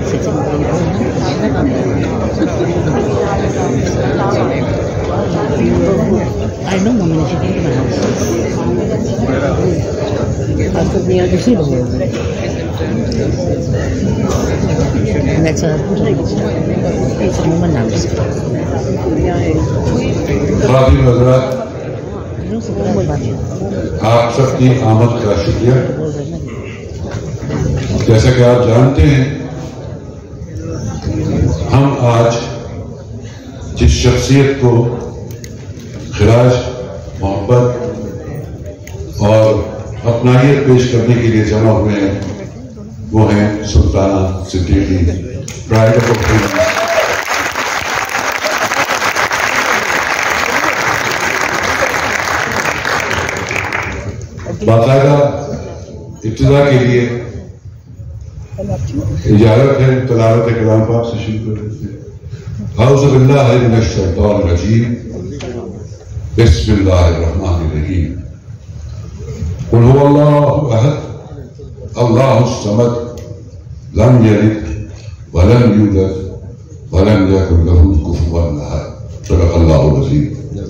I know Mama, she came to my house. After we had received her. And that's a woman house. आप सबकी आमद का शुक्रिया। जैसा कि आप जानते हैं, हम आज जिस शख्सियत को खिराज मोहब्बत और अपनाइयत पेश करने के लिए जमा हुए हैं, वो हैं Sultana Siddiqui, pride of India. बाकायदा इब्तिदा के लिए इजाजत है तलावत कलाम पाक से शुरू कर देते हैं। औज़ु बिल्लाहि मिनश शैतानिर रजीम, बिस्मिल्लाहिर रहमानिर रहीम। कुल हुवल्लाहु अहद, अल्लाहुस समद, लम यलिद व लम यूलद व लम यकुल लहू कुफुवन अहद। सदक़ल्लाहुल अज़ीम।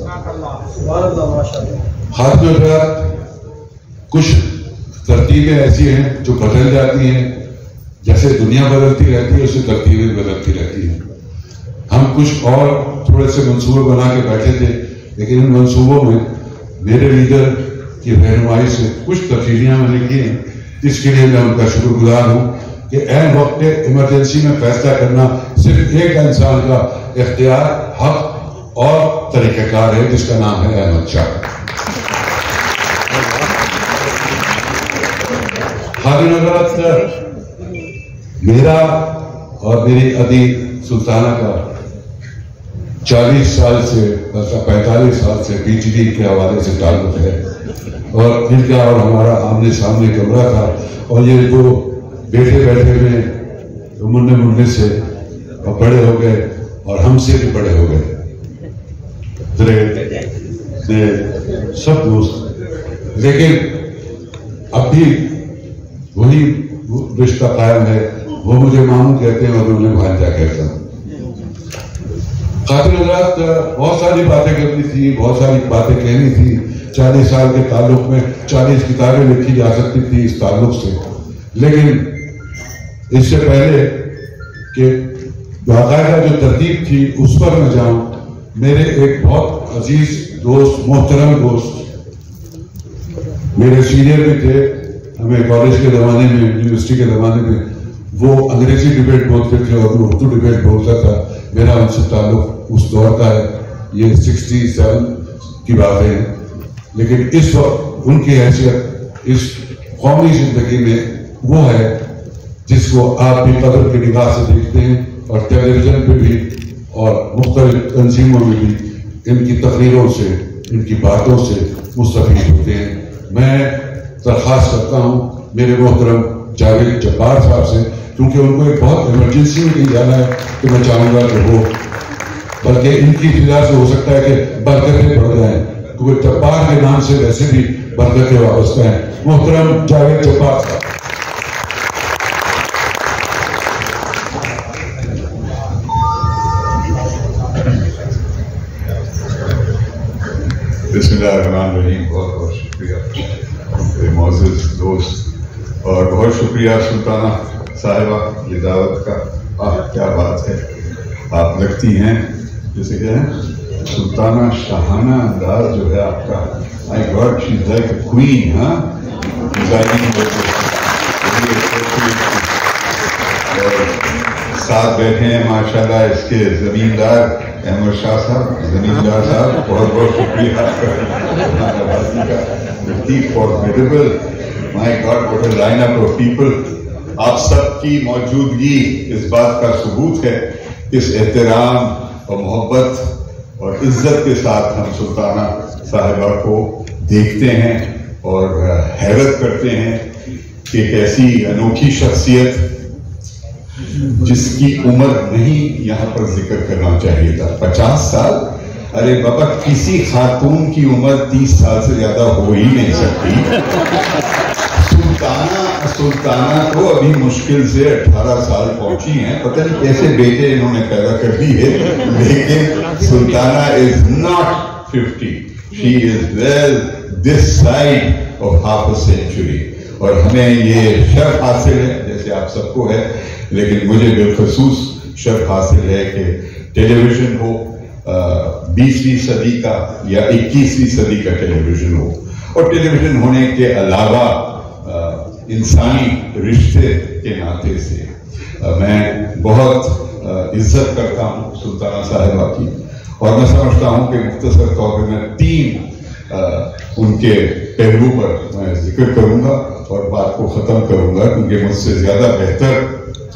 खातिम हज़रात, कुछ तरतीबें ऐसी हैं जो बदल जाती हैं, जैसे दुनिया बदलती रहती है, उससे तरतीबें बदलती रहती हैं। हम कुछ और थोड़े से मंसूबे बना के बैठे थे, लेकिन इन मंसूबों में मेरे लीडर की रहनुमाई से कुछ तब्दीलियां मैंने की हैं। इसके लिए मैं उनका शुक्रगुजार हूँ कि ऐन वक्त इमरजेंसी में फैसला करना सिर्फ एक इंसान का इख्तियार, हक और तरीक़ाकार है, जिसका नाम है अहमद शाह। मेरा और मेरी अदी सुल्ताना का 40 साल से 45 साल से बिजली के हवाले से ताल्लुक है, और इनका और हमारा आमने सामने कमरा था, और ये दो बेटे बैठे हुए मुन्ने मुन्ने से और बड़े हो गए, और हमसे भी बड़े हो गए, सब दोस्त। लेकिन अब भी वही रिश्ता कायम है। वो मुझे मामू कहते हैं और मैं उन्हें भांजा कहता हूँ। खातिर हज़रात, बहुत सारी बातें करनी थी, बहुत सारी बातें कहनी थी। 40 साल के ताल्लुक में 40 किताबें लिखी जा सकती थी इस ताल्लुक से, लेकिन इससे पहले कि बाकायदा जो तरतीब थी उस पर मैं जाऊं, मेरे एक बहुत अजीज दोस्त, मोहतरम दोस्त, मेरे सीनियर भी थे, हमें कॉलेज के ज़माने में, यूनिवर्सिटी के ज़माने में, वो अंग्रेजी डिबेट बोलते थे और मैं उर्दू डिबेट बोलता था। मेरा उनसे ताल्लुक उस दौर का है, ये 67 की बातें हैं। लेकिन इस वक्त उनकी हैसियत इस कौमी जिंदगी में वो है जिसको आप भी कदर की निगाह से देखते हैं, और टेलीविजन पे भी और मुख्तलिफ तंजीमों में भी इनकी तकरीरों से, इनकी बातों से मुस्तफीद होते हैं। मैं दरख्वास्त करता हूँ मेरे मोहतरम जावेद जब्बार साहब से, क्योंकि उनको एक बहुत इमरजेंसी में कहीं जाना है, तो मैं चाहूँगा कि वो, बल्कि इनकी फिजा से हो सकता है कि बरकतें बढ़ जाएं, क्योंकि जब्बार के नाम से वैसे भी बरकतें वाबस्ता हैं। मोहतरम जावेद जब्बार साहब। बिस्मिल्लाहिर्रहमानिर्रहीम। बहुत बहुत शुक्रिया मेरे मोअज़्ज़िज़ दोस्त, और बहुत शुक्रिया सुल्ताना साहिबा ये दावत का। क्या बात है, आप लगती हैं जैसे क्या है सुल्ताना, शाहाना अंदाज जो है आपका। My god, she is like a queen. हाँ, और साथ बैठे हैं माशाल्लाह इसके जमींदार अहमद शाह साहब, जमींदार साहब, बहुत बहुत शुक्रिया आपका। Formidable, my god, what a lineup of people. आप सबकी मौजूदगी इस बात का सबूत है, इस एहतराम और मोहब्बत और इज्जत के साथ हम सुल्ताना साहिबा को देखते हैं और हैरत करते हैं कि एक ऐसी अनोखी शख्सियत जिसकी उम्र नहीं यहाँ पर जिक्र करना चाहिए था, 50 साल। अरे बाबा, किसी खातून की उम्र 30 साल से ज्यादा हो ही नहीं सकती। सुल्ताना सुल्ताना तो अभी मुश्किल से 18 साल पहुंची हैं, पता नहीं कैसे बेटे इन्होंने पैदा कर दिए, लेकिन Sultana is not 50, she is well this side of half a century. और हमें ये शर्फ हासिल है, जैसे आप सबको है, लेकिन मुझे बिलखसूस शर्फ हासिल है कि टेलीविजन हो 20वीं सदी का या 21वीं सदी का टेलीविजन हो, और टेलीविजन होने के अलावा इंसानी रिश्ते के नाते से मैं बहुत इज्जत करता हूँ सुल्ताना साहिबा की, और मैं समझता हूँ कि मुख्तसर तौर पर मैं 3 उनके पहलू पर मैं जिक्र करूंगा और बात को ख़त्म करूंगा, क्योंकि मुझसे ज़्यादा बेहतर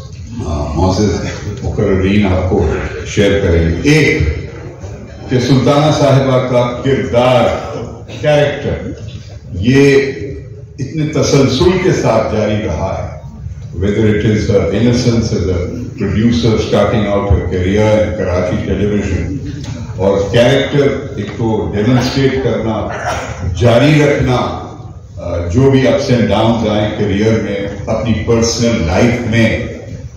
मुकर्रीन आपको शेयर करेंगे। एक कि सुल्ताना साहिबा का किरदार, कैरेक्टर, ये इतने तसलसल के साथ जारी रहा है, whether it is her innocence as a producer starting out her career in Karachi television, और कैरेक्टर एक तो डेमोन्स्ट्रेट करना, जारी रखना, जो भी अप्स एंड डाउन आए करियर में, अपनी पर्सनल लाइफ में,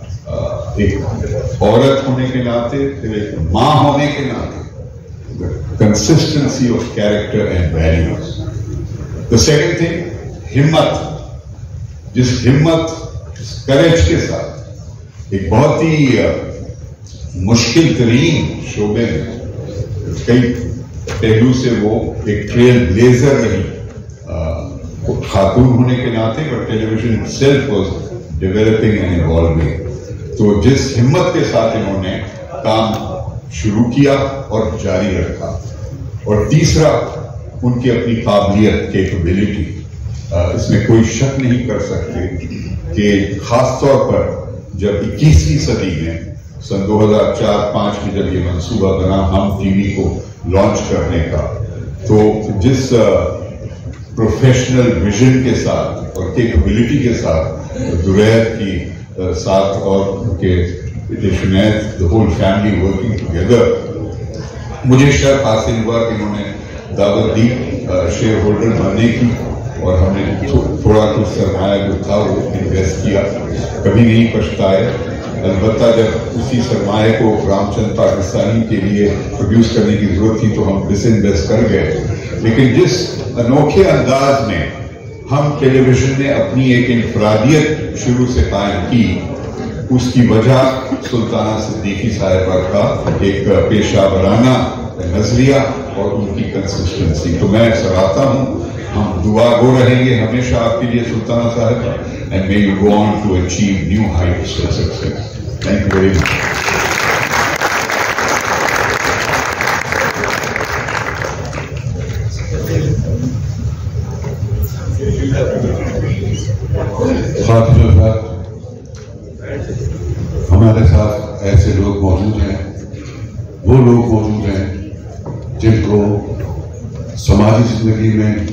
एक औरत होने के नाते, फिर एक माँ होने के नाते, consistency of character and values. The second thing, हिम्मत, जिस हिम्मत, करेज के साथ एक बहुत ही मुश्किल तरीन शोबे में कई पहलू से वो एक ट्रेल ब्लेजर रही, खातून होने के नाते, पर television self was developing and evolving. तो जिस हिम्मत के साथ इन्होंने काम शुरू किया और जारी रखा, और तीसरा उनकी अपनी काबिलियत, कैपेबिलिटी, इसमें कोई शक नहीं कर सकते कि खास तौर पर जब 21वीं सदी में सन 2004-05 में जब ये मंसूबा बना हम टीवी को लॉन्च करने का, तो जिस प्रोफेशनल विजन के साथ और कैपेबिलिटी के साथ दुरैर की साथ और उनके the whole family working together, मुझे शर्फ हासिल हुआ कि इन्होंने दावत दी शेयर होल्डर बनने की, और हमने थोड़ा कुछ सरमाया जो था वो इन्वेस्ट किया, कभी नहीं पछताए। अलबत्ता जब उसी सरमाए को रामचंद पाकिस्तानी के लिए प्रोड्यूस करने की जरूरत थी तो हम डिसइन्वेस्ट कर गए, लेकिन जिस अनोखे अंदाज में हम टेलीविजन ने अपनी एक इनफरादियत शुरू से कायम की, उसकी वजह सुल्ताना सिद्दीकी साहिबा का एक पेशा वराना नजरिया और उनकी कंसिस्टेंसी। तो मैं सराहता हूँ, हम दुआ गो रहेंगे हमेशा आपके लिए Sultana Sahiba, and may you go on to achieve new heights of success. Thank you very much. हमारे साथ ऐसे लोग मौजूद हैं, वो लोग मौजूद हैं जिनको समाजी जिंदगी में,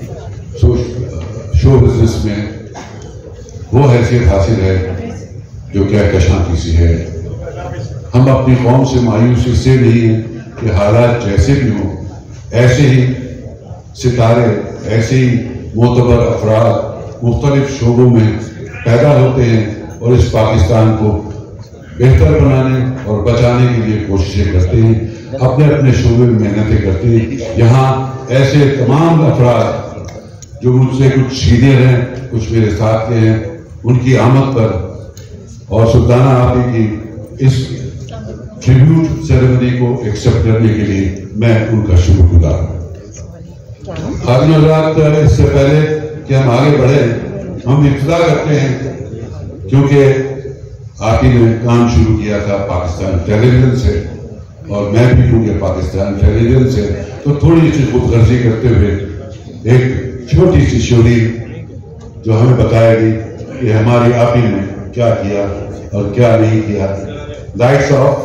शो बिजनेस में वो हैसियत हासिल है जो क्या कशांति सी है। हम अपनी कौम से मायूस इससे नहीं हैं कि हालात जैसे भी हों, ऐसे ही सितारे, ऐसे ही मोतबर अफराद मुख्तलिफ शोबों में पैदा होते हैं और इस पाकिस्तान को बेहतर बनाने और बचाने के लिए कोशिशें करते हैं, अपने अपने शोबे में मेहनतें करते हैं। यहाँ ऐसे तमाम अफराद जो मुझसे कुछ सीनियर हैं, कुछ मेरे साथ के हैं, उनकी आमद पर और सुल्ताना आपी की इस ट्रिब्यूट सेरेमनी को एक्सेप्ट करने के लिए मैं उनका शुक्रगुजार हूँ। खातिन हज़रात, इससे पहले कि हम आगे बढ़े, हम इब्तिदा करते हैं, क्योंकि आप ही ने काम शुरू किया था पाकिस्तान टेलीविजन से और मैं भी हूँ पाकिस्तान टेलीविजन से, तो थोड़ी सी खुदगर्जी करते हुए एक छोटी सी स्टोरी जो हमें बताएगी कि हमारी आप ही ने क्या किया और क्या नहीं किया। लाइट्स ऑफ,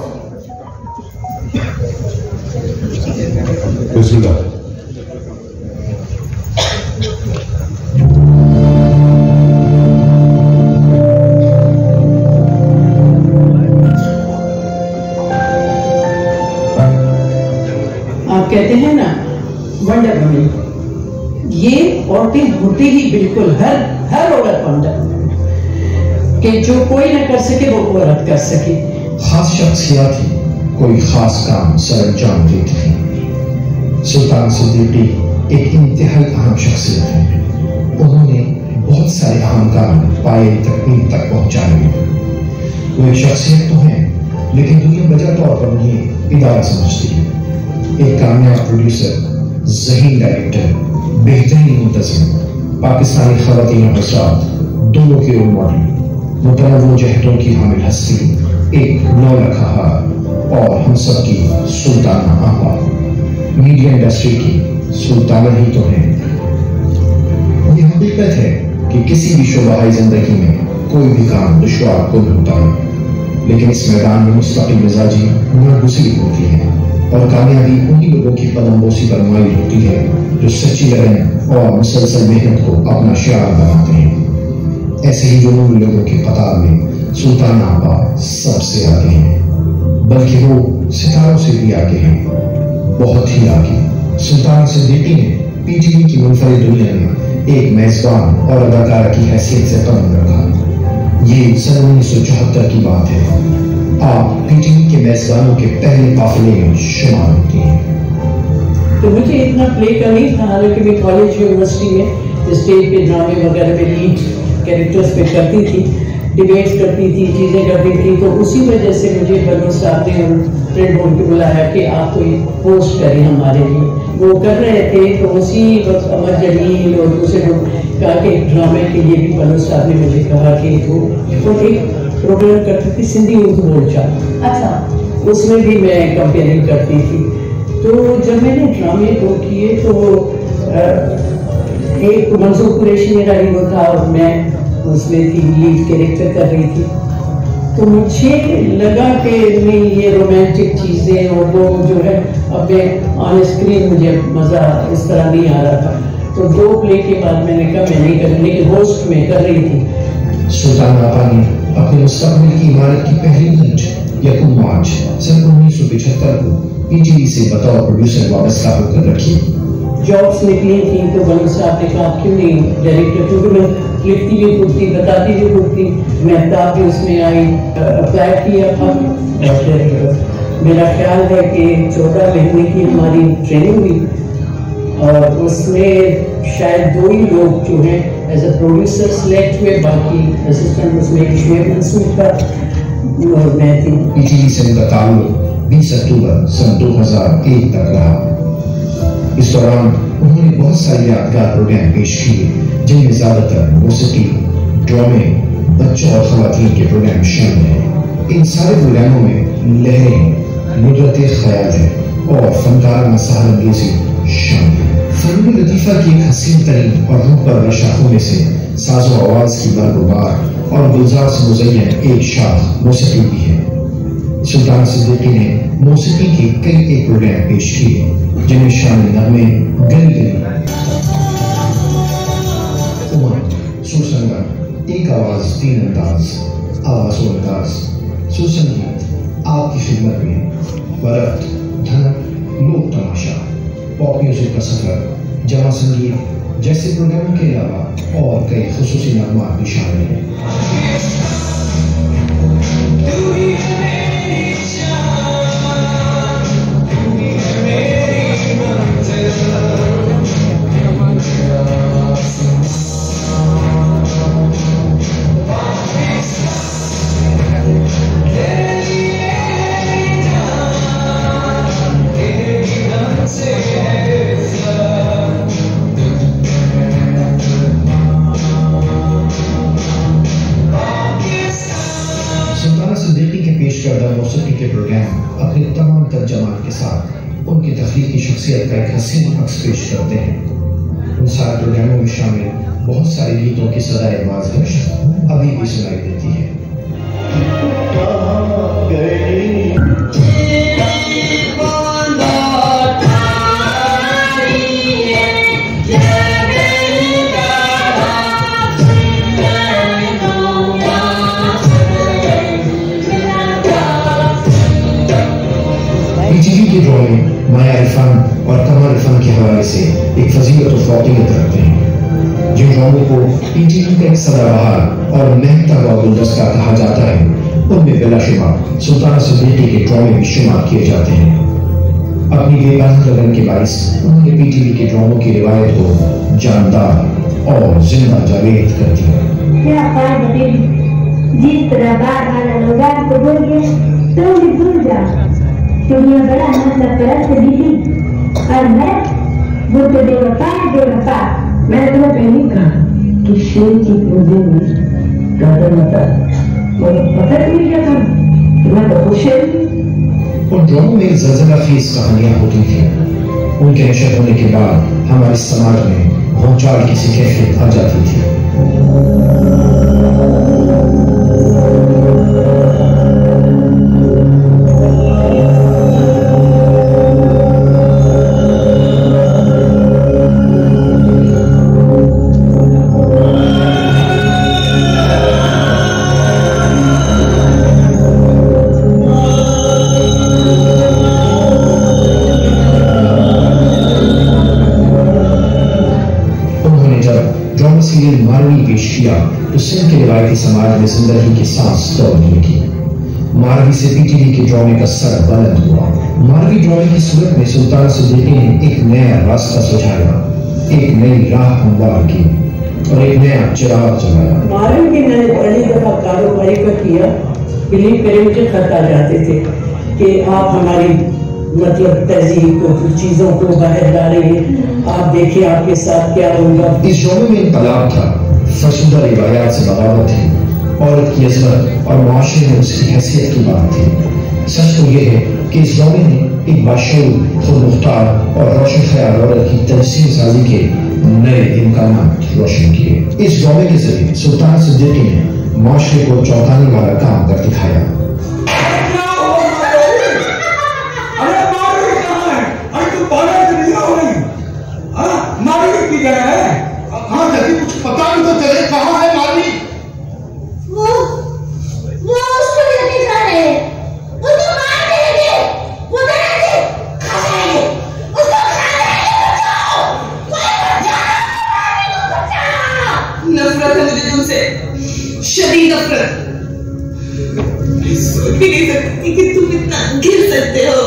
बिस्मिल्लाह। आप कहते हैं ना वंडर वुमन, ये औरतें होती ही बिल्कुल हर औरत फंडा कि जो कोई ना कर सके वो औरत कर सके। खास शख्सियत ही कोई खास काम सर अंजाम देती थी। सुल्ताना सिद्दीकी एक इंतहाई अहम शख्सियत है। उन्होंने बहुत सारे अहम काम पाए तकनीक तक पहुंचाए। वो एक शख्सियत तो है लेकिन दुनिया बजा तौर पर उन्हें इदारा समझती है। एक कामयाब प्रोड्यूसर, ज़हीन डायरेक्टर, बेहतरीन मुंतज़िम, पाकिस्तानी ख़वातीन और हज़रात दोनों के रोल मॉडल, मुतनव्वि जहतों की हामिल हस्ती, एक नौलखा हार और हम सब की सुल्ताना आपा। मीडिया इंडस्ट्री की सुल्ताना ही तो है। ये हकीकत है कि किसी भी शोबाई जिंदगी में कोई भी काम दुश्वार कुल होता है, लेकिन इस मैदान में मुस्तकिल मिजाजी नागुज़री होती है और कामयाबी उन्हीं लोगों की कदमबोसी पर माइल होती है जो सच्ची लगन और मुसलसल मेहनत को अपना शियार बनाते हैं। ऐसे ही जो नूर लोगों की कतार में सुल्ताना आपा सबसे आगे हैं, बल्कि वो सितारों से भी आगे हैं, बहुत ही आगे। सुल्ताना सिद्दीकी ने पीटीवी की मुनफरिद दुनिया में एक मेजबान और अदाकारा की हैसियत से कदम रखा। ये सन 1974 की बात है। आप पीटीवी के मेजबानों के पहले काफिले में शुमार होती हैं। तो मुझे इतना प्ले का नहीं था, हालांकि मैं कॉलेज यूनिवर्सिटी में स्टेज पे ड्रामे वगैरह में लीड कैरेक्टर्स पे करती थी, डिबेट्स करती थी, चीज़ें करती थी। तो उसी वजह से मुझे बनो साहब ने और फ्रेंड बोल के बुलाया कि आप कोई पोस्ट करें हमारे लिए। वो कर रहे थे तो उसी वक्त अमर जलील और दूसरे लोग कहा कि ड्रामे के लिए भी बनो साहब ने मुझे कहा कि वो एक प्रोग्राम करती थी सिंधी उर्दू बोलचाल, अच्छा उसमें भी मैं कंपेयरिंग करती थी। तो जब मैंने ड्रामे दो किए तो एक मंसूर कुरैशी मेरा हीरो था और मैं उसमें थी लीड कैरेक्टर कर रही थी। तो मुझे लगा कि नहीं ये रोमांटिक चीज़ें और वो जो है अब मैं ऑन स्क्रीन मुझे मज़ा इस तरह नहीं आ रहा था। तो दो प्ले के बाद मैंने कहा मैं नहीं कर, लेकिन होस्ट में कर रही थी। सुल्ताना आपा ने अपने मुस्तकबिल की इमारत की पहली नींव यकम मार्च सन 1975 को पीटीवी से बतौर प्रोड्यूसर वाबस्ता होकर रखी। जॉब्स निकली थी तो बनो साहब ने कहा क्यों नहीं डायरेक्टर, क्योंकि मैं लिखती भी खुद थी, बताती भी खुद थी। मेहताब भी उसमें आई, अप्लाई किया था। मेरा ख्याल है कि 14 महीने की हमारी ट्रेनिंग हुई और उसमें शायद 2 ही लोग जो हैं एज ए प्रोड्यूसर सिलेक्ट हुए, बाकी असिस्टेंट उसमें एक शेयरमैन था और मैं थी। पीटीवी से उनका ताल्लुक 20 अक्टूबर सन 2001 तक रहा। इस दौरान उन्होंने बहुत सारे यादगार प्रोग्राम पेश किए, जिनमें ज्यादातर मौसीकी, ड्रामे, बच्चों और खवातीन के प्रोग्राम शामिल हैं। इन सारे प्रोग्रामों में लहरें, नुदरत ख्याल है और फनकार मसाहरंगेज़ी शामिल है। फनून लतीफ़ा की एक हसीन तरीन और रूह पर शाखों में से साजो आवाज की बरगुबार और गुलजार से मुज़य्यन एक शाख मौसीकी भी है। सुल्ताना सिद्दीकी ने मौसीकी के कई एक प्रोग्राम पेश किए, जिनमें शामिल नगमे गली गली, सुर संगम, एक आवाज तीन अंदाज, आवाज और अंदाज, सुर संगीत आपकी खिदमत में, बरत, धनक, लोक तमाशा, पॉप म्यूजिक का सफर, जमा संगीत जैसे प्रोग्रामों के अलावा और कई खुसूसी नगमात भी शामिल हैं। मौसीकी के प्रोग्राम अपने तमाम तर्जमान के साथ उनकी तख्लीकी शख्सियत का एक हसीन अक्स पेश करते हैं। उन सारे प्रोग्रामों में शामिल बहुत सारे गीतों की सदाए आवाज़ अभी भी सुनाई देती है। की ड्राइंग माया इरफान और कमाल इरफान के हवाले से एक फजीलत और फ़ौक़ियत रखते हैं। जिन ड्रामों को पीटीवी का एक सदाबहार और मेहताब का गुलदस्ता कहा जाता है, उनमें बिलाशुमार सुल्ताना सिद्दीकी के ड्रामे भी शुमार किए जाते हैं। अपनी बेपनाह लगन के बाइस उन्होंने पीटीवी के ड्रामों की रिवायत को जानदार और जिंदा जावेद कर दिया। जिस तरह बार बार को बोलिए तो भी भूल जा, दुनिया बड़ा मतलब परस्त दीदी और मैं वो तो बेवफा। मैंने तुम्हें पहले कहा कि शेर की पूजे में कदर मत, मगर पता नहीं क्या था कि मैं तो खुश है। उन ड्रामों में ज़लज़ला खेज़ कहानियां होती थी। उनके नशर होने के बाद हमारे समाज में भूचाल की सी कैफियत आ जाती थी। तो सिंध के रिवायती समाज में जिंदगी की सांस दौड़ने लगी। मारवी से पीटीवी के ड्रामे का सर बुलंद हुआ। मारवी ड्रामे की सूरत में सुल्ताना सिद्दीकी ने एक नया रास्ता सुझाया, एक नई राह हमवार की और एक नया चिराग जलाया। मारवी की मैंने पहली दफा कारोबारी का किया। बिलीव करें, मुझे खत आ जाते थे कि आप हमारी मतलब तहजीब को, चीजों को बाहर ला रहे हैं, आप देखिए आपके साथ क्या होगा। इस ड्रामे में इनकलाब था, फर्शुदा रिवायात से बगावत थी, औरत की इज्जत और माशरे में उसकी हैसियत की बात थी। सच तो यह है कि इस ड्रामे ने एक बाशऊर, खुदमुख्तार और रोशन ख्याल औरत की तजसीम साजी के नए इम्कानात रोशन किए। इस ड्रामे के जरिए सुल्ताना सिद्दीकी ने माशरे को चौंकाने वाला काम कर दिखाया। शदीद नफरत। सोच भी नहीं सकती कि तुम इतना गिर सकते हो।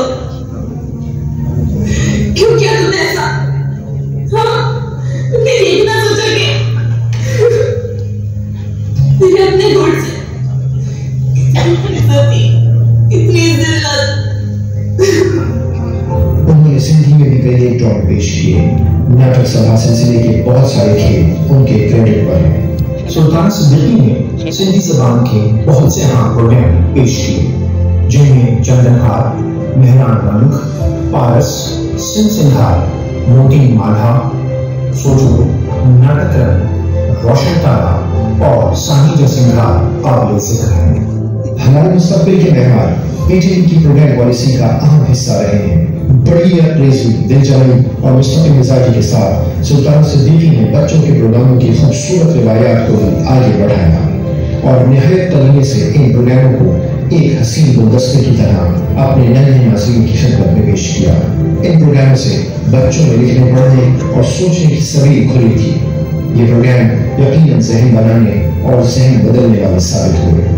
क्यों किया तुमने ऐसा? हाँ, तुमने ये इतना सोचा कि तेरे अपने घोट से इतनी जिल्लत। उन्होंने सिंधी में भी कई एक ड्रामे पेश किए। नाटक सभा सिलसिले के बहुत सारे खेल उनके क्रेडिट पर हैं। सुल्ताना सिद्दीकी ने सिंधी ज़बान के बहुत से अहम प्रोग्राम पेश किए, जिनमें चंदनहार, मेहरान रंग, पारस, सिंहार, मोती माला, सोचो, नाटक रंग, रोशन तारा और सानी जसिंगार काबिल जिक्र हैं। हमारे मुस्तकबिल के मेहमान पीटीवी की प्रोग्राम पॉलिसी का अहम हिस्सा रहे हैं। बड़ी रेज़ी, दिलजमी और मुस्तकिल मिजाजी के साथ सुल्ताना सिद्दीकी ने बच्चों के प्रोग्रामों की खूबसूरत रिवायात को आगे बढ़ाया और निहायत तरीके से इन प्रोग्रामों को एक हसीन गुलदस्ते की तरह अपने नन्हे नाज़रीन की खिदमत में पेश किया। इन प्रोग्रामों से बच्चों में लिखने, पढ़ने और सोचने की सबील खुली थी। ये प्रोग्राम यकीनन ज़हन बनाने और ज़हन बदलने वाले साबित हुए।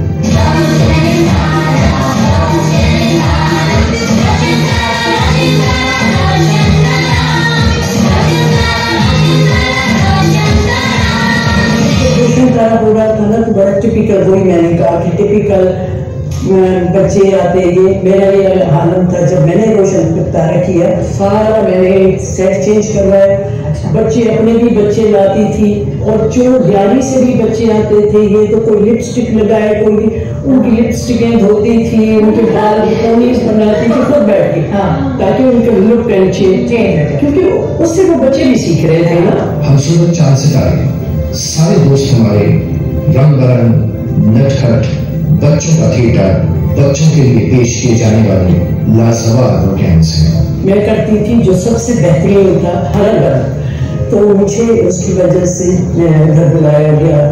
पूरा था ना, तो बड़ा टिपिकल, वही मैंने कहा कि टिपिकल बच्चे आते। ये मेरा ये हालत था जब मैंने रोशन तारा किया। सारा मैंने सेट चेंज करवाया। बच्चे अपने भी बच्चे लाती थी और जो दिहाड़ी से भी बच्चे आते थे। ये तो कोई लिपस्टिक लगाए, कोई उनकी लिपस्टिकें धोती थी, उनके बाल पोनीस बनाती थी खुद बैठ के, हाँ, ताकि उनके लुक एंड चेंज, क्योंकि उससे वो बच्चे भी सीख रहे थे ना। हम सूरज चांद सितारे सारे दोस्त हमारे रंग बरंग, नटखट, बच्चों का थिएटर, बच्चों के लिए पेश किए जाने वाले लाजवाब प्रोग्राम्स हैं। मैं करती थी जो सबसे बेहतरीन था हर घर, तो मुझे उसकी वजह से घर बुलाया गया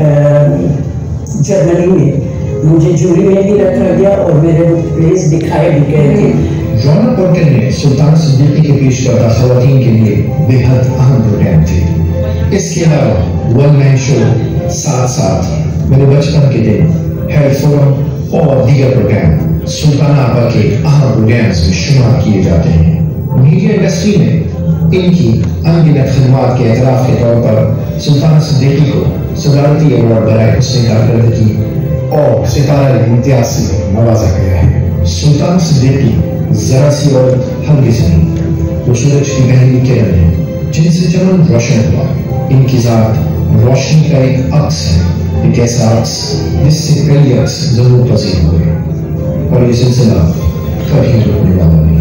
जर्मनी में। मुझे जूरी में भी रखा गया और मेरे वो प्लेस दिखाए भी गए थे। ड्रामा कॉन्टेंट में सुल्ताना सिद्दीकी के पेश करदा खवातीन के लिए बेहद अहम प्रोग्राम थे। इसके अलावा वन मैन शो, साथ साथ मेरे बचपन के दिन हेल्थ फोरम और दीगर प्रोग्राम सुल्ताना आपा के अहम प्रोग्राम्स में शुमार किए जाते हैं। मीडिया इंडस्ट्री में इनकी अनगिनत खिदमत के एतराफ़ के तौर पर सुल्ताना सिद्दीकी को सदारती अवार्ड बराए हुस्न कारकर्दगी और सितारा इम्तियाज से नवाजा गया है। सुल्ताना सिद्दीकी जरा सी और हल्की सी वो सूरज की पहली किरण है जिनसे चमन रोशन हुआ। इनकी जात रोशनी का एक अक्स है, एक ऐसा अक्स जिससे कई अक्स जरूर पसीन हुए और ये सिलसिला कभी रुकने वाला नहीं।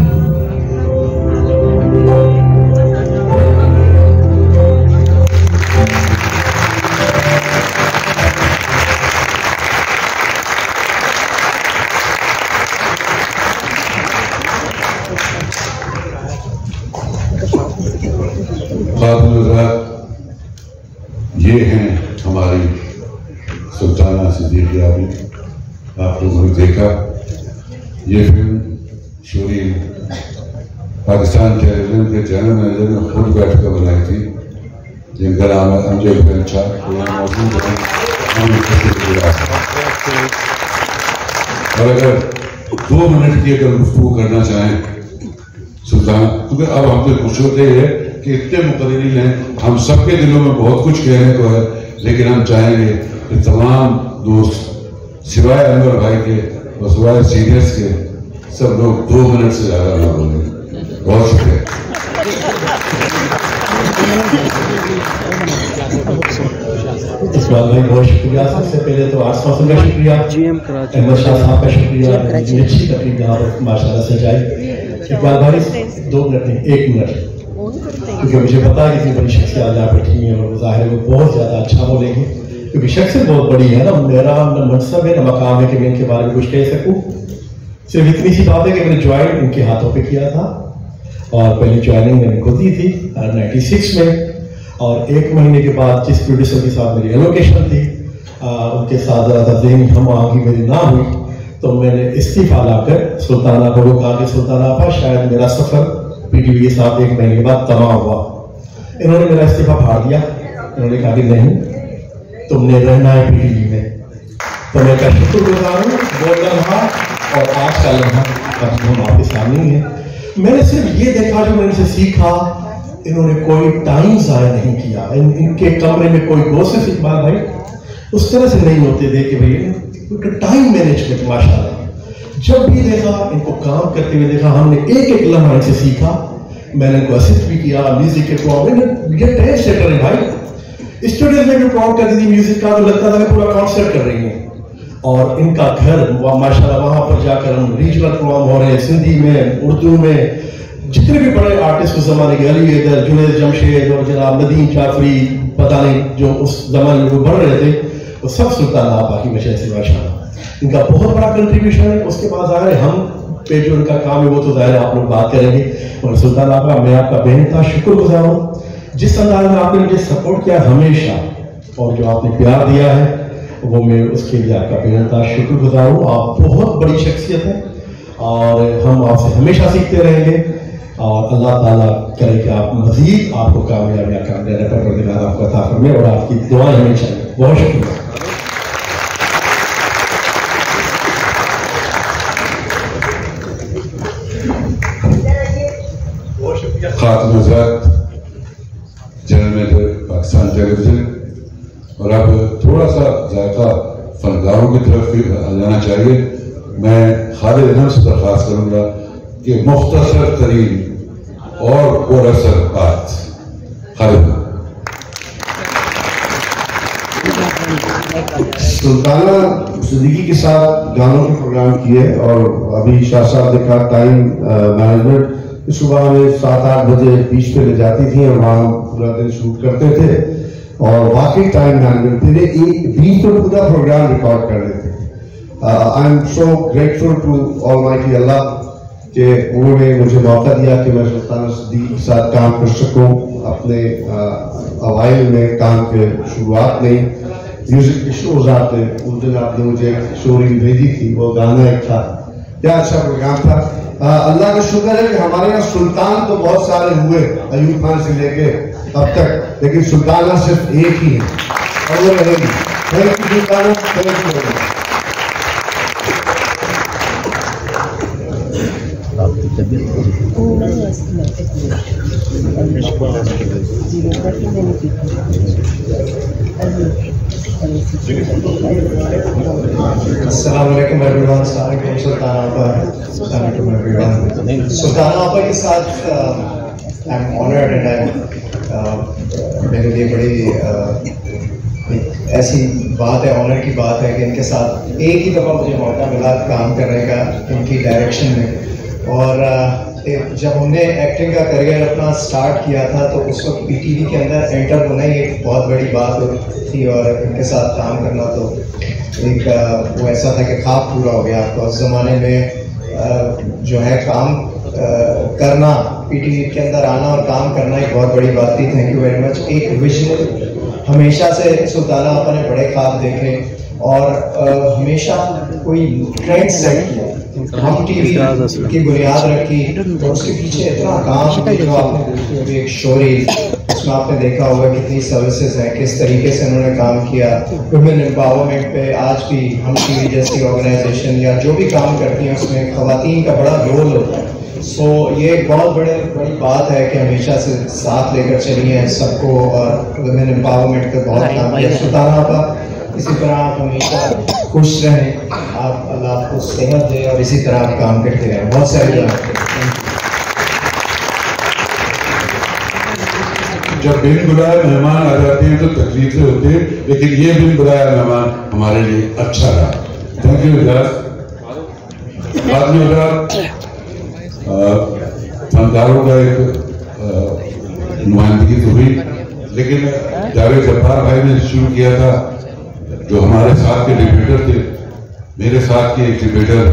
ये हैं हमारी सुल्ताना सिद्दीकी आबी। आप लोगों ने देखा ये फिल्म शूरी पाकिस्तान टेलीविजन के चैनल मैनेजर ने खुद बैठकर बनाई थी, जिनका नाम है अमजद बिन शाह। मौजूद है और अगर 2 मिनट की अगर गुफ्तगू करना चाहें सुल्तान, क्योंकि अब हमसे खुश होते हैं कि इतने मुकर्रिरीन हैं, हम सबके दिलों में बहुत कुछ कहने को है, लेकिन हम चाहेंगे कि तमाम दोस्त सिवाय अनवर भाई के और सिवाय सीनियर्स के सब लोग 2 मिनट से ज्यादा ना बोलें। बहुत शुक्रिया। इस्माइल भाई बहुत शुक्रिया। सबसे पहले तो आसमा का शुक्रिया, अहमद शाह साहब का शुक्रिया, अच्छी तकरीब यहाँ पर माशाल्लाह से जाए। इकबाल भाई 2 मिनट नहीं 1 मिनट, क्योंकि मुझे पता है इतनी बड़ी शख्सियत यहाँ बैठी हैं और ज़ाहिर है वो बहुत ज़्यादा अच्छा बोलेंगे, क्योंकि शख्सियत बहुत बड़ी है ना। मेरा न मनसब है न मकाम है कि मैं इनके बारे में कुछ कह सकूँ। सिर्फ इतनी सी बात है कि मैंने ज्वाइन इनके हाथों पे किया था और पहली ज्वाइनिंग मैंने खुद दी थी 96 में, और 1 महीने के बाद जिस प्रोड्यूसर के साथ मेरी एलोकेशन थी उनके साथ ज़्यादा ज़हनी हम आगे मेरी ना हुई, तो मैंने इस्तीफा लाकर सुल्ताना को कहा कि सुल्ताना आपा शायद मेरा सफ़र पीटीवी के साथ 1 महीने के बाद तमाम हुआ। इन्होंने मेरा इस्तीफा फाड़ दिया। इन्होंने कहा कि नहीं, तुमने रहना है पीटीवी में। तो मैं क्या शुक्रगुजार हूँ वो लम्हा और आज का लम्हा हम आपके सामने ही है। मैंने सिर्फ ये देखा, जो मैंने इनसे सीखा, इन्होंने कोई टाइम ज़ाया नहीं किया। इनके कमरे में कोई गोसे इकबाल भाई उस तरह से नहीं होते थे कि भाई टाइम मैनेजमेंट माशाल्लाह। जब भी देखा इनको काम करते हुए देखा, हमने एक लम्हा इनसे सीखा। मैंने इनको असिस्ट भी किया म्यूजिक के प्रोग्राम। ये टेंट सेटर है भाई, स्टूडियो में जो प्रोग्राम करती थी म्यूजिक का, तो लगता था कि पूरा कॉन्सर्ट कर रही है। और इनका घर माशाल्लाह वहां पर जाकर हम रीजनल प्रोग्राम हो रहे हैं, सिंधी में, उर्दू में, जितने भी बड़े आर्टिस्ट उस जमाने के, अली हैदर, जुनैद जमशेद और जनाब नदीम जाफरी, पता नहीं जो उस जमाने में बढ़ रहे थे, वो सब सुल्ताना आपा की वजह से माशाल्लाह। इनका बहुत बड़ा कंट्रीब्यूशन है। उसके बाद ज़ाहिर है हम पे जो उनका काम है वो तो ज़ाहिर आप लोग बात करेंगे। और सुल्ताना आपा मैं आपका बेनता शुक्रगुजार हूँ, जिस अंदाज में आपने मुझे सपोर्ट किया हमेशा और जो आपने प्यार दिया है वो मैं उसके लिए आपका बेनता शुक्रगुजार हूँ। आप बहुत बड़ी शख्सियत है और हम आपसे हमेशा सीखते रहेंगे और अल्लाह ताला करे कि आप मजीद आपको कामयाबियाँ काम देने पर परवरदिगार आपको अता फरमाए और आपकी दुआएं हमें चाहिए। बहुत शुक्रिया। खातमजात जनरल मैनेजर पाकिस्तान टेलीविजन। और अब थोड़ा सा जायका फनकारों की तरफ भी आ जाना चाहिए। मैं खालिद अहमद से दरख्वास्त करूंगा कि मुख्तसर तरीन और पुरअसर बात। खालिद। सुल्ताना सिद्दीकी के साथ गानों के प्रोग्राम किए और अभी शाह साहब ने कहा टाइम मैनेजमेंट, सुबह में 7-8 बजे बीच पे ले जाती थी और वहाँ पूरा दिन शूट करते थे और वाकई टाइम मैनेजमेंट थे। एक बीच में पूरा प्रोग्राम रिकॉर्ड कर लेते थे। I am so grateful to almighty Allah कि उन्होंने मुझे मौका दिया कि मैं सुल्ताना सिद्दीकी के साथ काम कर सकूं। अपने अवाइल में काम के शुरुआत में म्यूजिक के शोज आते, उस दिन आपने मुझे एक स्टोरी भेजी थी, वो गाना एक था क्या अच्छा प्रोग्राम था। अल्लाह का शुक्र है कि हमारे यहाँ सुल्तान तो बहुत सारे हुए अयूब खान से लेके अब तक, लेकिन सुल्ताना सिर्फ एक ही है और वो रहेगी। Thank you Sultana, thank you. अस्सलाम वालेकुम एवरीवन, सुल्ताना एवरीवन। सुल्ताना आपा के साथ आई एम ऑनर्ड एंड मेरे लिए बड़ी ऐसी बात है, ऑनर की बात है कि इनके साथ एक ही दफ़ा मुझे मौका मिला काम करने का इनकी डायरेक्शन में। और जब हमने एक्टिंग का करियर अपना स्टार्ट किया था तो उस वक्त पीटीवी के अंदर एंटर होना ही एक बहुत बड़ी बात थी और इनके साथ काम करना तो एक वो ऐसा था कि ख्वाब पूरा हो गया। तो उस ज़माने में जो है काम करना, पीटीवी के अंदर आना और काम करना एक बहुत बड़ी बात थी। Thank you very much. एक विजन हमेशा से सुल्ताना आपा ने बड़े ख्वाब देखे और हमेशा कोई ट्रेंड सेट किया, हम टीवी की बुनियाद रखी और उसके पीछे इतना काम देखा आपने, एक स्टोरी उसमें आपने देखा होगा कितनी सर्विसेज हैं, किस तरीके से उन्होंने काम किया वुमेन एम्पावरमेंट पे। आज भी हम टीवी जैसी ऑर्गेनाइजेशन या जो भी काम करती हैं उसमें खवातीन का बड़ा रोल होता है। सो ये एक बहुत बड़ी बात है कि हमेशा से साथ लेकर चली हैं सबको और वुमेन एम्पावरमेंट पे बहुत काम किया। सुल्ताना आपा इसी तरह आप हमेशा खुश रहें, आप अल्लाह आपको सेहत दे और इसी तरह आप काम करते रहें। बहुत सारी जब बिन बुलाए मेहमान आ जाते हैं तो तकलीफें होती है, लेकिन ये बिन बुलाया मेहमान हमारे लिए अच्छा रहा। Thank you. बाद में फनकारों का एक नुमाइंदगी तो हुई, लेकिन जावेद जब्बार भाई ने शुरू किया था, जो हमारे साथ के डिबेटर थे, मेरे साथ के एक डिबेटर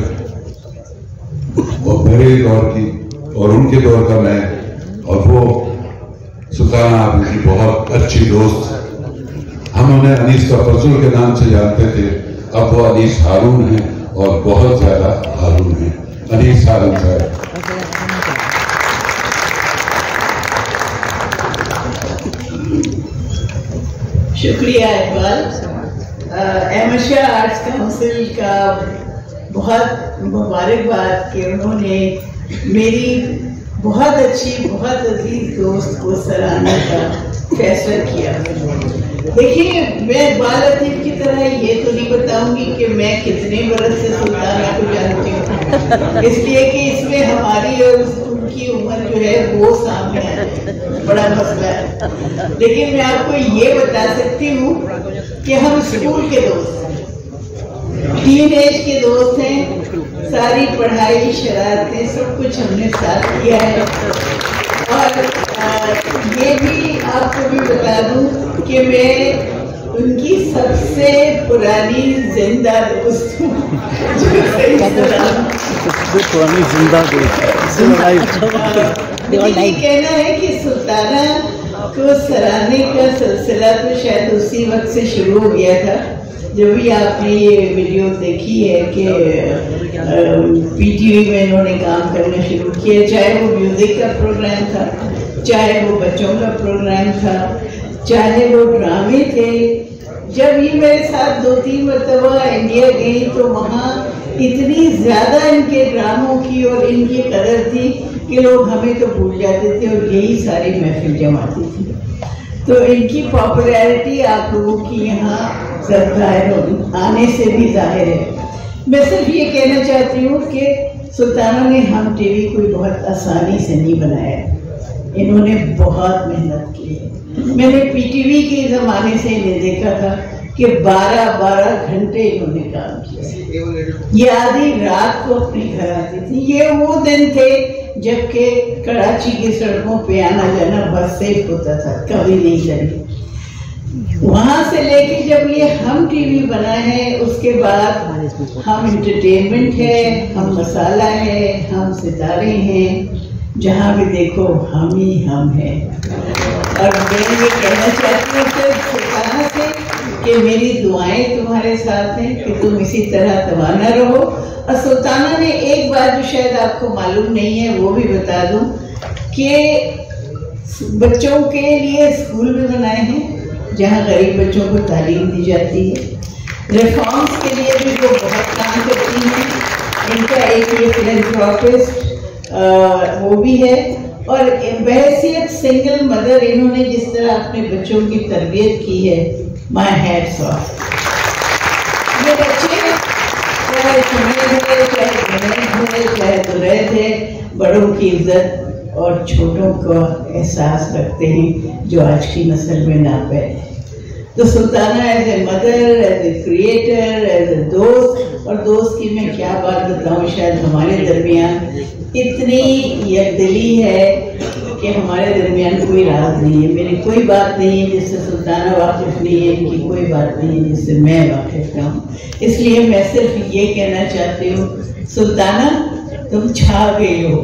और मेरे दौर की और उनके दौर का मैं, और वो सुल्ताना आपकी बहुत अच्छी दोस्त। हम उन्हें अनीस तफजुल के नाम से जानते थे, अब वो अनीस हारून हैं और बहुत ज्यादा हारून हैं। अनीस हारून साहब, शुक्रिया इकबाल। अहमद शाह आर्ट्स काउंसिल का बहुत मुबारकबाद कि उन्होंने मेरी बहुत अच्छी, बहुत अजीज दोस्त को सराहने का फैसला किया। देखिए, मैं इकबाल लतीफ की तरह ये तो नहीं बताऊंगी कि मैं कितने बरस से सुल्ताना को जानती हूँ, इसलिए कि इसमें हमारी और उनकी उम्र जो है वो सामने है, बड़ा मसला है। लेकिन मैं आपको ये बता सकती हूँ कि हम स्कूल के दोस्त हैं, टीन एज के दोस्त हैं, सारी पढ़ाई शरारतें सब कुछ हमने साथ किया है। और ये भी आपको भी बता दूं कि मैं उनकी सबसे पुरानी जिंदा दोस्त हूँ, पुरानी जिंदा ये कहना है कि सुल्ताना को सराहने का सिलसिला तो शायद उसी वक्त से शुरू हो गया था जब भी आपने ये वीडियो देखी है कि पीटीवी में इन्होंने काम करना शुरू किया, चाहे वो म्यूजिक का प्रोग्राम था, चाहे वो बच्चों का प्रोग्राम था, चाहे वो ड्रामे थे। जब ये मेरे साथ 2-3 मरतबा इंडिया गई तो वहाँ इतनी ज़्यादा इनके ड्रामों की और इनकी कदर थी कि लोग हमें तो भूल जाते थे और यही सारी महफिल जमाती थी। तो इनकी पॉपुलैरिटी आप लोगों की यहाँ सब जाहिर आने से भी जाहिर है। मैं सिर्फ ये कहना चाहती हूँ कि सुल्ताना ने हम टीवी कोई बहुत आसानी से नहीं बनाया, इन्होंने बहुत मेहनत की है। मैंने पीटीवी के ज़माने से इन्हें देखा था कि 12-12 घंटे इन्होंने काम किया, ये आधी रात को अपने घर आती थी। ये वो दिन थे जबकि कराची की सड़कों पे आना जाना बहुत सेफ होता था, कभी नहीं चली। वहां से लेके जब ये हम टीवी बना है उसके बाद हम इंटरटेनमेंट है, हम मसाला है, हम सितारे हैं, जहाँ भी देखो हम ही हम हैं। और मैं ये कहना चाहती हूँ सिर्फ सुल्ताना से कि मेरी दुआएं तुम्हारे साथ हैं कि तुम इसी तरह तवाना रहो और सुल्ताना ने एक बात जो शायद आपको मालूम नहीं है वो भी बता दूं कि बच्चों के लिए स्कूल भी बनाए हैं जहां गरीब बच्चों को तालीम दी जाती है। रिफॉर्म्स के लिए भी वो बहुत काम करती हैं। इनका एक ये फिलैंथ्रोपिस्ट वो भी है और बहैसियत सिंगल मदर इन्होंने जिस तरह अपने बच्चों की तरबियत की है, माय हैट्स ऑफ। ये बच्चे चाहे सुमेध है, चाहे गुनैद है, चाहे दुरैद है, बड़ों की इज्जत और छोटों का एहसास रखते हैं जो आज की नस्ल में नापैद है। तो Sultana as a mother, as a creator, as a दोस्त, और दोस्त की मैं क्या बात बताऊं, शायद हमारे दरमियान इतनी यकदिली है कि हमारे दरमियान कोई राज नहीं है। मेरी कोई बात नहीं है जिससे सुल्ताना वाकिफ नहीं है, इनकी कोई बात नहीं है जिससे मैं वाकिफ ना हूँ। इसलिए मैं सिर्फ ये कहना चाहती हूँ, सुल्ताना तुम छा गई हो,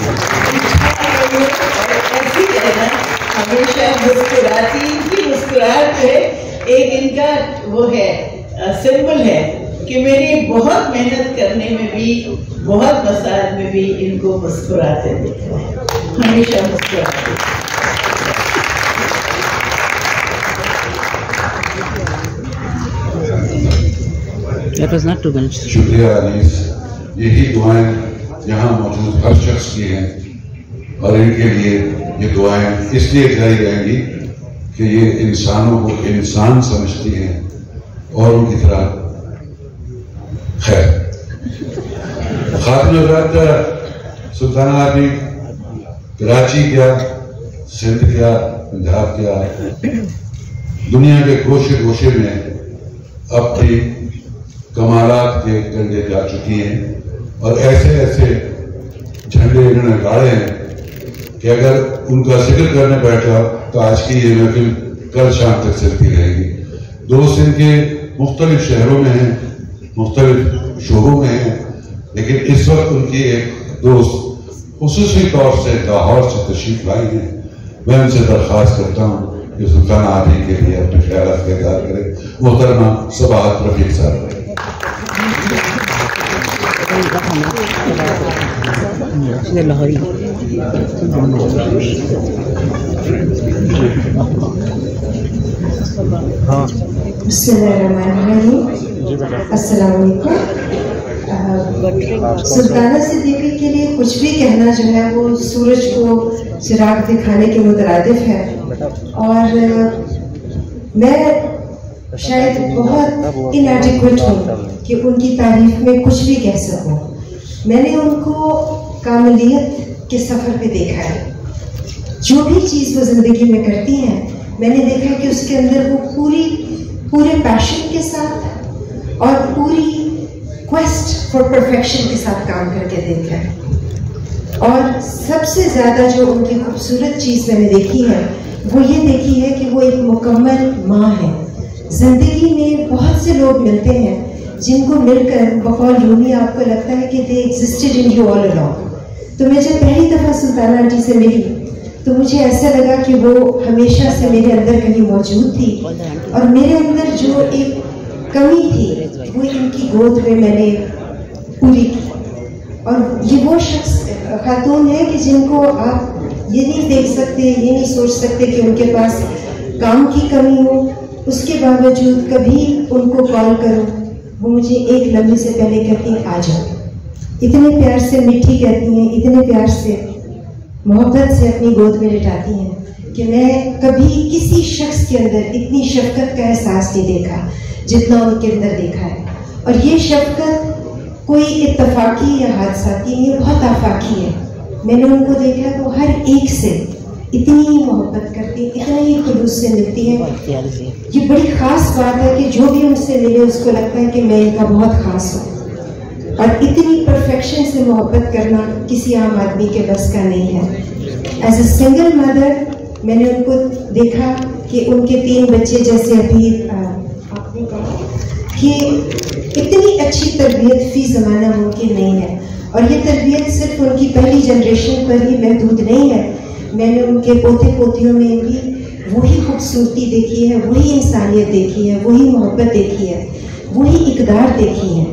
ऐसी रहना हमेशा मुस्कुराती। इनकी मुस्कुराहट है एक इनका वो है सिंबल है कि मेरी बहुत मेहनत करने में भी, बहुत मसाज में भी इनको मुस्कुराते देखा है, हमेशा मुस्कुराते। शुक्रिया अनीस। यही दुआएं यहाँ मौजूद हर शख्स की हैं और इनके लिए ये दुआएं इसलिए जारी रहेंगी कि ये इंसानों को इंसान समझती हैं और उनकी तरह खैर। खातिन हज़रात, सुल्ताना अभी कराची क्या, सिंध क्या, पंजाब क्या, दुनिया के गोशे गोशे में अपनी कमालात के कंधे जा चुकी हैं और ऐसे ऐसे झंडे इन्होंने गाड़े हैं कि अगर उनका जिक्र करने बैठा तो आज की ये महफिल कल शाम तक चलती रहेगी। दोस्त इनके मुख्तलिफ शहरों में हैं, मुख्तलिफ शोबों में हैं, लेकिन इस वक्त उनकी एक दोस्त खुसूसी तौर से लाहौर से तशरीफ लाई है। मैं उनसे दरख्वास्त करता हूँ कि सुल्ताना आदि के लिए अपने ख्यालात का इज़हार करें। मोहतरमा सबाहत रफीक साहब। सुल्ताना सिद्दीकी के लिए कुछ भी कहना जो है वो सूरज को चिराग दिखाने के मुतरादिफ है और मैं शायद बहुत इनएडिक्वेट हूँ कि उनकी तारीफ में कुछ भी कह सकूँ। मैंने उनको कामलियत के सफ़र पे देखा है। जो भी चीज़ वो ज़िंदगी में करती हैं मैंने देखा कि उसके अंदर वो पूरे पैशन के साथ और पूरी क्वेस्ट फॉर परफेक्शन के साथ काम करके देखा है। और सबसे ज़्यादा जो उनकी खूबसूरत चीज़ मैंने देखी है वो ये देखी है कि वो एक मुकम्मल माँ है। जिंदगी में बहुत से लोग मिलते हैं जिनको मिलकर बकौल रूमी आपको लगता है कि they existed in you all along. तो मैं जब पहली दफ़ा सुल्ताना आंटी से मिली तो मुझे ऐसा लगा कि वो हमेशा से मेरे अंदर कहीं मौजूद थी और मेरे अंदर जो एक कमी थी वो इनकी गोद में मैंने पूरी की। और ये वो शख्स खातून है कि जिनको आप ये नहीं देख सकते, ये नहीं सोच सकते कि उनके पास काम की कमी हो, उसके बावजूद कभी उनको कॉल करो वो मुझे एक लम्हे से पहले कहती हैं आ जाओ। इतने प्यार से मीठी कहती हैं, इतने प्यार से मोहब्बत से अपनी गोद में लिटाती हैं कि मैं कभी किसी शख्स के अंदर इतनी शफकत का एहसास नहीं देखा जितना उनके अंदर देखा है। और ये शफकत कोई इत्तफाकी या हादसाती नहीं, बहुत आफाकी है। मैंने उनको देखा तो हर एक से इतनी मोहब्बत करती, इतना ही खुलूस से मिलती है। ये बड़ी ख़ास बात है कि जो भी उनसे मिले उसको लगता है कि मैं इनका बहुत ख़ास हूँ। और इतनी परफेक्शन से मोहब्बत करना किसी आम आदमी के बस का नहीं है। एज ए सिंगल मदर मैंने उनको देखा कि उनके 3 बच्चे जैसे अभी आपने कहा कि इतनी अच्छी तरबियत फी ज़माना मुमकिन नहीं है। और ये तरबियत सिर्फ उनकी पहली जनरेशन पर ही महदूद नहीं है। मैंने उनके पोते पोतियों में भी वही खूबसूरती देखी है, वही इंसानियत देखी है, वही मोहब्बत देखी है, वही इकदार देखी है।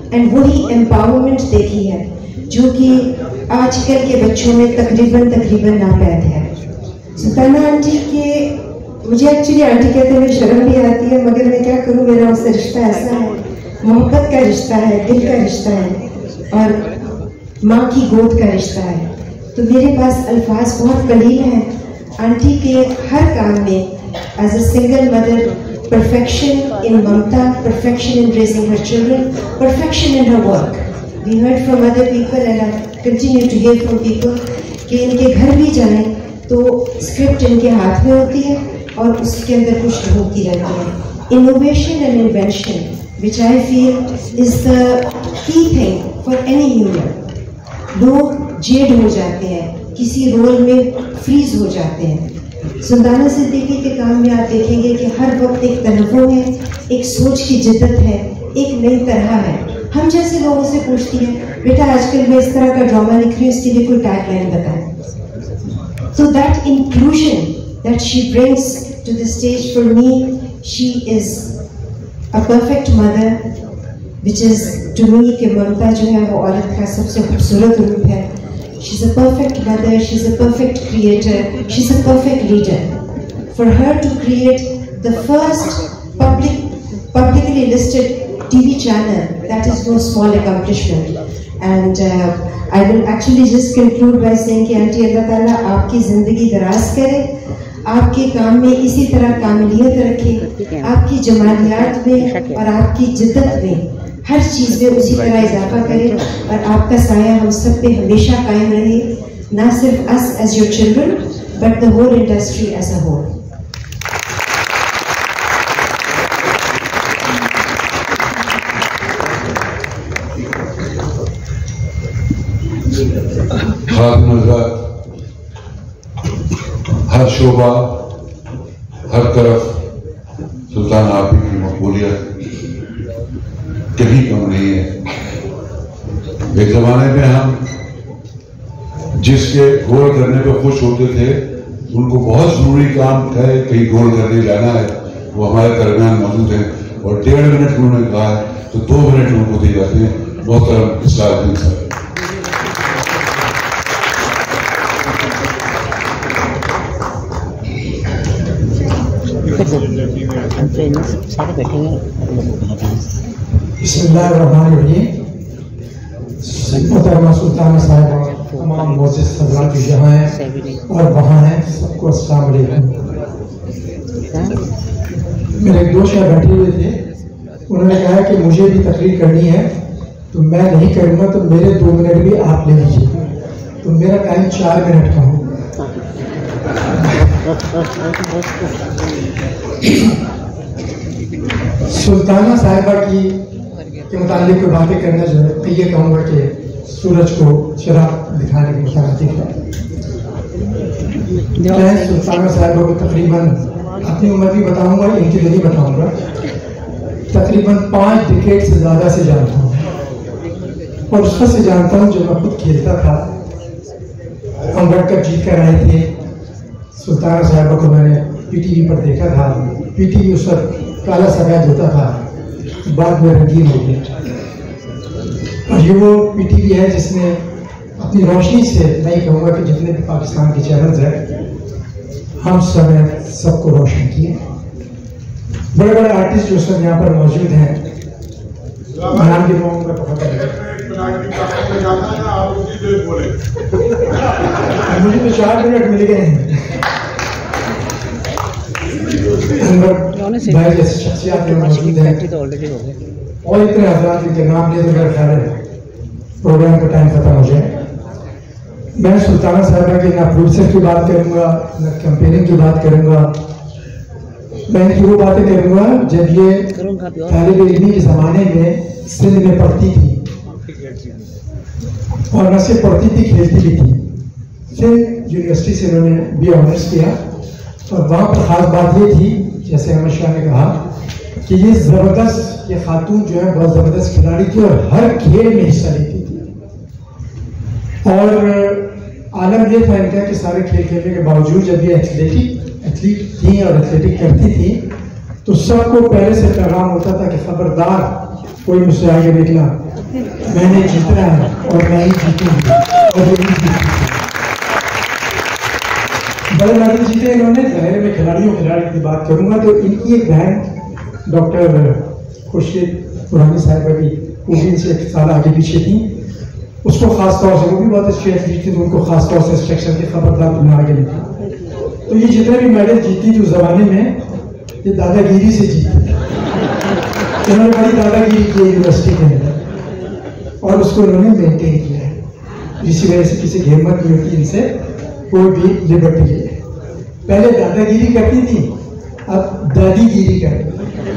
एंड वही एम्पावरमेंट देखी है जो कि आजकल के बच्चों में तकरीबन नापैद है। सुल्ताना आंटी के, मुझे एक्चुअली आंटी कहते हुए शर्म भी आती है, मगर मैं क्या करूँ, मेरा उससे रिश्ता ऐसा है, मोहब्बत का रिश्ता है, दिल का रिश्ता है और माँ की गोद का रिश्ता है। तो मेरे पास अल्फाज बहुत कलील हैं आंटी के हर काम में। As a single mother, perfection in mamta, perfection in raising her children, perfection in her work. We heard from other people and I continue to hear from people कि इनके घर भी जाएं तो स्क्रिप्ट इनके हाथ में होती है और उसके अंदर कुछ ढूंढती रहती है। Innovation and invention, which I feel is the key thing for any human. लोग जेड हो जाते हैं, किसी रोल में फ्रीज हो जाते हैं। सुल्ताना सिद्दीकी के काम में आप देखेंगे कि हर वक्त एक तनव्वुर है, एक सोच की जिद्दत है, एक नई तरह है। हम जैसे लोगों से पूछती हैं, बेटा आजकल मैं इस तरह का ड्रामा लिख रही हूँ, इसके लिए कोई टैगलाइन बताएं। So that inclusion that she brings to the stage, for me, she is a perfect mother, which is to me कि ममता जो है वो औरत का सबसे खूबसूरत रूप है। She's a perfect mother, she's a perfect creator, she's a perfect leader. For her to create the first publicly listed TV channel, that is no small accomplishment. And I will actually just conclude by saying कि aunty Allah ताला आपकी ज़िंदगी दराज करे, आपके काम में इसी तरह कामिलियत रखे, आपकी जमालियात में और आपकी जिद्दत में हर चीज़ में उसी तरह इजाफा करे और आपका साया हम सब पे हमेशा कायम रहे, ना सिर्फ us as your children, but the whole industry as a whole. हर शोबा, हर तरफ सुल्तान आपी की मकबूलियत कहीं कम नहीं है। एक जमाने में हम जिसके गोल करने पे खुश होते थे, उनको बहुत जरूरी काम है, कहीं गोल करने जाना है, वो हमारे दरमियान मौजूद हैं और 1.5 मिनट उन्होंने कहा है तो 2 मिनट उनको दिए जाते हैं। बहुत इस्लाम सर। मोहतरमा सुल्ताना साहिबा, तमाम मोअज़्ज़िज़ हज़रात जो यहाँ हैं और वहाँ हैं, सबको अस्सलाम वालेकुम। मेरे एक दोस्त यहाँ बैठे हुए थे, उन्होंने कहा कि मुझे भी तकरीर करनी है तो मैं नहीं करूँगा, तो मेरे 2 मिनट भी आप ले लीजिए। तो मेरा टाइम 4 मिनट का हो। सुल्ताना साहिबा की के मुतालिक कोई बातें करना जो है, तो ये कहूँगा कि सूरज को चिराग दिखाने के मुताबिक है। मैं सुल्ताना साहिबा को तकरीबन अपनी उम्र भी बताऊँगा, इनकी भी नहीं बताऊँगा, तकरीबन 5 डिकेड से ज़्यादा से जानता हूँ और उस वक्त से जानता हूँ जब मैं खुद खेलता था। अम्बेडकर जीत कर आए थे, सुल्ताना साहिबा को मैंने पीटीवी पर देखा था। पीटीवी उस वक्त काला सफेद होता था, बाद में रंगीन हो गया। और ये वो पीटीवी है जिसने अपनी रोशनी से, नहीं कहूँगा कि जितने भी पाकिस्तान के चैनल्स हैं, हम सबको रोशन किए। बड़े बड़े आर्टिस्ट जो सब यहाँ पर मौजूद हैं, नाम भी कहूँगा, मुझे तो 4 मिनट मिल गए हैं। भाई जैसे शख्सियत मौजूद है और इतने हज़रात के नाम ले तो मेरा ख्याल है प्रोग्राम का टाइम खत्म हो जाए। मैं सुल्ताना साहिबा के ना प्रोड्यूसर की बात करूँगा, ना कैंपेनिंग की बात करूँगा। मैं इनकी वो बातें करूँगा जब ये तालिब इल्मी के ज़माने में सिंध में पढ़ती थी और न सिर्फ पढ़ती थी, खेलती भी थी। सिंध यूनिवर्सिटी से उन्होंने बी ऑनर्स किया और वहाँ पर ख़ास बात ये थी, जैसे अहमद शाह ने कहा कि ये ज़बरदस्त, ये खातून जो है बहुत ज़बरदस्त खिलाड़ी थी और हर खेल में हिस्सा लेती थी। और आलम ये था इनका कि सारे खेल खेलने के बावजूद जब ये एथलीट थी और एथलेटिक करती थी तो सबको पहले से पैगाम होता था कि खबरदार कोई मुझसे आगे निकला मैंने जीतना है और मैं ही जीतूंगी और ये भी बड़े मेडल जीते इन्होंने। जाहिर में खिलाड़ी की बात करूंगा तो इनकी एक बहन डॉक्टर खुर्शीद पुरानी साहिबा की, वो भी इनसे 1 साल आगे पीछे थी। उसको खास तौर से, वो भी बहुत अच्छी एथलीट थी, तो उनको खास तौर से इंस्ट्रक्शन की खबरदार तुमने आगे लिखा। तो ये जितने भी मेडल जीती थी उस जमाने में, ये दादागिरी से जीती। इन्होंने बड़ी दादागिरी की यूनिवर्सिटी के अंदर और उसको इन्होंने मेंटेन किया है। इसी वजह से किसी की हिम्मत नहीं होती इनसे कोई भी लिबर्टी ले। पहले दादागिरी करती थी, अब दादीगिरी करती।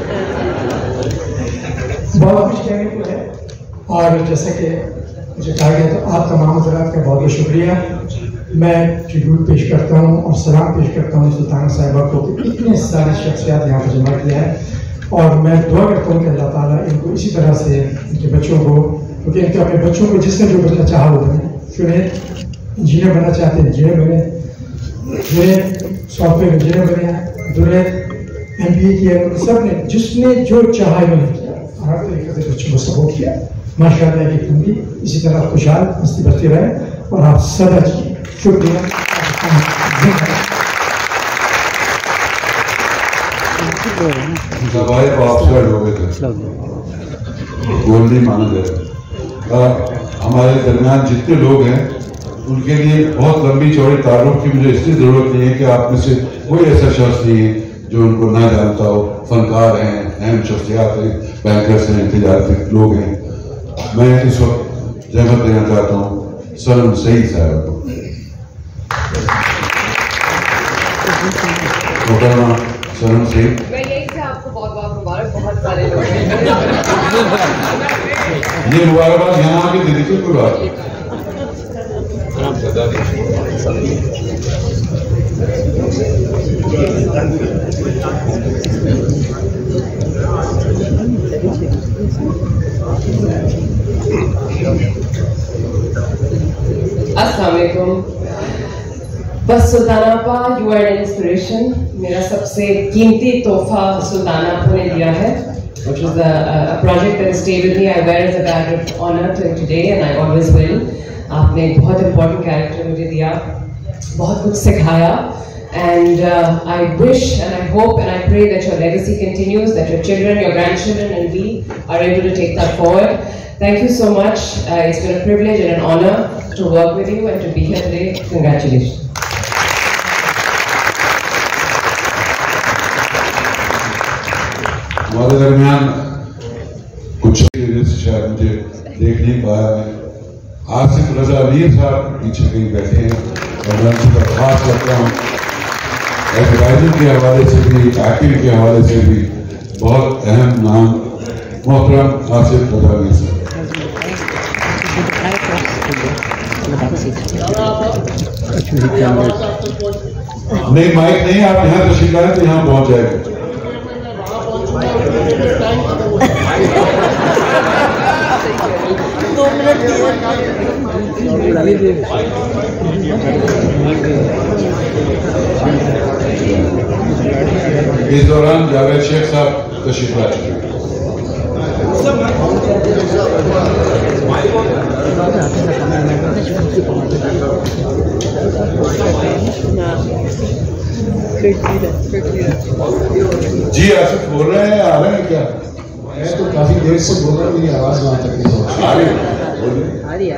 बहुत कुछ कहने को है और जैसा कि मुझे कहा गया तो आप तमाम हज़रात का बहुत बहुत शुक्रिया। मैं ट्रिब्यूट पेश करता हूँ और सलाम पेश करता हूँ सुल्ताना साहिबा को कि इतने सारे शख्सियात यहाँ पर जमा किया है। और मैं दुआ करता हूँ कि अल्लाह ताला इनको इसी तरह से इनके बच्चों को, क्योंकि इनके अपने बच्चों को जिसने जो बनना चाहा वो बने। जुनेद इंजीनियर बनना चाहते हैं, इंजीनियर बने, जुनेद सॉफ्टवेयर इंजीनियर बने, जुनेद MBA किया, सब ने जिसने जो चाहा इन्होंने किया। हर तरीके से बच्चों को सपोर्ट किया। माशाअल्लाह की जिंदगी इसी तरह खुशहाल मस्ती बचती रहे और आप सदा जी। शुक्रिया। दवाई ऑफसाइड हो गए थे, गोल नहीं माना जाएगा। हमारे दरमियान जितने लोग हैं उनके लिए बहुत लंबी चौड़ी तारुफ की मुझे इसलिए जरूरत नहीं है कि आप में से कोई ऐसा शख्स नहीं है जो उनको ना जानता हो। फनकार हैं, अहम शख्सियात हैं, बैंकर्स हैं, तजारती लोग हैं। मैं इस वक्त जहमत देना चाहता हूँ सलम सईद साहब को। सलम सईद, आपको बहुत बहुत मुबारक। बहुत सारे लोग ये मुबारकबाद यहाँ आके दे दीजिए, कोई बात नहीं। अस्सलाम वालेकुम। बस सुल्ताना आपा, यू आर इंस्पिरेशन। मेरा सबसे कीमती तोहफा सुल्ताना आपा ने दिया है, which is a project that stayed with me. I wear as a badge of honor till today and I always will. आपने बहुत important character मुझे दिया, बहुत कुछ सिखाया, and I wish and I hope and I pray that your legacy continues, that your children, your grandchildren and we are able to take that forward. Thank you so much. It's been a privilege and an honor to work with you and to be here today. Congratulations. हमारे दरमियान कुछ शायद मुझे देख नहीं पाया मैं। आसिफ रजा अमीर साहब पीछे कहीं बैठे हैं और मैं उनकी दरख्वास्त करता हूँ, एडवर्टाइजिंग के हवाले से भी, एक्टिंग के हवाले से भी बहुत अहम नाम मोहतरम आसिफ रजा अमीर साहब। नहीं माइक नहीं, आप यहाँ तशरीफ लाएं तो यहाँ पहुँच जाएगा। इस दौरान जावेद शेख साहब तशरीफ ला चुके हैं। जी आसिफ बोल रहे हैं, आ रहे हैं क्या? मैं तो काफी देर से बोल रहा हूँ, मेरी आवाज वहां तक नहीं पहुंची। आ रही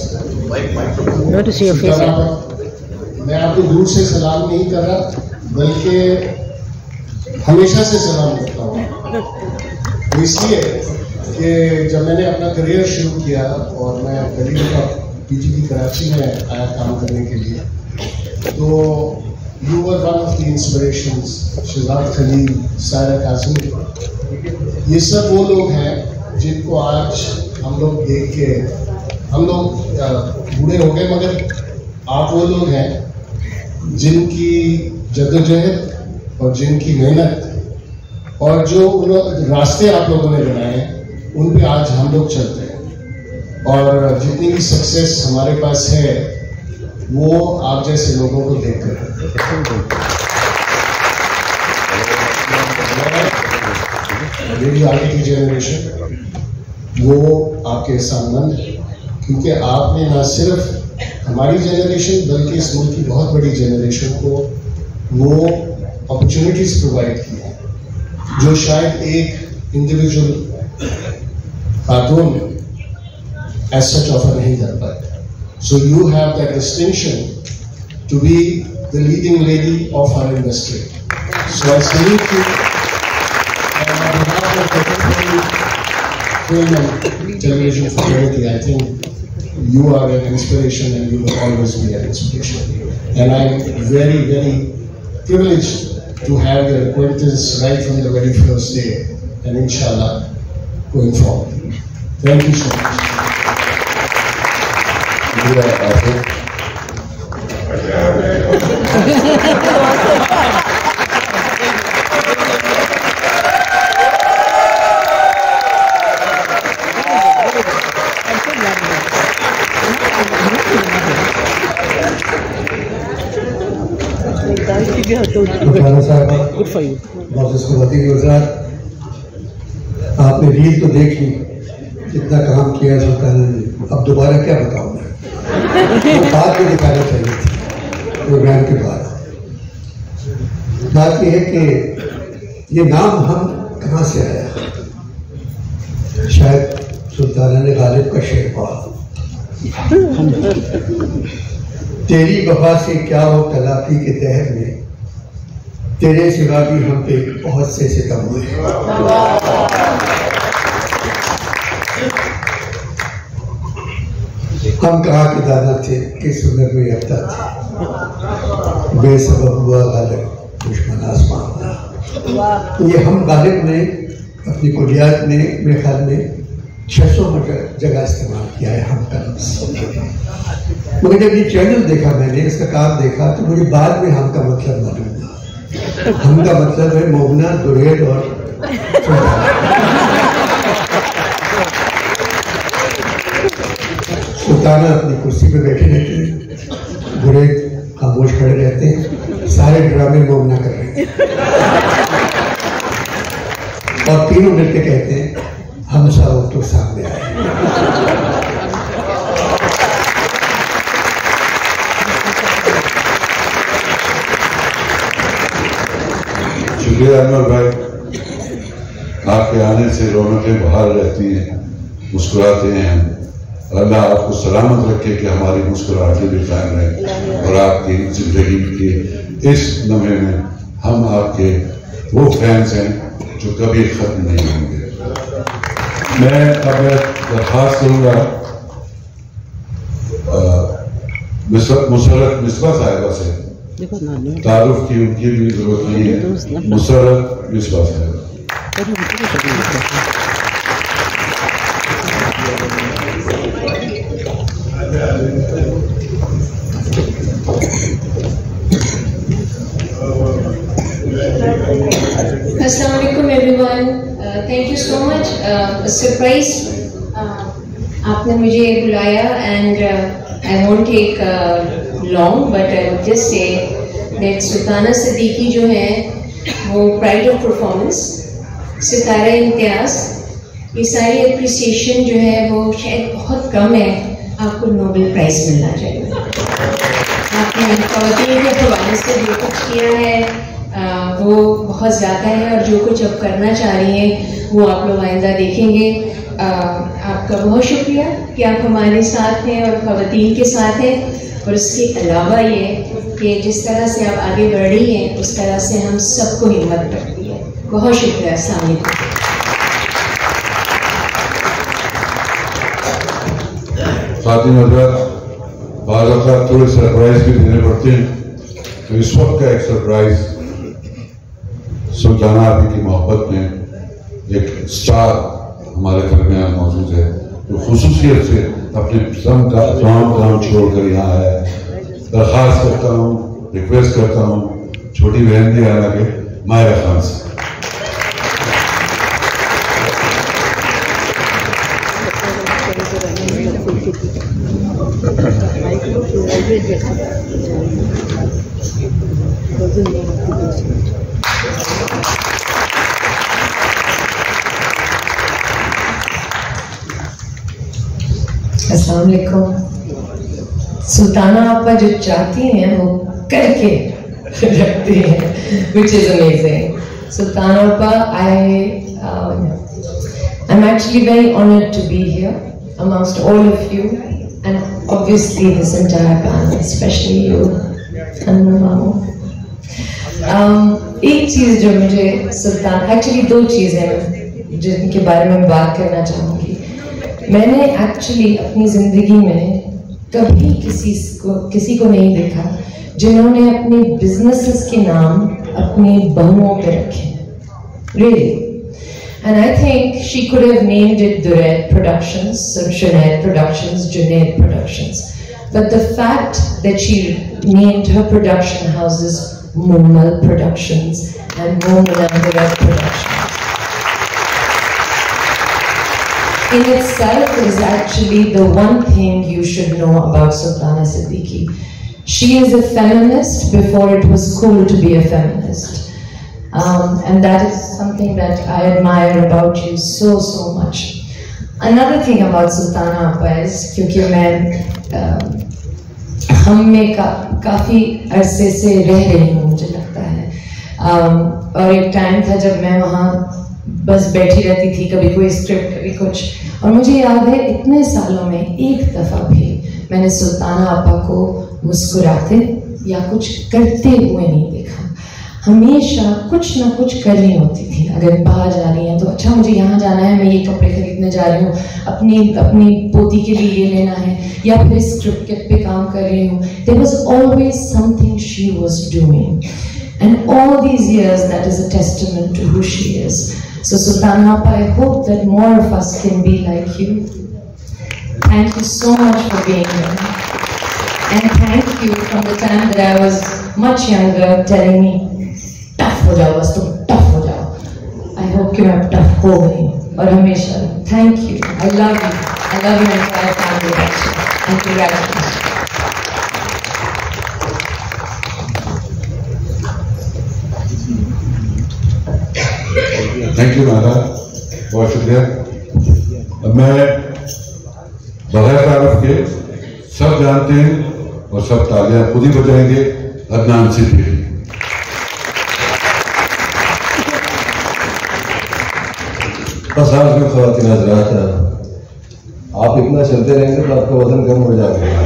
है। मैं आपको दूर से सलाम नहीं कर रहा, बल्कि हमेशा से सलाम करता हूँ। इसलिए कि जब मैंने अपना करियर शुरू किया और मैं दिल्ली का PGP कराची में आया काम करने के लिए, तो you were one of the inspirations. Shehzad Khalil, Saira Qasim, ये सब वो लोग हैं जिनको आज हम लोग देख के हम लोग बूढ़े हो गए, मगर आप वो लोग हैं जिनकी जद्दोजहद और जिनकी मेहनत और जो रास्ते आप लोगों ने बनाए हैं उन पे आज हम लोग चलते हैं। और जितनी भी सक्सेस हमारे पास है वो आप जैसे लोगों को देखकर मेरी आगे की जनरेशन वो आपके सामने है, क्योंकि आपने ना सिर्फ हमारी जनरेशन बल्कि इस मुल्क की बहुत बड़ी जनरेशन को वो अपॉर्चुनिटीज प्रोवाइड की है जो शायद एक इंडिविजुअल खातून एज सच ऑफर नहीं कर पाए. So you have that distinction to be the leading lady of our industry. So I salute you on behalf of the film and television fraternity. I think you are an inspiration and you will always be an inspiration. And I'm very, very privileged to have your acquaintance right from the very first day and inshallah going forward. Thank you so much. Good for you आपने reel तो देख ली, कितना काम किया सुल्ताना ने. अब दोबारा क्या बताऊं मैं, बाद में दिखाना चाहिए थी प्रोग्राम के बाद. बात यह है कि ये नाम हम कहाँ से आया. शायद सुल्ताना ने गालिब का शेर पढ़ा, तेरी वफा से क्या हो तलाफी के दहर में, तेरे सिवा भी हम पे बहुत से सितम हुए. हम कहाँ के दाना थे किस उम्र में अफ्ता थे, बेसबब हुआ गालिब दुश्मन आसमान. ये हम गालिब ने अपनी कुलियात में मेरे ख्याल में 600 जगह इस्तेमाल किया है हम का लफ्ज़. मगर जब ये चैनल देखा मैंने, इसका काम देखा, तो मुझे बाद में हम का मतलब मालूम हुआ. हम का मतलब है मोहना, दुरेल और सुल्ताना अपनी कुर्सी पे बैठे रहते हैं, दुरेल खामोश खड़े रहते हैं, सारे ड्रामे मोहना कर रहे हैं और तीनों मिलकर कहते हैं हम सब तो सामने आए. शुक्रिया अनवर भाई, आपके आने से रौनकें बहाल रहती हैं, मुस्कुराते हैं हम. अल्लाह आपको सलामत रखे कि हमारी मुस्कुराहटें भी कायम रहे और आपकी जिंदगी के इस लम्हे में हम आपके वो फैंस हैं जो कभी खत्म नहीं होंगे. मैं अब दरख्वास्त करूँगा मुशर्रफ मिसबा साहिबा से, तारुफ की उनकी भी जरूरत नहीं है. मुशर्रफ मिसबा साहिबा. Assalamu alaikum everyone. Thank you so much. Surprise. आपने मुझे बुलाया and I won't take long, but I would just say that Sultana Siddiqui जो है वो pride of performance, सितारा इम्तियाज, ये सारी अप्रिसिएशन जो है वो शायद बहुत कम है. आपको नोबेल प्राइज मिलना चाहिए. आपने ख़वातीन के हवाले से जो कुछ किया है वो बहुत ज़्यादा है और जो कुछ अब करना चाह रही हैं वो आप लोग आइंदा देखेंगे. आपका बहुत शुक्रिया कि आप हमारे साथ हैं और ख़वातीन के साथ हैं. और इसके अलावा ये कि जिस तरह से आप आगे बढ़ रही हैं उस तरह से हम सबको हिम्मत करती है. बहुत शुक्रिया. अस्सलाम वालेकुम. खातिन हज़रात, बाज़ औक़ात थोड़े सरप्राइज भी देने पड़ते हैं, तो इस वक्त का एक सरप्राइज सुल्ताना आपी की मोहब्बत में एक स्टार हमारे दरमियान मौजूद है जो खुसूसियत से अपने तमाम काम छोड़कर यहाँ आया है. दरख्वास्त करता हूँ, रिक्वेस्ट करता हूँ छोटी बहन भी आना के मायरा खान से. अस्सलाम वालेकुम। सुल्ताना आपा जो चाहती हैं वो करके रखती हैं, which is amazing. Sultana Appa, I'm actually very honored to be here amongst all of you, and obviously this entire panel, especially you and Mamu. एक चीज जो मुझे सुल्तान, एक्चुअली दो चीजें जिनके बारे में बात करना चाहूँगी। मैंने एक्चुअली अपनी जिंदगी में कभी किसी को नहीं देखा जिन्होंने अपने बिजनेसेस के नाम अपनी बहुओं पे रखे, really. And I think she could have named it Duret Productions, Junaid Productions, Junaid Productions. But the fact that she named her production houses Mumal Productions and Mumal Duret Productions in itself is actually the one thing you should know about Sultana Siddiqui. She is a feminist before it was cool to be a feminist. And that is something that I admire about you so much. Another thing about Sultana Appa is, क्योंकि मैं हम में काफ़ी अरसे से रह रही हूँ, मुझे लगता है, और एक टाइम था जब मैं वहाँ बस बैठी रहती थी, कभी कोई स्क्रिप्ट कभी कुछ, और मुझे याद है इतने सालों में एक दफ़ा भी मैंने सुल्ताना आपा को मुस्कुराते या कुछ करते हुए नहीं देखा। हमेशा कुछ ना कुछ कर रही होती थी। अगर बाहर जा रही हैं तो अच्छा मुझे यहाँ जाना है, मैं ये कपड़े खरीदने जा रही हूँ, अपनी पोती के लिए ये लेना है, या फिर स्क्रिप्ट पे काम कर रही हूँ। There was always something she was doing, and all these years that is a testament to who she is. So Sultana Appa, I hope that more of us can be like you. Thank you so much for being here. And thank you from the time that I was much younger telling me, tough ho jao, bas tum tough ho jao. I hope कि मैं tough हो गई और हमेशा. Thank you. I love you. I love your entire family actually. And congratulations. Thank you Nada, बहुत शुक्रिया। मैं बगैर तारीफ के सब जानते हैं और सब तालियां खुद ही बजाएंगे, अदनान सिद्दीकी। बस आज में ख़वातीन हज़रात, आप इतना चलते रहेंगे तो आपका वजन कम हो जाएगा।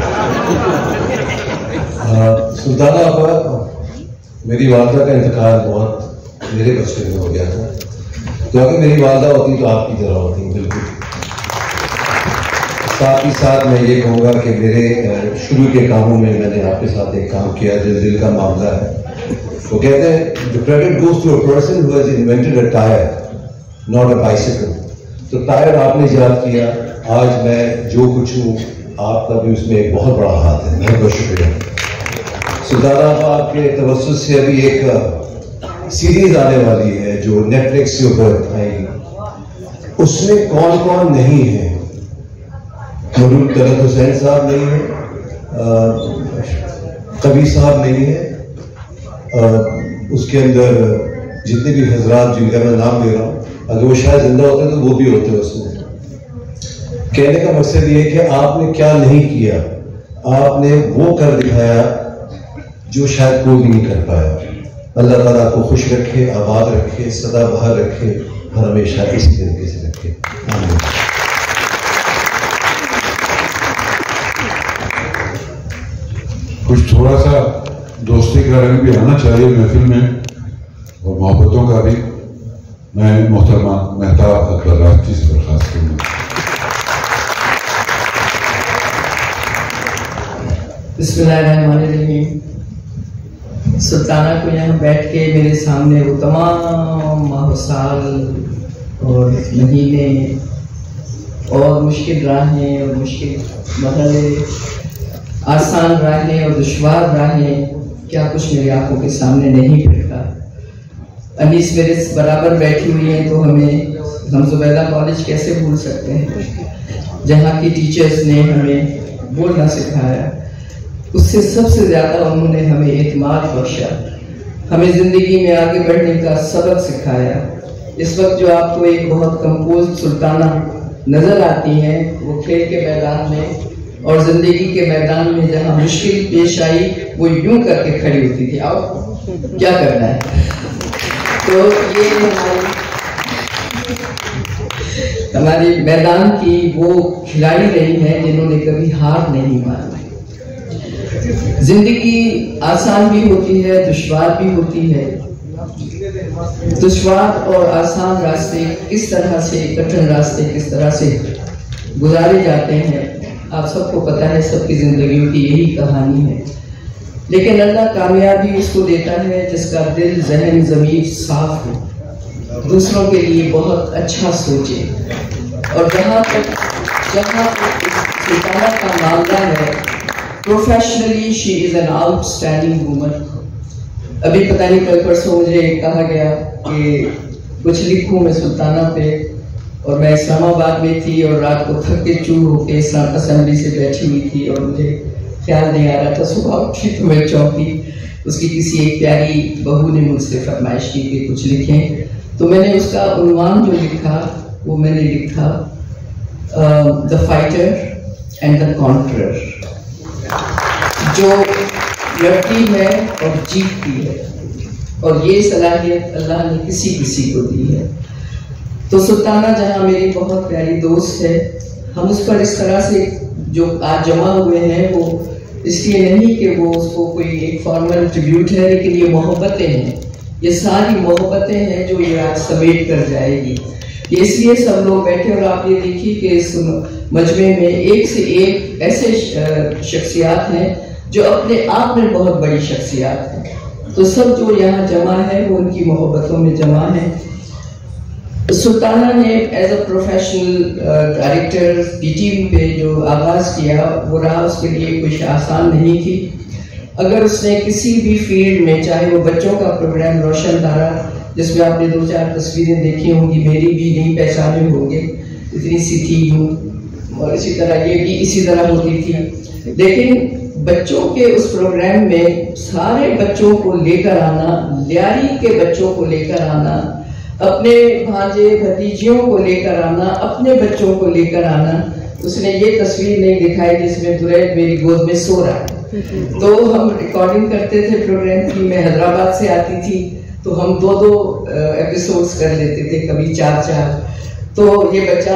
सुल्ताना आपा, मेरी वालदा का इंतकाल बहुत मेरे बचपन में हो गया था, तो अगर मेरी वालदा होती तो आपकी तरह होती बिल्कुल। साथ ही साथ मैं ये कहूँगा कि मेरे शुरू के कामों में मैंने आपके साथ एक काम किया जो दिल का मामला है। वो कहते हैं the credit goes to a person who has invented a tyre, not a bicycle. तो टायर आपने ईजाद किया, आज मैं जो कुछ हूँ आपका भी उसमें एक बहुत बड़ा हाथ है। बहुत बहुत शुक्रिया। सुल्ताना आपके तवज्जुह से अभी एक सीरीज आने वाली है जो नेटफ्लिक्स के ऊपर आएगी, उसमें कौन कौन नहीं है? नूरुल तलत हुसैन साहब नहीं है, कबीर साहब नहीं है, उसके अंदर जितने भी हजरात जिनका मैं नाम ले रहा हूँ, अगर वो शायद जिंदा होते तो वो भी होते उसमें। कहने का मकसद ये है कि आपने क्या नहीं किया, आपने वो कर दिखाया जो शायद कोई भी नहीं कर पाया। अल्लाह ताला आपको खुश रखे, आबाद रखे, सदा बहार रखे और हमेशा इसी तरीके से रखे। आमीन। कुछ थोड़ा सा दोस्ती का रंग भी आना चाहिए महफिल में और मोहब्बतों का भी। मैं मोहतरमा मेहताब अकबर से दरख्वास्त करूँगा। बिस्मिल्लाहिर्रहमानिर्रहीम। सुल्ताना को यहाँ बैठ के मेरे सामने वो तमाम माह साल और महीने और मुश्किल राहें और मुश्किल मरहले, आसान राहें और दुश्वार राहें, क्या कुछ मेरी आंखों के सामने नहीं फिरता। अनीस मेरे बराबर बैठी हुई है, तो हम जुबैदा कॉलेज कैसे भूल सकते हैं, जहाँ की टीचर्स ने हमें बोलना सिखाया। उससे सबसे ज़्यादा उन्होंने हमें एतमाद बख्शा, हमें ज़िंदगी में आगे बढ़ने का सबक सिखाया। इस वक्त जो आपको एक बहुत कंपोज सुल्ताना नजर आती हैं वो खेल के मैदान में और जिंदगी के मैदान में जहाँ मुश्किल पेश आई वो यूं करके खड़ी होती थी, आओ क्या करना है। तो ये हमारी मैदान की वो खिलाड़ी रही हैं जिन्होंने कभी हार नहीं मानी। जिंदगी आसान भी होती है, दुश्वार भी होती है। दुश्वार और आसान रास्ते किस तरह से, कठिन रास्ते किस तरह से गुजारे जाते हैं आप सबको पता है, सबकी जिंदगियों की यही कहानी है। लेकिन अल्लाह कामयाबी उसको देता है जिसका दिल, जहन, ज़मीर साफ हो, दूसरों के लिए बहुत अच्छा सोचे। और जहाँ तक सुल्ताना का मामला है, professionally she is an outstanding woman. अभी पता नहीं कल परसों मुझे कहा गया कि कुछ लिखूं मैं सुल्ताना पे, और मैं इस्लामाबाद में थी और रात को थक के चूर होके इस्लाम असेंबली से बैठी हुई थी और मुझे ख्याल नहीं आ रहा था। सुबह उठी तो मैं चौंकी, उसकी किसी एक प्यारी बहू ने मुझसे फरमाइश की कि कुछ लिखें, तो मैंने उसका उन्वान जो लिखा वो मैंने लिखा the fighter and the contour, जो लड़ती है और जीतती है, और ये सलाहियत अल्लाह ने किसी किसी को दी है। तो सुल्ताना जहाँ मेरी बहुत प्यारी दोस्त है, हम उस पर इस तरह से जो आज जमा हुए हैं वो इसलिए नहीं कि वो उसको कोई एक फॉर्मल ट्रिब्यूट है, लेकिन ये मोहब्बतें हैं, ये सारी मोहब्बतें हैं जो ये आज समेट कर जाएगी। ये इसलिए सब लोग बैठे, और आप ये देखिए कि इस मजमे में एक से एक ऐसे शख्सियात हैं जो अपने आप में बहुत बड़ी शख्सियात हैं। तो सब जो यहाँ जमा है वो उनकी मोहब्बतों में जमा है। सुल्ताना ने as a professional director PTV पे जो आगाज़ किया वो रहा उसके लिए कुछ आसान नहीं थी। अगर उसने किसी भी फील्ड में, चाहे वो बच्चों का प्रोग्राम रोशन तारा जिसमें आपने 2-4 तस्वीरें देखी होंगी, मेरी भी नहीं पहचाने होंगे, इतनी सी थी यूँ, और इसी तरह ये भी इसी तरह होती थी। लेकिन बच्चों के उस प्रोग्राम में सारे बच्चों को लेकर आना, लियारी के बच्चों को लेकर आना, अपने भांजे भतीजियों को लेकर आना, अपने बच्चों को लेकर आना। उसने ये तस्वीर नहीं दिखाई जिसमें दुरैद मेरी गोद में सो रहा है। तो हम रिकॉर्डिंग करते थे प्रोग्राम की, मैं हैदराबाद से आती थी तो हम 2-2 एपिसोड्स कर लेते थे, कभी 4-4। तो ये बच्चा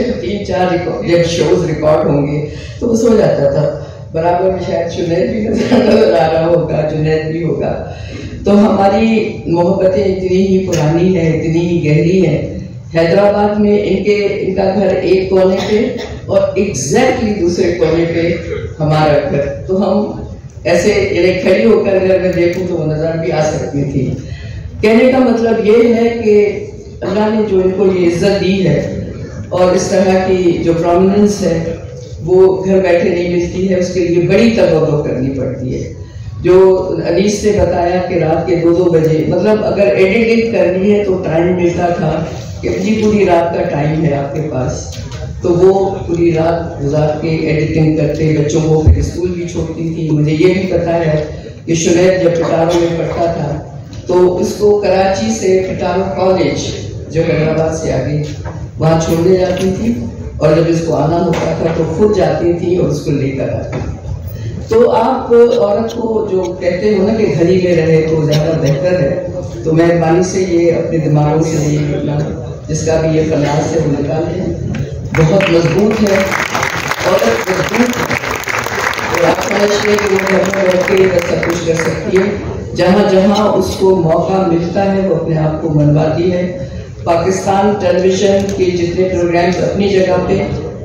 3-4 जब शोज रिकॉर्ड होंगे तो वो सो जाता था। बराबर में शायद जुनैद भी नजर आ रहा होगा, जुनैद भी होगा। तो हमारी मोहब्बतें इतनी ही पुरानी है, इतनी ही गहरी है। हैदराबाद में इनका घर एक कोने पे और एग्जैक्टली दूसरे कोने पे हमारा घर। तो हम ऐसे खड़ी होकर अगर मैं देखूं तो वो नजर भी आ सकती थी। कहने का मतलब ये है कि अल्लाह ने जो इनको ये इज्जत दी है और इस तरह की जो प्रोमिनेंस है वो घर बैठे नहीं मिलती है, उसके लिए बड़ी तवज्जो करनी पड़ती है। जो अनीस ने बताया कि रात के 2-2 बजे, मतलब अगर एडिटिंग करनी है तो टाइम मिलता था कि पूरी रात का टाइम है आपके पास, तो वो पूरी रात गुजार के एडिटिंग करते, बच्चों को फिर स्कूल भी छोड़ती थी। मुझे ये भी पता है कि शुनैद जब पिटारो में पढ़ता था तो उसको कराची से पिटारो कॉलेज जो हैदराबाद से आगे वहाँ छोड़ने जाती थी, और जब इसको आना होता था तो खुद जाती थी और उसको लेकर आती थी। तो आप औरत को जो कहते हो ना कि घरी में रहे तो ज़्यादा बेहतर है, तो मेहरबानी से ये अपने दिमागों से ये करना, जिसका भी ये प्रयास है वो निकालें। बहुत मजबूत है औरत, मजबूत है, और आप समझिए कि वो घर में रह के सब कुछ कर सकती है। जहाँ जहाँ उसको मौका मिलता है वो अपने आप को मनवाती है। पाकिस्तान टेलीविजन के जितने प्रोग्राम्स अपनी जगह पे,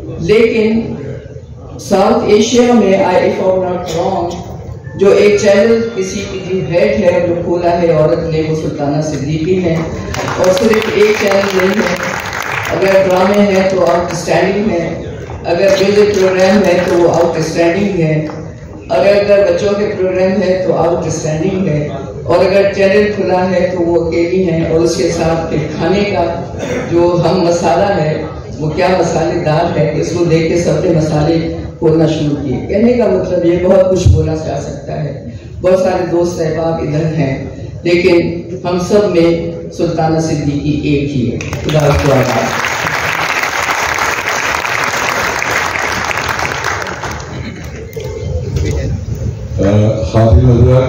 लेकिन साउथ एशिया में I if I not wrong जो एक चैनल किसी की जो हेड है जो खोला है औरत ने वो सुल्ताना सिद्दीकी है। और सिर्फ एक चैनल नहीं है, अगर ड्रामे हैं तो आउटस्टैंडिंग है, अगर म्यूजिक प्रोग्राम है तो वो आउटस्टैंडिंग है, अगर बच्चों के प्रोग्राम है तो आउटस्टैंडिंग है, और अगर चैनल खुला है तो वो अकेली है। और उसके साथ खाने का जो हम मसाला है वो क्या मसालेदार है, इसको देख के सबने मसाले खोलना शुरू किए। कहने का मतलब ये बहुत कुछ बोला जा सकता है, बहुत सारे दोस्त अहबाब इधर हैं, लेकिन हम सब में सुल्ताना सिद्दीकी एक ही है। खुदा उसको आभार। खातिन हज़रात,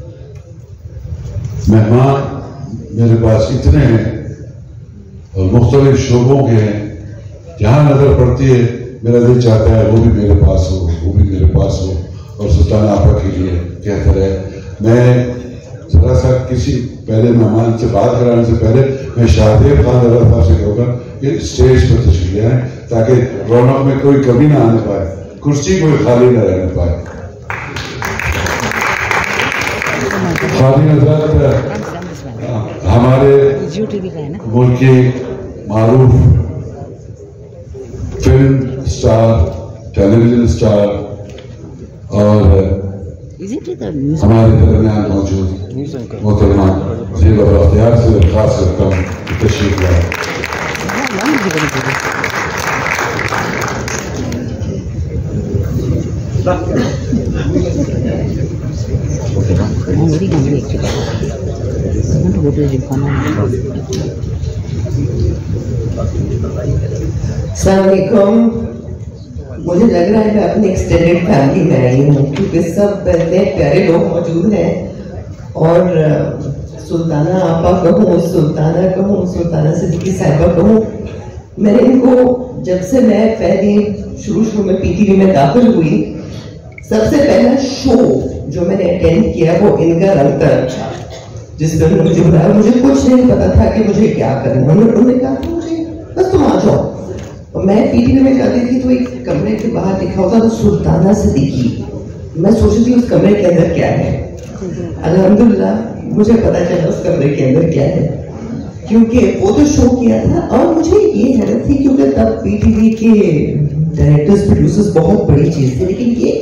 मेहमान मेरे पास इतने हैं और मुख्तलिफ शोबों के हैं, जहाँ नजर पड़ती है मेरा दिल चाहता है वो भी मेरे पास हो, वो भी मेरे पास हो। और सुल्ताना आपा के लिए कहता रहे। मैं जरा सा किसी पहले मेहमान से बात कराने से पहले मैं शाहदेव खान साहब से कहूँगा कि स्टेज पर तशरीफ ले आए ताकि रौनक में कोई कमी ना आने पाए, कुर्सी कोई खाली न रहने पाए। खाली हज़रात, हमारे मुल्क की मारूफ फिल्म स्टार, टेलीविजन स्टार और हमारे दरमियान मौजूद मोहतरमा ज़ेबा बख्तियार से दरख्वास्त करता हूँ कि तशरीफ लाएं। अस्सलामुअलैकुम। मुझे लग रहा है मैं अपनी एक्सटेंडेड फैमिली में आई हूँ क्योंकि सब इतने प्यारे लोग मौजूद हैं। और सुल्ताना आपा कहूँ, सुल्ताना कहूँ, सुल्ताना सिद्दीकी साहिबा कहूँ, मैंने इनको जब से मैं पहले शुरू में पीटीवी में दाखिल हुई, सबसे पहला शो जो मैंने अटेंड किया वो इनका रंग था, जिस पर मुझे बुलाया। मुझे कुछ नहीं पता था कि मुझे क्या करना। उन्होंने कहा मुझे बस तुम आ जाओ। और मैं पीटीवी में जाती थी तो एक कमरे के बाहर लिखा होता था सुल्ताना सिद्दीकी। मैं सोचती थी उस कमरे के अंदर क्या है। अल्हम्दुलिल्लाह मुझे पता चला उस कमरे के अंदर क्या है, क्योंकि वो तो शो किया था। और मुझे ये हैरत थी क्योंकि तब पीटीवी के डायरेक्टर्स प्रोड्यूसर्स बहुत बड़ी चीज थी, लेकिन ये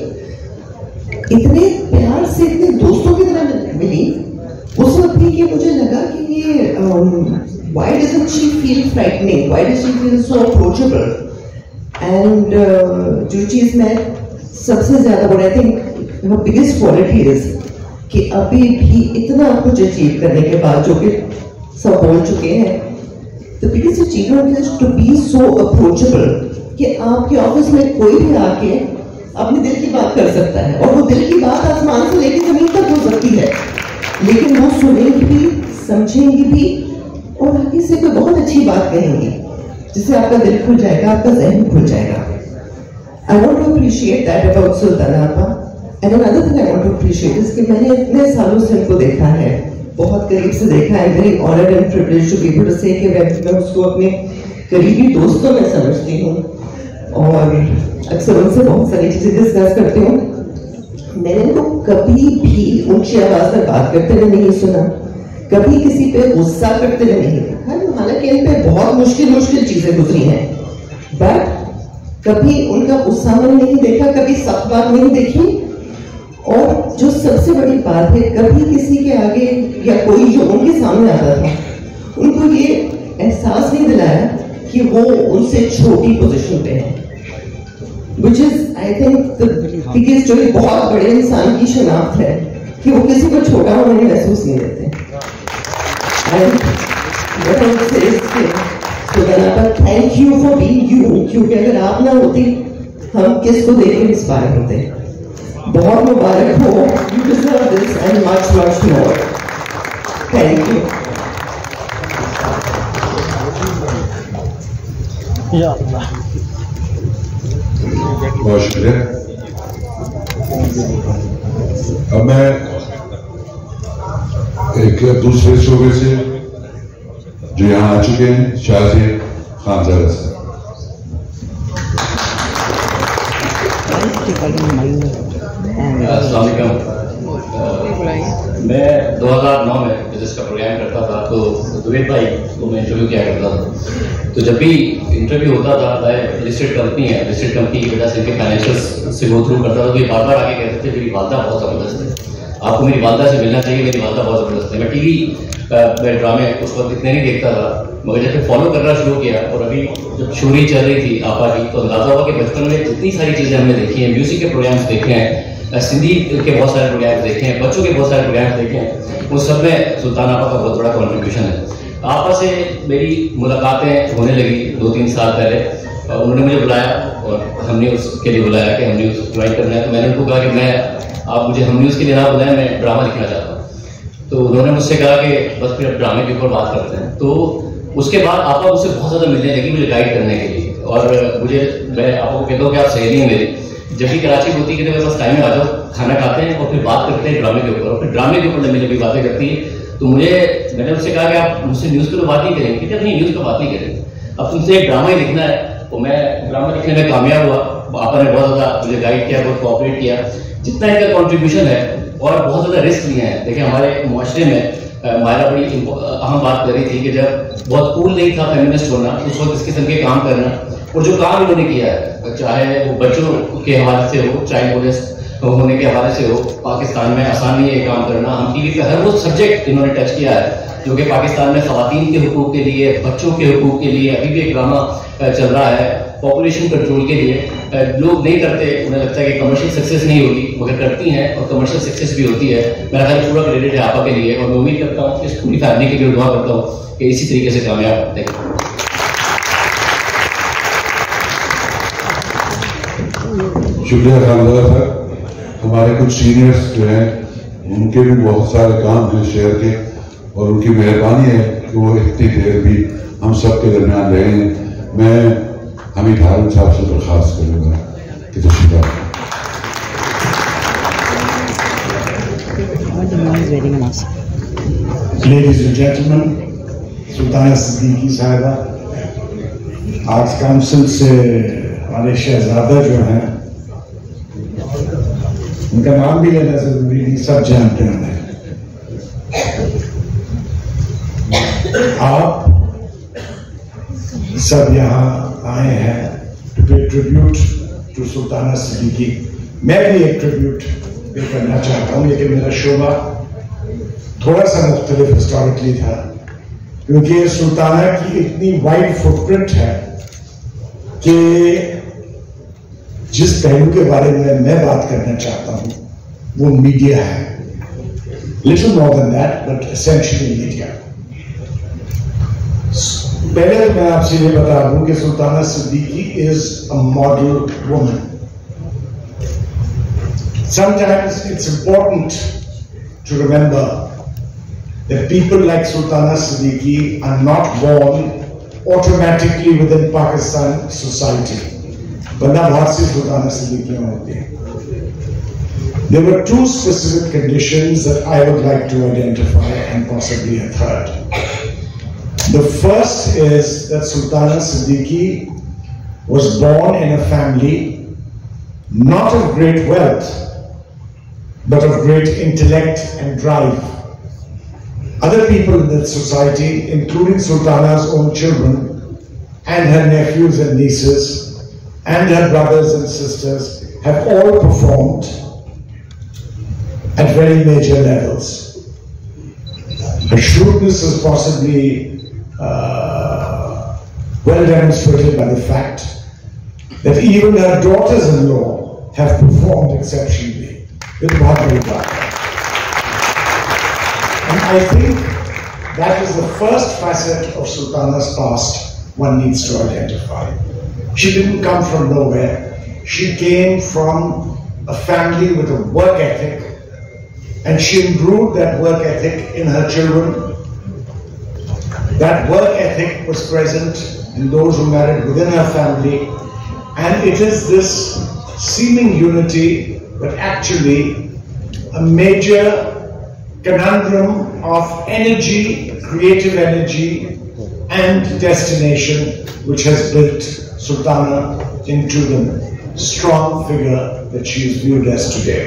इतने प्यार से इतने दोस्तों की तरह मिली उस वक्त भी कि मुझे लगा कि ये why doesn't she feel frightening? Why does she feel so approachable? And जो चीज मैं सबसे ज्यादा बोल रही थी, her biggest quality is कि अभी भी इतना कुछ अचीव करने के बाद, जो कि सब बोल चुके हैं, the biggest achievement is to be so approachable कि आपके ऑफिस में कोई भी आके अपने दिल की बात कर सकता है, और वो दिल की बात आसमान से लेकर जमीन तक हो सकती है, लेकिन वो सुनेंगी भी, समझेंगी भी और आगे से कोई बहुत अच्छी बात कहेंगी जिससे आपका दिल खुल जाएगा, आपका ज़हन खुल जाएगा। I want to appreciate that about Sultana Appa. And another thing I want to appreciate is कि मैंने इतने सालों से उनको देखा है, बहुत करीब से देखा है। very honored and privileged to be able to say कि मैं उसको अपने करीबी दोस्तों में समझती हूँ और अक्सर उनसे बहुत सारी चीजें डिस्कस करती हूँ। मैंने तो कभी भी ऊंची आवाज में बात करते हुए नहीं सुना, कभी किसी पे गुस्सा करते हुए नहीं देखा। हालांकि इन पे बहुत मुश्किल चीजें गुजरी हैं, बट कभी उनका गुस्सा मैंने नहीं देखा, कभी सख्त बात नहीं देखी। और जो सबसे बड़ी बात है, कभी किसी के आगे या कोई जो उनके सामने आता था उनको ये एहसास नहीं दिलाया कि वो उनसे छोटी पोजीशन पे है, which is I think the biggest जो बहुत बड़े इंसान की शनाख्त है कि वो किसी को छोटा होने महसूस नहीं देते। Thank you for being you, क्योंकि अगर आप ना होती हम किसको देख के इंस्पायर होते। बहुत मुबारक हो, you deserve this and much much more. Thank you. बहुत शुक्रिया। अब मैं एक दूसरे शोबे से जो यहाँ आ चुके हैं, शाहजेब खान साहब से। मैं 2009 में बिजनेस का प्रोग्राम करता था, तो दुबे भाई को मैं इंटरव्यू किया करता था। तो जब भी इंटरव्यू होता था, लिस्टेड कंपनी है, लिस्टेड कंपनी की वजह से इनके फाइनेंशियल्स से गो थ्रू करता था, तो ये बार बार आके कहते थे मेरी वालदा बहुत ज़बरदस्त है, आपको मेरी वालदा से मिलना चाहिए, मेरी वालदा बहुत ज़बरदस्त है। मैं टीवी में ड्रामे उस वक्त इतने नहीं देखता था, मगर जब फॉलो करना शुरू किया और अभी जब शूरी चल रही थी आपा की, तो अंदाजा हुआ कि बचपन में जितनी सारी चीज़ें हमने देखी हैं, म्यूजिक के प्रोग्राम्स देखे हैं, सिंधी के बहुत सारे प्रोग्राम्स देखे हैं, बच्चों के बहुत सारे प्रोग्राम्स देखे हैं, उस सब में सुल्ताना आपा का बहुत बड़ा कॉन्ट्रीब्यूशन है। आपा से मेरी मुलाकातें होने लगी 2-3 साल पहले, उन्होंने मुझे बुलाया और हमने उसके लिए बुलाया कि हमने उस ज्वाइन करना है। तो मैंने उनको कहा कि मैं आप मुझे हम न्यूज़ के लिए ना बुलाएं, मैं ड्रामा लिखना चाहता हूँ। तो उन्होंने मुझसे कहा कि बस फिर अब ड्रामे के ऊपर बात करते हैं। तो उसके बाद आपा मुझसे बहुत ज़्यादा मिलने लगी मुझे गाइड करने के लिए, और मैं आपको कहता हूँ कि आप सहेली हैं मेरी। जब भी कराची होती है कि मेरे पास टाइम में आ जाओ, खाना खाते हैं और फिर बात करते हैं ड्रामे के ऊपर, और फिर ड्रामे के ऊपर लंबी लंबी बातें करती है। तो मैंने उससे कहा कि आप मुझसे न्यूज़ पर तो बात नहीं करेंगे, क्योंकि अपनी न्यूज़ पर बात नहीं करेंगे, अब तुमसे एक ड्रामा ही लिखना है। तो मैं ड्रामा लिखने में कामयाब हुआ, आपा ने बहुत ज़्यादा मुझे गाइड किया, बहुत कोऑपरेट किया। जितना इनका कॉन्ट्रीब्यूशन है और बहुत ज़्यादा रिस्क लिए हैं। देखिए हमारे मुआशरे में मायरा बड़ी अहम बात कर रही थी कि जब बहुत कूल नहीं था फेमिनिस्ट होना, उस वक्त इस किस्म के काम करना, और जो काम इन्होंने किया है, चाहे वो बच्चों के हवाले से हो, चाइल्ड मोलेस्ट होने के हवाले से हो, पाकिस्तान में आसान नहीं है काम करना। हम टीवी पे हर वो सब्जेक्ट इन्होंने टच किया है जो कि पाकिस्तान में खवातीन के हुकूक के लिए, बच्चों के हुकूक के लिए अभी भी एक ड्रामा चल रहा है, पॉपुलेशन कंट्रोल के लिए। लोग नहीं करते, उन्हें लगता है कि कमर्शियल सक्सेस नहीं होगी, मगर करती हैं और कमर्शियल सक्सेस भी होती है। मेरा ख्याल पूरा क्रेडिट है आपा के लिए, और मैं उम्मीद करता हूँ इस पूरी फैमिली के लिए दुआ करता हूँ कि इसी तरीके से कामयाब होते हैं। शुक्रिया खानदार सर। हमारे कुछ सीनियर्स जो हैं उनके भी बहुत सारे काम हैं शहर के, और उनकी मेहरबानी है कि वो इतनी देर भी हम सब के दरमियान रहे हैं। मैं हमीद हारून साहब से दरख्वास्त करूँगा कि तशरीफ Ladies and gentlemen, Sultana Siddiqui साहिबा, आज काउंसिल से हमारे शहजादा जो हैं, उनका नाम भी लेना जरूरी नहीं, सब जानते हैं। आप सब यहाँ आए हैं टू पे ट्रिब्यूट टू सुल्ताना सिद्दीकी। मैं भी एक ट्रिब्यूट पे करना चाहता हूँ, लेकिन मेरा शोबा थोड़ा सा मुख्तलिफ हिस्टोरिकली था, क्योंकि सुल्ताना की इतनी वाइड फुटप्रिंट है कि जिस पहलू के बारे में मैं बात करना चाहता हूँ वो मीडिया है। Little more than that, but essentially media. पहले तो मैं आपसे ये बता दूं कि Sultana Siddiqui is a model woman. Sometimes it's important to remember that people like Sultana Siddiqui are not born automatically within Pakistan society. बंदा बहुत सी सुल्ताना सिद्दीकियां होती हैं। There were two specific conditions that I would like to identify, and possibly a third. The first is that Sultana Siddiqui was born in a family not of great wealth, but of great intellect and drive. Other people in that society, including Sultana's own children and her nephews and nieces and her brothers and sisters, have all performed at very major levels. Her shrewdness is possibly well demonstrated by the fact that even her daughters-in-law have performed exceptionally. With and I think that is the first facet of Sultana's past one needs to identify. She didn't come from nowhere. She came from a family with a work ethic, and she imbued that work ethic in her children. That work ethic was present in those who married within her family, and it is this seeming unity but actually a major conundrum of energy, creative energy and destination, which has built Sultana into the strong figure that she is viewed as today.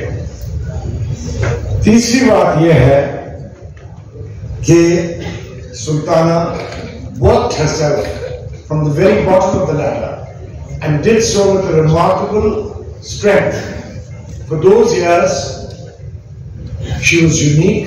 तीसरी बात यह है कि Sultana worked herself from the very bottom of the ladder and did so with a remarkable strength. For those years, she was unique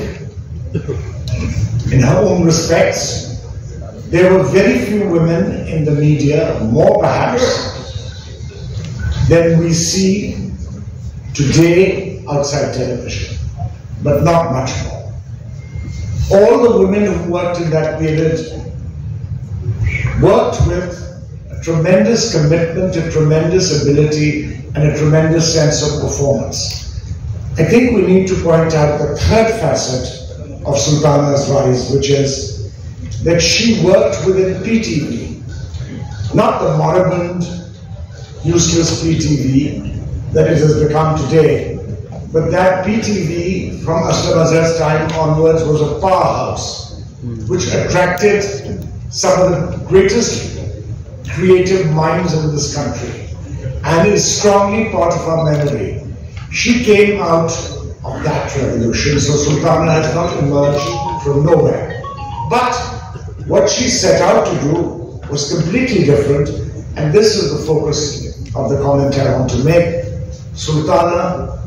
in her own respects. There were very few women in the media, more perhaps than we see today outside television, but not much more. All the women who worked in that period worked with a tremendous commitment, a tremendous ability, and a tremendous sense of performance. I think we need to point out the third facet of Sultana's rise, which is that she worked within PTV, not the moribund, useless PTV that it has become today, but that PTV from Aslam Azhar's time onwards was a powerhouse which attracted some of the greatest creative minds in this country and is strongly part of our memory. She came out of that revolution, so Sultana has not emerged from nowhere. But what she set out to do was completely different, and this is the focus of the comment I want to make. Sultana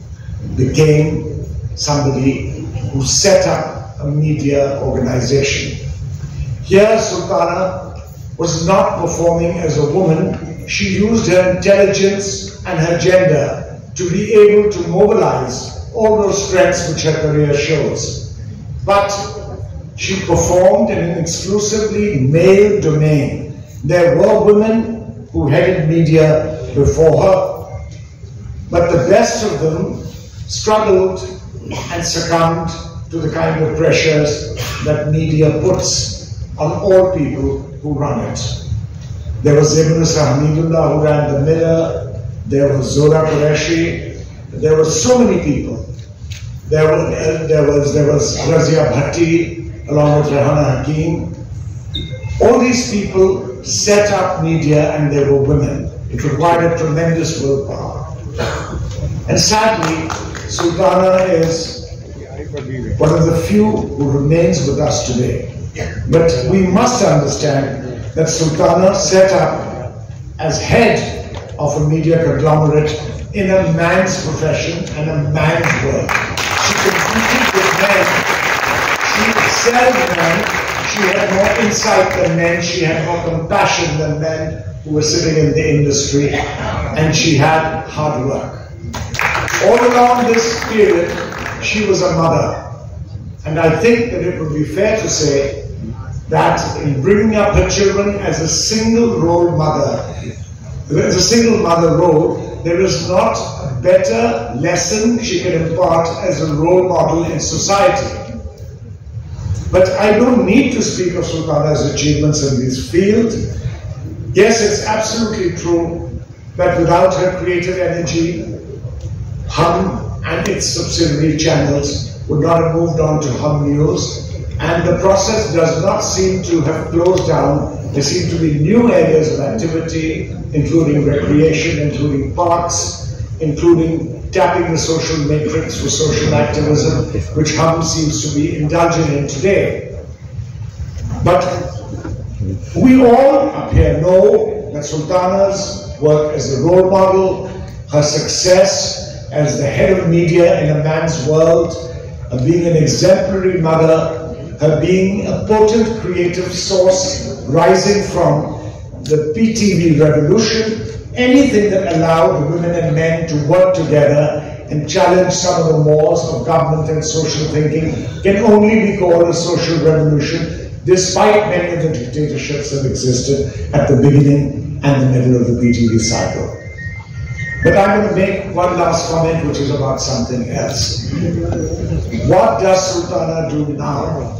became somebody who set up a media organization. Here Sultana was not performing as a woman. She used her intelligence and her gender to be able to mobilize all those strengths which her career shows. But she performed in an exclusively male domain. There were women who headed media before her, but the best of them struggled and succumbed to the kind of pressures that media puts on all people who run it. There was Zebnusra Hamidullah who ran the Mirror, there was Zola Qureshi, there were so many people. There was Razia Bhatti along with Rehana Hakim. All these people set up media and they were women. It required a tremendous willpower. And sadly, Sultana is one of the few who remains with us today. But we must understand that Sultana set up as head of a media conglomerate in a man's profession and a man's world. She competed with men. She excelled men. She had more insight than men. She had more compassion than men who were sitting in the industry. And she had hard work. All along this period, she was a mother. And I think that it would be fair to say that in bringing up her children as a single role mother, as a single mother role, there is not a better lesson she can impart as a role model in society. But I don't need to speak of Sultana's achievements in this field. Yes, it's absolutely true that without her creative energy, Hum and its subsidiary channels would not have moved on to Hum News, and the process does not seem to have closed down. There seem to be new areas of activity, including recreation, including parks, including tapping the social matrix for social activism, which Hum seems to be indulging in today. But we all up here know that Sultana's work as a role model, her success as the head of media in a man's world, her being an exemplary mother, her being a potent creative source rising from the PTV revolution, anything that allowed women and men to work together and challenge some of the mores of government and social thinking can only be called a social revolution, despite many of the dictatorships that existed at the beginning and the middle of the PTV cycle. But I'm going to make one last comment, which is about something else. What does Sultana do now?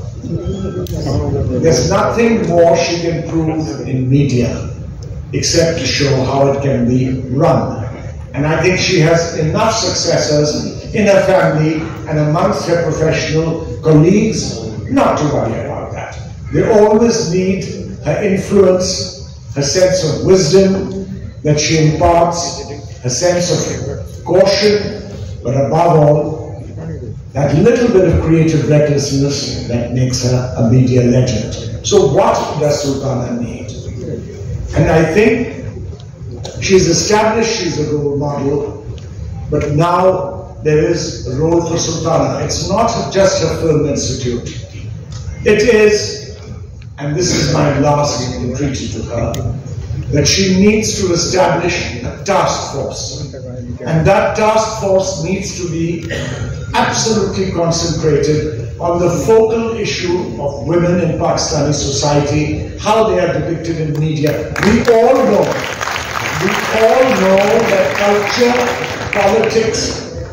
There's nothing more she can prove in media except to show how it can be run. And I think she has enough successors in her family and amongst her professional colleagues not to worry about that. They always need her influence, her sense of wisdom that she imparts, her sense of caution, but above all, that little bit of creative recklessness that makes her a media legend. So what does Sultana need? And I think she's established she's a role model, but now there is a role for Sultana. It's not just her film institute. It is, and this is my last entreaty to her, that she needs to establish a task force. And that task force needs to be absolutely concentrated on the focal issue of women in Pakistani society, how they are depicted in media. We all know that culture, politics,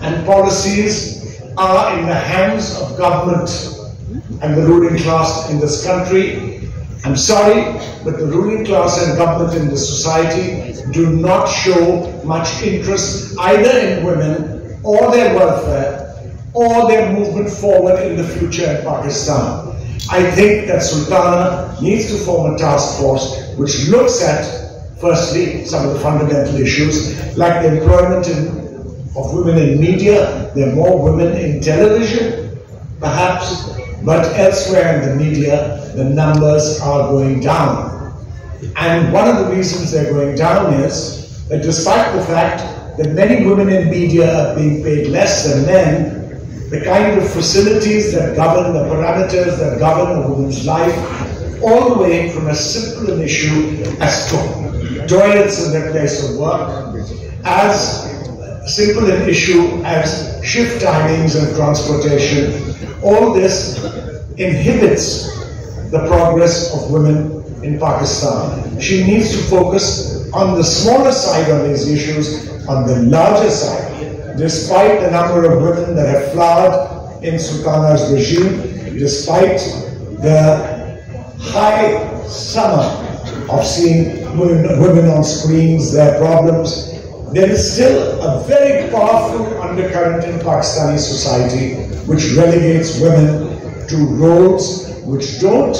and policies are in the hands of government and the ruling class in this country. I'm sorry, but the ruling class and government in this society do not show much interest either in women or their welfare or their movement forward in the future in Pakistan. I think that Sultana needs to form a task force which looks at, firstly, some of the fundamental issues like the employment of women in media. There are more women in television, perhaps, but elsewhere in the media, the numbers are going down. And one of the reasons they're going down is that despite the fact that many women in media are being paid less than men, the kind of facilities that govern, the parameters that govern a woman's life, all the way from a simple an issue as toilets in their place of work, as simple an issue as shift timings and transportation, all this inhibits the progress of women in Pakistan. She needs to focus on the smaller side on these issues, on the larger side. Despite the number of women that have flowered in Sultana's regime, despite the high summer of seeing women on screens, their problems, there is still a very powerful undercurrent in Pakistani society which relegates women to roles which don't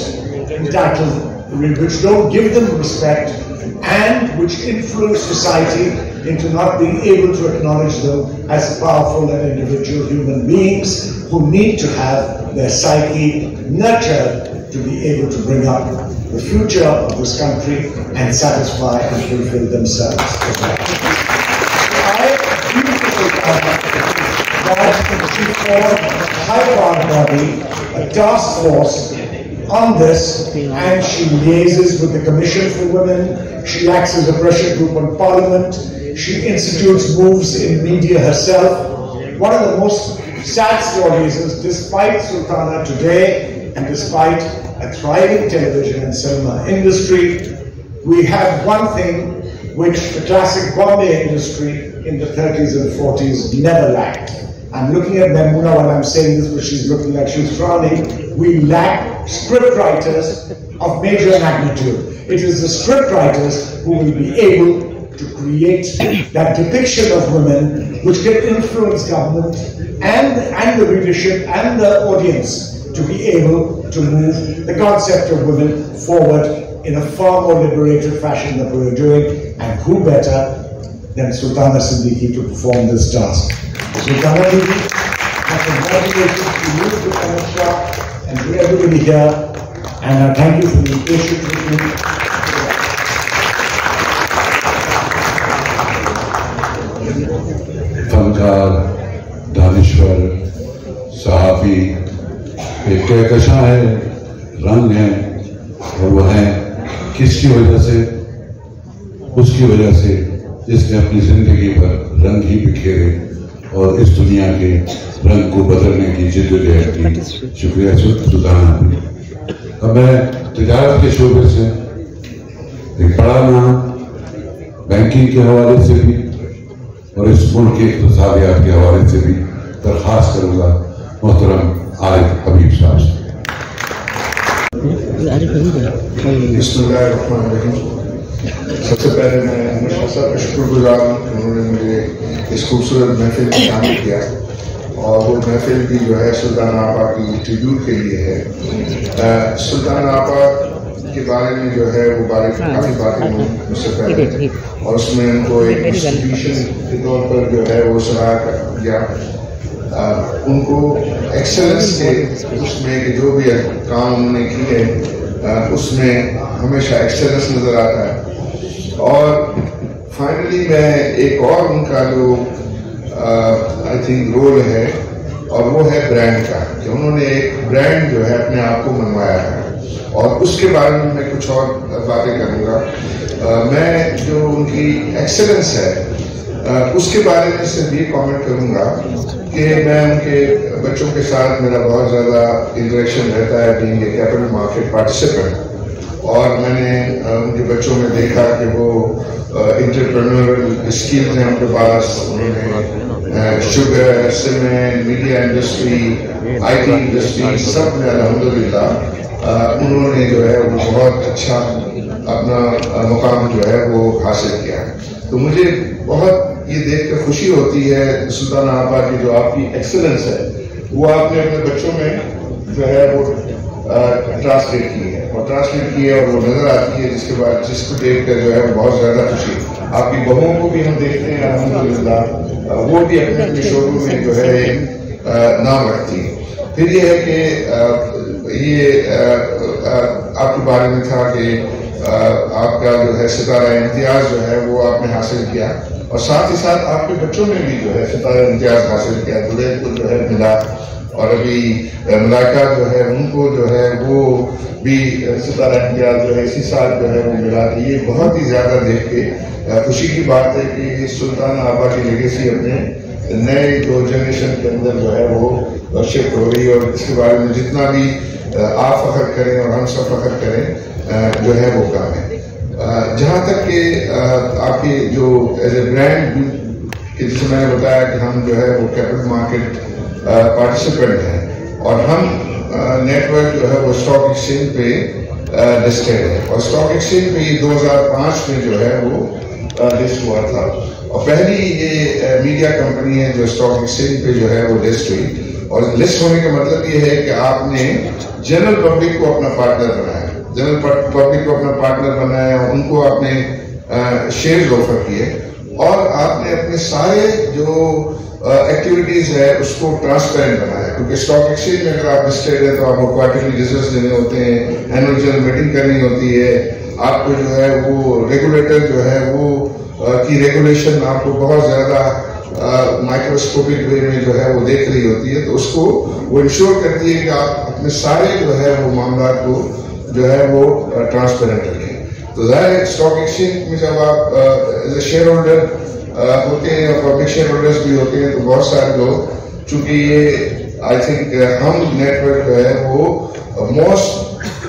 give them respect and which influence society into not being able to acknowledge them as powerful and individual human beings who need to have their psyche nurtured to be able to bring up the future of this country and satisfy and fulfill themselves. I agree that she formed a high-powered body, a task force on this, and she liaises with the Commission for Women. She acts as a pressure group on Parliament. She institutes moves in media herself. One of the most sad stories is, despite Sultana today and despite a thriving television and cinema industry, we have one thing which the classic Bombay industry in the 30s and 40s never lacked. I'm looking at Memuna while I'm saying this, but she's looking like she's frowning. We lack script writers of major magnitude. It is the script writers who will be able to create that depiction of women which can influence government and the readership and the audience to be able to move the concept of women forward in a far more liberated fashion than we're doing. And who better than Sultana Siddiqui to perform this task? Sultana Siddiqui, congratulations to you, Sultana Shah, and to everybody here, and thank you for being patient with me. फनकार, दानिश्वर, सहाफी, एक कहकशां है, रंग है, और वह है किसकी वजह से? उसकी वजह से जिसने अपनी जिंदगी पर रंग ही बिखेरे और इस दुनिया के रंग को बदलने की जिद्दोजहद की। शुक्रिया सुल्ताना। अब मैं तिजारत के शोबे से एक बड़ा नाम बैंकिंग के हवाले से भी और इस मुल्क के इक़्तिसादियात के हवाले से भी दरख्वास्त करूँगा मोहतरम आरिफ हबीब साहब से। सबसे पहले मैं शाह साहब का शुक्रगुजार हूँ कि उन्होंने मुझे इस खूबसूरत महफिल में शामिल किया, और वो महफिल भी जो है सुल्ताना आपा की ट्रिब्यूट के लिए है। सुल्ताना आपा के बारे में जो है वो काफ़ी बातें मुझसे पहले, और उसमें उनको एक इंस्टीट्यूशन के तौर पर जो है वो सराहा गया। उनको एक्सेलेंस के उसमें कि जो भी काम उन्होंने किए उसमें हमेशा एक्सेलेंस नज़र आता है। और फाइनली मैं एक और उनका जो आई थिंक रोल है, और वो है ब्रांड का, कि उन्होंने एक ब्रांड जो है अपने आप को मनवाया है, और उसके बारे में मैं कुछ और बातें करूँगा। मैं जो उनकी एक्सेलेंस है उसके बारे में सिर्फ ये कमेंट करूँगा कि मैं उनके बच्चों के साथ मेरा बहुत ज़्यादा इंटरेक्शन रहता है being a capital market participant, और मैंने उनके बच्चों में देखा कि वो इंटरप्रेन्योरल स्किल्स हैं उनके पास, उन्होंने sugar, cement, media industry, IT industry, सब में अल्हम्दुलिल्लाह उन्होंने जो है वो बहुत अच्छा अपना मुकाम जो है वो हासिल किया। तो मुझे बहुत ये देख कर खुशी होती है सुल्ताना आपा की जो आपकी एक्सेलेंस है वो आपने अपने बच्चों में जो है वो ट्रांसलेट की है और वो नजर आती है, जिसको देख कर जो है बहुत ज्यादा खुशी। आपकी बहुओं को भी हम देखते हैं अल्हम्दुलिल्लाह, वो भी अपने अपने शोरूम में जो है नाम रखती है। फिर ये है कि ये आपके बारे में था कि आपका जो है सितारा इम्तियाज जो है वो आपने हासिल किया और साथ ही साथ आपके बच्चों ने भी जो है सितारा इम्तियाज हासिल किया। दुल्हन को जो है मिला और अभी मुलाकात जो है उनको जो है वो भी सितारा इम्तियाज जो है इसी साल जो है वो मिला। ये बहुत ही ज्यादा देख के खुशी की बात है कि सुल्ताना आपा की लेगेसी अपने नए जो जनरेशन के अंदर जो है वो शिफ्ट हो रही है और इसके बारे में जितना भी आप फख्र करें और हम सब फख्र करें जो है वो काम है। जहाँ तक कि आपकी जो एज ए ब्रांड कि जिसे मैंने बताया कि हम जो है वो कैपिटल मार्केट पार्टिसिपेंट हैं और हम नेटवर्क जो है वो स्टॉक एक्सचेंज पे लिस्टेड है और स्टॉक एक्सचेंज पे ये 2005 में जो है वो लिस्ट हुआ था और पहली ये मीडिया कंपनी है जो स्टॉक एक्सचेंज पे जो है वो लिस्ट हुई। और लिस्ट होने का मतलब ये है कि आपने जनरल पब्लिक को अपना पार्टनर बनाया, उनको आपने शेयर ऑफर किए और आपने अपने सारे जो एक्टिविटीज है उसको ट्रांसपेरेंट बनाया, क्योंकि स्टॉक एक्सचेंज में अगर आप लिस्टेड है तो आपको क्वार्टरली रिजल्ट्स देने होते हैं, एनुअल जनरल मीटिंग करनी होती है, आपको जो है वो रेगुलेटर जो है वो की रेगुलेशन आपको बहुत ज्यादा माइक्रोस्कोपिक वे में जो है वो देख रही होती है, तो उसको वो इंश्योर करती है कि आप अपने सारे जो है वो मामला को जो है वो ट्रांसपेरेंट रखें। तो जाहिर है स्टॉक एक्सचेंज में जब आप एज ए शेयर होल्डर होते हैं और पब्लिक शेयर होल्डर्स भी होते हैं तो बहुत सारे लोग, चूंकि ये आई थिंक हम नेटवर्क जो है वो मोस्ट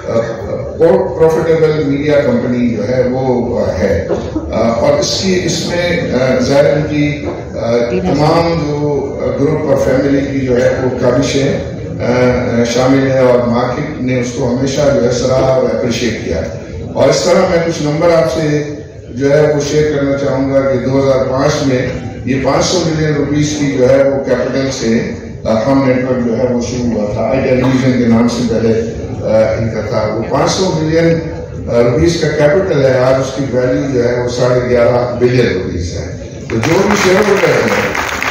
प्रॉफिटेबल मीडिया कंपनी जो है वो है और इसमें जाहिर की तमाम जो ग्रुप और फैमिली की जो है वो काबिशें शामिल है और मार्केट ने उसको हमेशा जो है सराहा और अप्रिशिएट किया। और इस तरह मैं कुछ नंबर आपसे जो है वो शेयर करना चाहूंगा कि 2005 में ये 500 मिलियन रुपीस की जो है वो कैपिटल से हम नेटवर्क जो है वो शुरू हुआ था। आई टेलीविजन के नाम से पहले इनका था। वो 500 मिलियन रुपीस का कैपिटल है, आज उसकी वैल्यू जो है वो 11.5 बिलियन रुपीस है। तो जो भी शेयर होल्डर है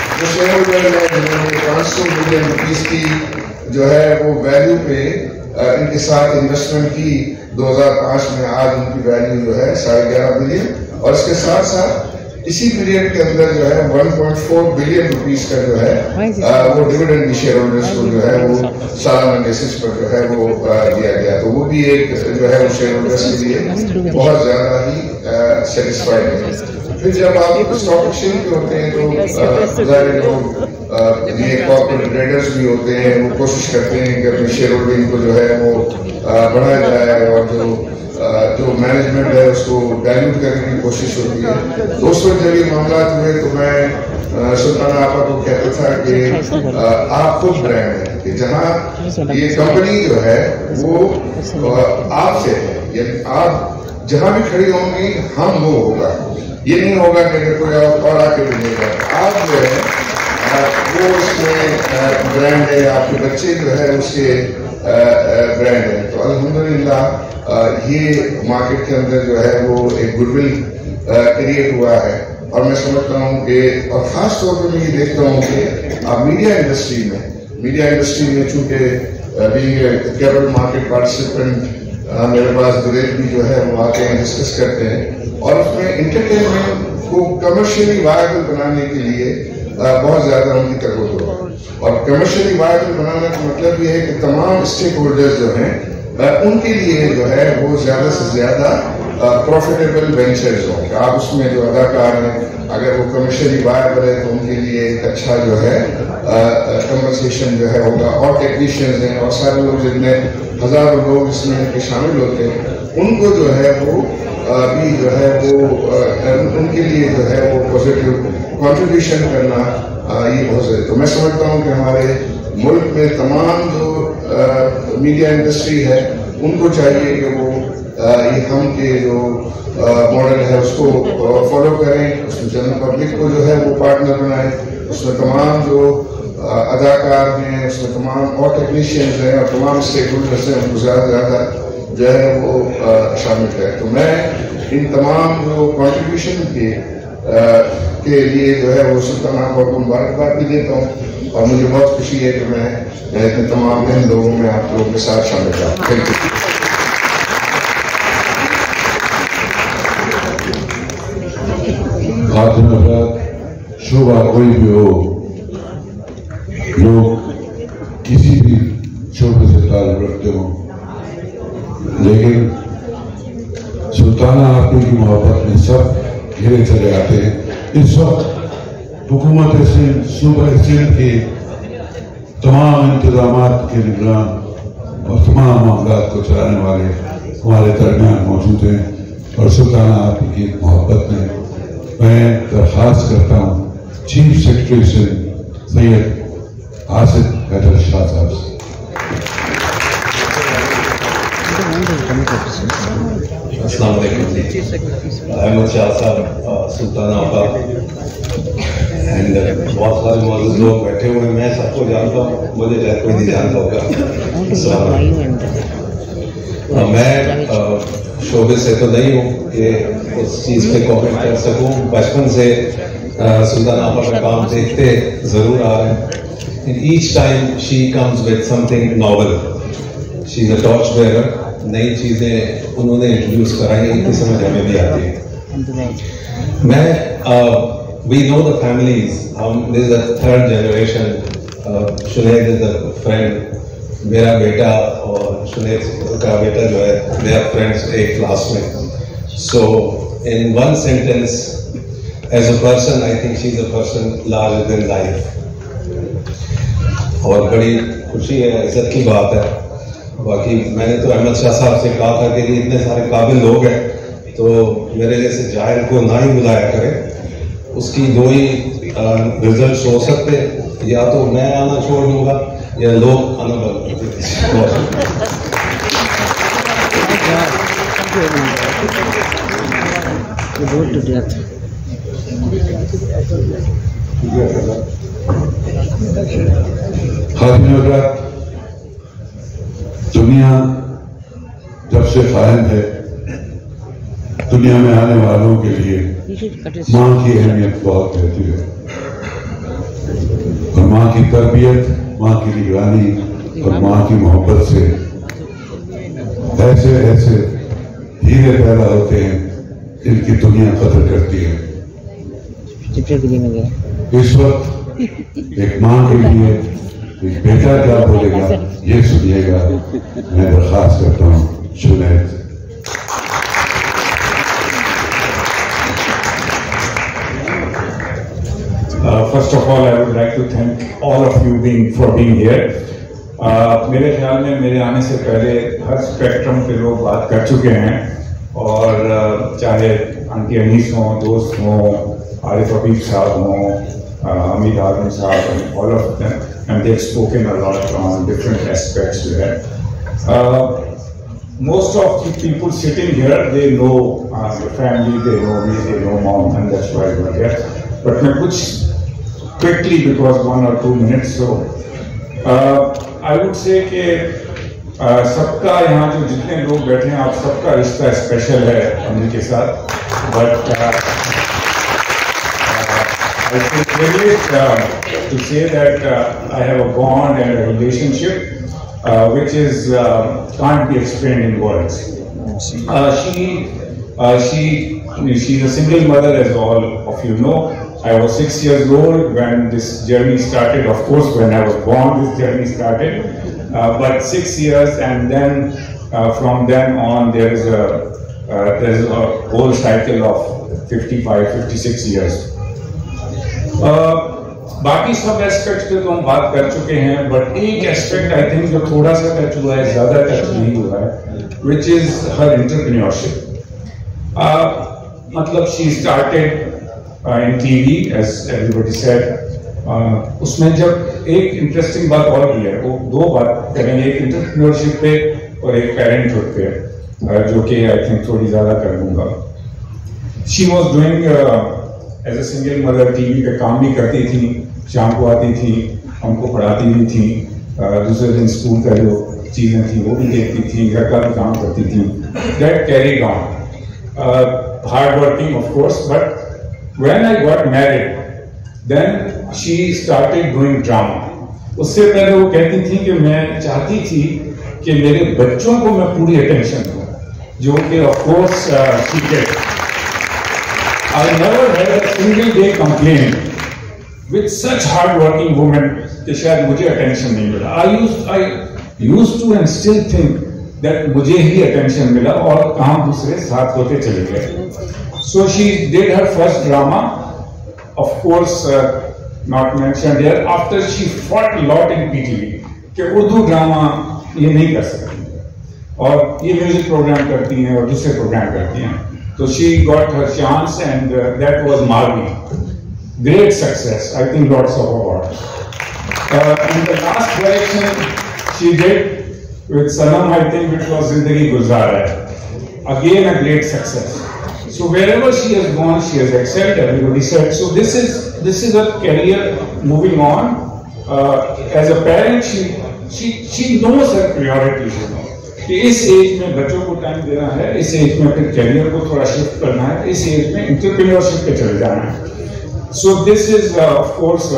जिन्होंने 500 मिलियन रुपीस की जो है वो वैल्यू पे इनके साथ इन्वेस्टमेंट की 2005 में, आज उनकी वैल्यू जो है 11.5 बिलियन और इसके साथ साथ इसी पीरियड के अंदर जो है 1.4 बिलियन रुपीस का जो है वो डिविडेंड भी शेयर होल्डर्स को जो है वो सालाना बेसिस पर जो है वो दिया गया। तो वो भी एक जो है वो शेयर होल्डर्स के लिए बहुत ज्यादा ही सेटिस्फाइड है। फिर जब आप स्टॉक एक्सचेंज पे होते हैं तो जाहिर लोग ये कॉर्पोरेट ट्रेडर्स भी होते हैं, वो कोशिश करते हैं कि अपने शेयर होल्डिंग को जो है वो बढ़ाया जाए और जो मैनेजमेंट है उसको डाइल्यूट करने की कोशिश होती है। दोस्तों जब ये मामला हुए तो मैं सुल्ताना आपा को कहता था कि आप खुद ब्रांड है कि जहाँ ये कंपनी जो है वो आपसे है, यानी आप जहाँ भी खड़ी होंगी हम वो होगा, ये नहीं होगा कि अगर कोई और आके मिलेगा, आप जो है वो उसमें ब्रांड है, आपके बच्चे जो है उसके ब्रांड है। तो अल्हम्दुलिल्लाह ये मार्केट के अंदर जो है वो एक गुडविल क्रिएट हुआ है और मैं समझता हूँ कि और खास तौर पर मैं ये देखता हूँ कि आप मीडिया इंडस्ट्री में चूंकि कैपिटल मार्केट पार्टिसिपेंट मेरे पास दुरेत भी जो है वो आते हैं, डिस्कस करते हैं और उसमें इंटरटेनमेंट को कमर्शियली वायबल बनाने के लिए बहुत ज्यादा उनकी तरफ हो और कमर्शियली वायबल बनाने का मतलब ये है कि तमाम स्टेक होल्डर्स जो हैं उनके लिए जो है वो ज्यादा से ज्यादा प्रॉफिटेबल वेंचर्स हों। आप उसमें जो अदाकार हैं अगर वो कमर्शियली वायबल है तो उनके लिए एक अच्छा जो है कंपनसेशन जो है होगा और टेक्नीशियंस हैं और सारे लोग जिनमें हजारों लोग इसमें शामिल होते हैं उनको जो है वो भी जो है वो उनके लिए जो है वो पॉजिटिव कंट्रीब्यूशन करना ये बहुत सारे, तो मैं समझता हूँ कि हमारे मुल्क में तमाम जो मीडिया इंडस्ट्री है उनको चाहिए कि वो ये हम के जो मॉडल है उसको फॉलो करें, उसमें जनरल पब्लिक को जो है वो पार्टनर बनाए, उसमें तमाम जो अदाकार हैं, उसमें तमाम और टेक्नीशियंस हैं और तमाम स्टेक होल्डर्स हैं, उनको ज़्यादा से ज़्यादा जो है वो शामिल करें। तो मैं इन तमाम जो कॉन्ट्रीब्यूशन के लिए जो है वो सुल्ताना को मुबारकबाद भी देता हूँ और मुझे बहुत खुशी है कि मैं इतने तमाम इन लोगों में आप लोगों के साथ शामिल रहा। Thank you. शोभा कोई भी हो, लोग किसी भी शोबे से ताल्लुक रखते हो, लेकिन सुल्ताना आपकी की मोहब्बत में सब घिरे चले आते हैं। इस वक्त हुकूमत सिंध, सूबा सिंध के तमाम इंतजामात के निगरान और तमाम मामला को चलाने वाले हमारे दरमियान मौजूद हैं और सुल्ताना आपकी की मोहब्बत में मैं दरख्वास्त करता हूँ चीफ सेक्रेटरी से सैयद आसिफ हैदर शाह साहब से। अस्सलाम वालेकुम। अहमद शाह साहब, सुल्ताना आपा एंड बहुत सारे मौजूद लोग बैठे हुए हैं। मैं सबको जानता हूँ, मुझे शायद कोई नहीं जानता होगा। मैं शोबे से तो नहीं हूँ कि उस चीज़ पे कमेंट कर सकूँ। बचपन से सुल्ताना आपा का काम देखते ज़रूर आ रहे हैं। Each time she comes with something novel, she is a torch bearer. नई चीज़ें उन्होंने इंट्रोड्यूस कराई, इतनी समझ हमें भी आती है। मैं वी नो द फैमिलीज, हम this is the third generation. Shunaid is the friend, मेरा बेटा और शुनैद का बेटा जो है दे आर फ्रेंड्स एक क्लास में। So in one sentence, as a person I think she is a person larger than life. और बड़ी खुशी है, इज्जत की बात है। बाकी मैंने तो अहमद शाह साहब से कहा था कि इतने सारे काबिल लोग हैं तो मेरे जैसे जाहिल को ना ही बुलाया करें। उसकी दो ही रिजल्ट हो सकते, या तो मैं आना छोड़ दूंगा या लोग आना बंद कर देंगे। दुनिया जब से कायम है, दुनिया में आने वालों के लिए माँ की अहमियत बहुत रहती है और माँ की तरबियत, माँ की निगरानी और माँ की मोहब्बत से ऐसे ऐसे हीरे पैदा होते हैं जिनकी दुनिया कदर करती है। इस वक्त एक माँ के लिए एक बेटा क्या बोलेगा ये सुनिएगा। मैं दरख्वास्त करता हूँ शुनैद। First of all, I would like to thank all of you for being here. मेरे ख्याल में मेरे आने से पहले हर स्पेक्ट्रम के लोग बात कर चुके हैं और चाहे आंटी अनीस हों, दोस्त हों, आरिफ हबीब साहब हों, अमीर आजम साहब, and all of them, and they've spoken a lot on different aspects there. Most of the people sitting here, they know the family, they know me, they know mom, and that's why we're here. But मैं कुछ quickly, because 1 or 2 minutes, so I would say कि सबका यहाँ जो जितने लोग बैठे हैं, आप सबका रिश्ता स्पेशल है अम्मी के साथ। But I feel privileged to say that I have a bond and a relationship which is can't be explained in words. She's a single mother, as all of you know. I was 6 years old when this journey started. Of course, when I was born, this journey started. But 6 years, and then from then on, there is a whole cycle of 55, 56 years. बाकी सब aspects पे तो हम बात कर चुके हैं, but एक एस्पेक्ट आई थिंक जो थोड़ा सा टच हुआ है, ज्यादा टच नहीं हुआ है, विच इज हर एंटरप्रेन्योरशिप। मतलब she started in TV, as everybody said, उसमें जब एक इंटरेस्टिंग बात और भी है, वो दो बात करेंगे, एक एंटरप्रेन्योरशिप पे और एक पेरेंटहुड पे, जो कि आई थिंक थोड़ी ज्यादा कर दूंगा। She was doing as a single mother, TV पे काम भी करती थी, शाम को आती थी, हमको पढ़ाती भी थी, दूसरे दिन स्कूल का जो चीजें थी वो भी देखती थी, घर का भी काम करती थी। That carried on, hard working of course, but when I got married then she started doing drama. उससे पहले वो कहती थी कि मैं चाहती थी कि मेरे बच्चों को मैं पूरी अटेंशन दूं, जो कि of course she did. I never had a single day complain with such hard working women कि शायद मुझे अटेंशन नहीं मिला। I used to and still think that मुझे ही अटेंशन मिला और काम दूसरे साथ होते चले गए। So she did her first drama, of course not mentioned here, after she fought a lot in PTV कि उर्दू ड्रामा ये नहीं कर सकती और ये म्यूजिक प्रोग्राम करती हैं और दूसरे प्रोग्राम करती हैं, तो she got her chance and that was Marvi, great success, I think lots of awards. And the last direction she did with Sanam, I think it was Zindagi Gulzar Hai, again a great success. So wherever she has gone, she has excelled. Everybody said. So this is a career moving on. As a parent, she knows her priorities. कि इस as में बच्चों को time देना है, इस as में फिर करियर को थोड़ा शिफ्ट करना है, इस एज में एंटरप्रेन्योरशिप पे चले जाना है। So this is of course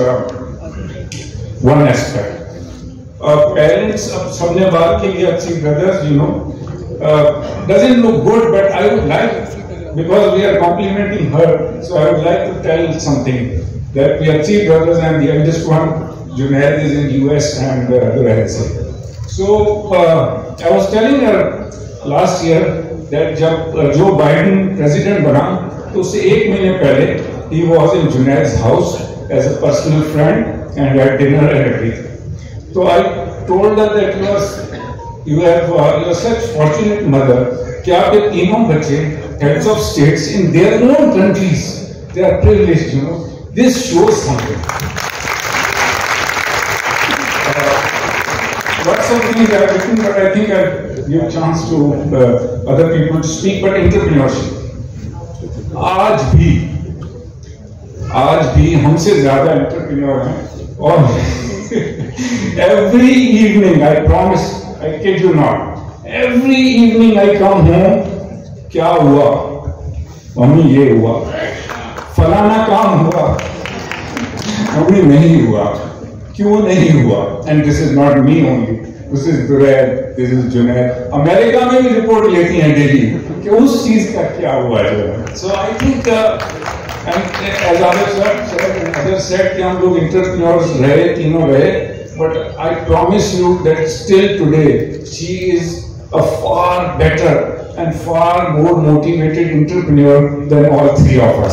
one aspect. Parents, अब सबने बात की अच्छी brothers, you know, doesn't look good, but I would like, because we are complimenting her, so I would like to tell something, that we are three brothers and the eldest one, Junaid, is in US and Karachi. So I was telling her last year that जब Joe Biden president बना तो उससे एक महीने पहले he was in Junaid's house as a personal friend and had dinner and everything. So I told her that you are such fortunate mother कि आपके तीनों बच्चे heads of states in their own countries, they are privileged, you know. This shows something. Lots of things I have written, but I think I give a chance to other people to speak. But entrepreneurship, आज भी हमसे ज्यादा entrepreneur हैं और every evening I promise, I kid you not, every evening I come home, क्या हुआ mummy, ये हुआ, फलाना काम हुआ, मम्मी नहीं हुआ, क्यों नहीं हुआ? And this is not me only, this is Duraid, this is Junaid. America में भी रिपोर्ट लेती हैं डेली कि उस चीज का क्या हुआ जो है। So I think as other said कि हम लोग एंटरप्रेन्योर्स रहे, तीनों रहे, but I promise you that still today she is a far better and far more motivated entrepreneur than all three of us.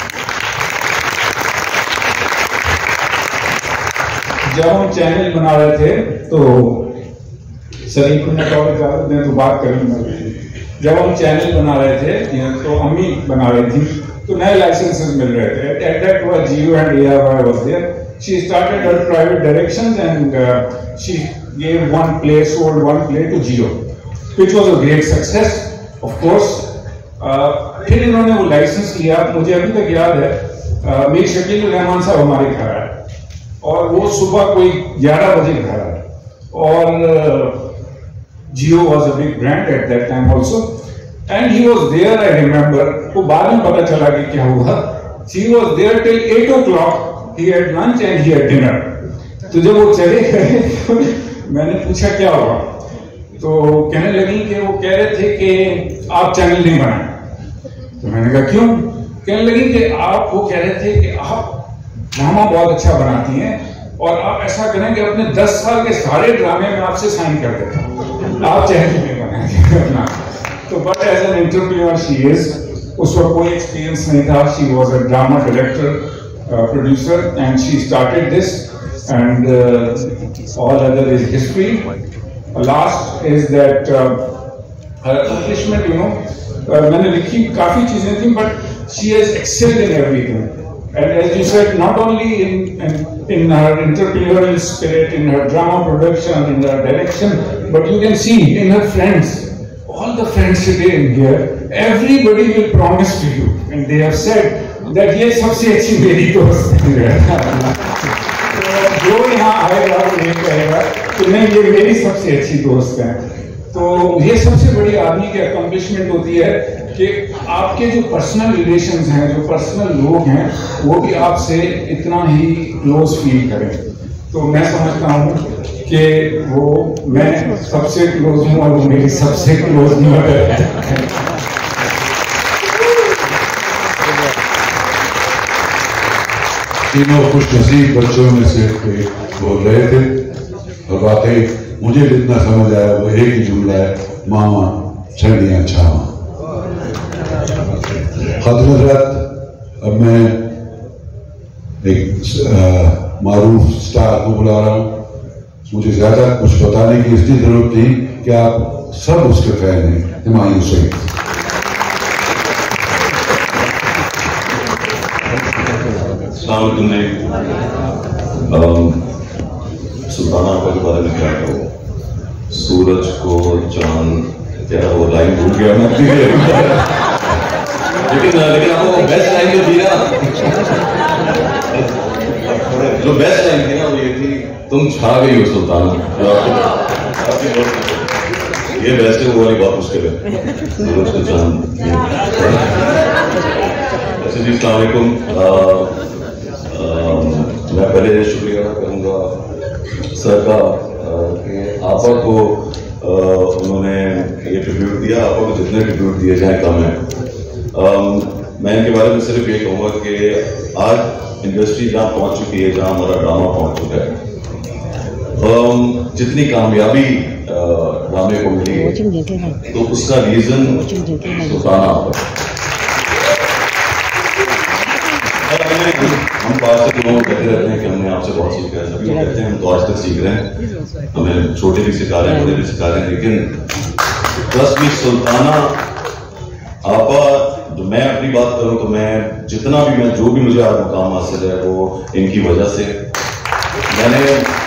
जब हम चैनल बना रहे थे तो शरीफ ने तो बात करेंगे, जब हम चैनल बना रहे थे तो अम्मी बना रही थी तो नए लाइसेंसेस मिल रहे थे। At that was Geo and ARY was there. She started her private directions and she gave one play, sold one play to Geo, which was a great success, of course. फिर इन्होंने वो licence लिया, मुझे अभी तक याद है मीर शकील रहमान साहब हमारे घर आए और वो सुबह कोई 11 बजे घर आए और Geo was a big brand at that time also and he was there, I remember, वो बाद में पता चला कि क्या हुआ, he was there till 8 o'clock, he had lunch and he had dinner. तो जब वो चले गए मैंने पूछा क्या हुआ, तो कहने लगी कि वो कह रहे थे कि आप चैनल नहीं बनाए। तो मैंने कहा क्यों? कहने लगी कि आप, वो कह रहे थे कि आप ड्रामा बहुत अच्छा बनाती हैं और आप ऐसा करें कि अपने 10 साल के सारे ड्रामे में आपसे साइन कर देता हूं, आप चैनल नहीं बनाएंगे। तो but as an entrepreneur she is, उस वक्त कोई एक्सपीरियंस नहीं था, she was a drama director, producer and she started this and all other is history. Last is that her accomplishment, you know, मैंने लिखी काफी चीजें थी, but she has excelled in everything. And as you said, not only in her entrepreneurial spirit, in her drama production, in her direction, but you can see in her friends, all the friends today in here, everybody will promise to you, and they have said that ये सबसे अच्छी मेरी दोस्त है। जो यहाँ आएगा वो ये कहेगा कि नहीं ये मेरी सबसे अच्छी दोस्त है। तो ये सबसे बड़ी आदमी की अकम्प्लिशमेंट होती है कि आपके जो पर्सनल रिलेशंस हैं, जो पर्सनल लोग हैं, वो भी आपसे इतना ही क्लोज फील करें। तो मैं समझता हूँ कि वो मैं सबसे क्लोज हूँ और वो मेरी सबसे क्लोज मदर है। तीनों खुशनसीब बच्चों में से बोल रहे थे और वाकई मुझे जितना समझ आया वो एक ही जुमला है, मामा ठंडियां छावा। हजरत, अब मैं एक मारूफ स्टार को बुला रहा हूँ। मुझे ज्यादा कुछ बताने की इसलिए जरूरत नहीं कि आप सब उसके फैन हैं, हुमायूं सईद। सुल्ताना आपा के बारे में क्या कहूँ? सूरज को चांद, क्या वो लाइन भूल गया मैं, लेकिन आपको बेस्ट लाइन जो थी ना, जो बेस्ट लाइन थी ना वो ये थी, तुम छा गई हो सुल्ताना। ये बेस्ट है, वो वाली बहुत मुश्किल है। सूरज को चांद। अच्छा जी, अस्सलाम वालेकुम। मैं पहले शुक्रिया करूँगा सर का कि आपा को उन्होंने ये ट्रिब्यूट दिया। आपा को जितने ट्रिब्यूट दिए जाए कम है। मैं इनके बारे में सिर्फ ये कहूँगा कि आज इंडस्ट्री जहाँ पहुँच चुकी है, जहाँ हमारा ड्रामा पहुँच चुका है, जितनी कामयाबी ड्रामे को मिली है, तो उसका रीजन सुल्ताना आपा। हम बात से लोग कहते रहते हैं कि हमने आपसे बहुत सीखा है, सभी लोग कहते हैं हम तो आज तक सीख रहे हैं, हमें छोटे भी सिखा रहे हैं, बड़े भी सिखा रहे हैं, लेकिन ट्रस्ट मी सुल्ताना आपा, जो मैं अपनी बात करूं तो मैं जितना भी, मैं जो भी मुझे आज मुकाम हासिल है वो इनकी वजह से। मैंने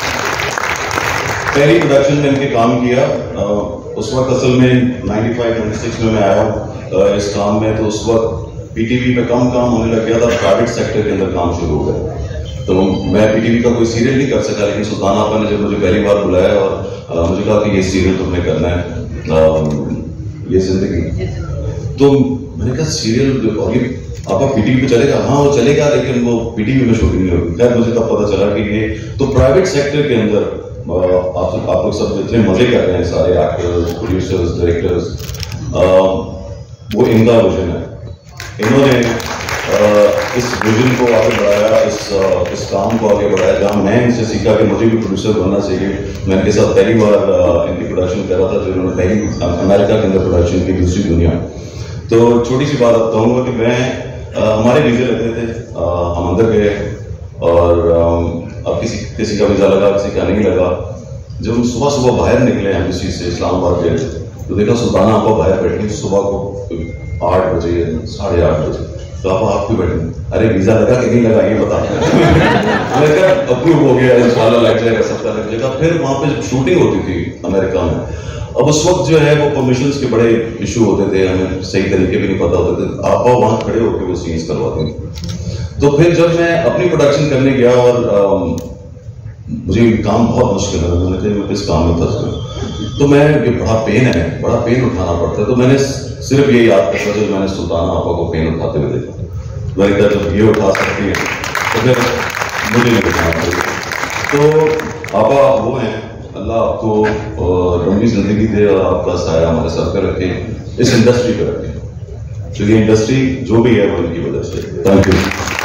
पहली प्रोडक्शन में इनके काम किया, उस वक्त असल में 95-96 में मैं आया इस काम में, तो उस वक्त पीटीवी पे कम काम होने लग गया था, प्राइवेट सेक्टर के अंदर काम शुरू हो गया। तो मैं पीटीवी का कोई सीरियल नहीं कर सका, लेकिन सुल्ताना आपा ने जब मुझे पहली बार बुलाया और मुझे कहा कि ये सीरियल तुमने करना है, ये जिंदगी, तो मैंने कहा सीरियल और ये आपा पीटीवी पे चलेगा? हाँ वो चलेगा, लेकिन वो पीटीवी में शूटिंग नहीं होगी। खैर मुझे तब पता चला कि ये तो प्राइवेट सेक्टर के अंदर आप लोग सब जितने मजे कर रहे हैं, सारे एक्टर्स, प्रोड्यूसर्स, डायरेक्टर्स, वो इनका विजन है। इन्होंने इस विजन को आगे बढ़ाया, इस काम को आगे बढ़ाया, जहाँ मैं इनसे सीखा कि मुझे भी प्रोड्यूसर बनना चाहिए। मैं इनके साथ पहली बार इनकी प्रोडक्शन कर रहा था, जो इन्होंने पहली अमेरिका के अंदर प्रोडक्शन की, दूसरी दुनिया। तो छोटी सी बात अब कहूँगा कि मैं हमारे वीजे लग रहे थे, हम अंदर गए और अब किसी का वीजा लगा, किसी का नहीं लगा। जब हम सुबह सुबह बाहर निकले एम्बेसी से इस्लामाबाद गए, तो देखा सुल्ताना आपा बाहर बैठी सुबह को 8 बजे, 8:30 बजे। तो आप क्यों बैठे? अरे वीजा लगा कि नहीं लगा ये बता। अप्रूव हो गया, इंशाल्लाह लग जाएगा, सबका लग जाएगा। फिर वहां पे जब शूटिंग होती थी अमेरिका में, अब उस वक्त जो है वो परमिशंस के बड़े इशू होते थे, हमें सही तरीके भी नहीं पता होते थे। आपा वहां खड़े होकर वो सीन्स करवाते थे। तो फिर जब मैं अपनी प्रोडक्शन करने गया और मुझे काम बहुत मुश्किल है, मैं किस काम में था, तो मैं ये बड़ा पेन उठाना पड़ता है। तो मैंने सिर्फ ये याद करता जब मैंने सुल्ताना आपा को पेन उठाते हुए देखा, मैंने कहा जब ये उठा सकती है तो फिर मुझे नहीं उठाना पड़ेगा। तो आपा वो हैं, अल्लाह आपको लंबी जिंदगी दे और आपका साया हमारे सर पर रखे, इस इंडस्ट्री पर रखे। तो ये इंडस्ट्री जो भी है वो इनकी वजह से। Thank you.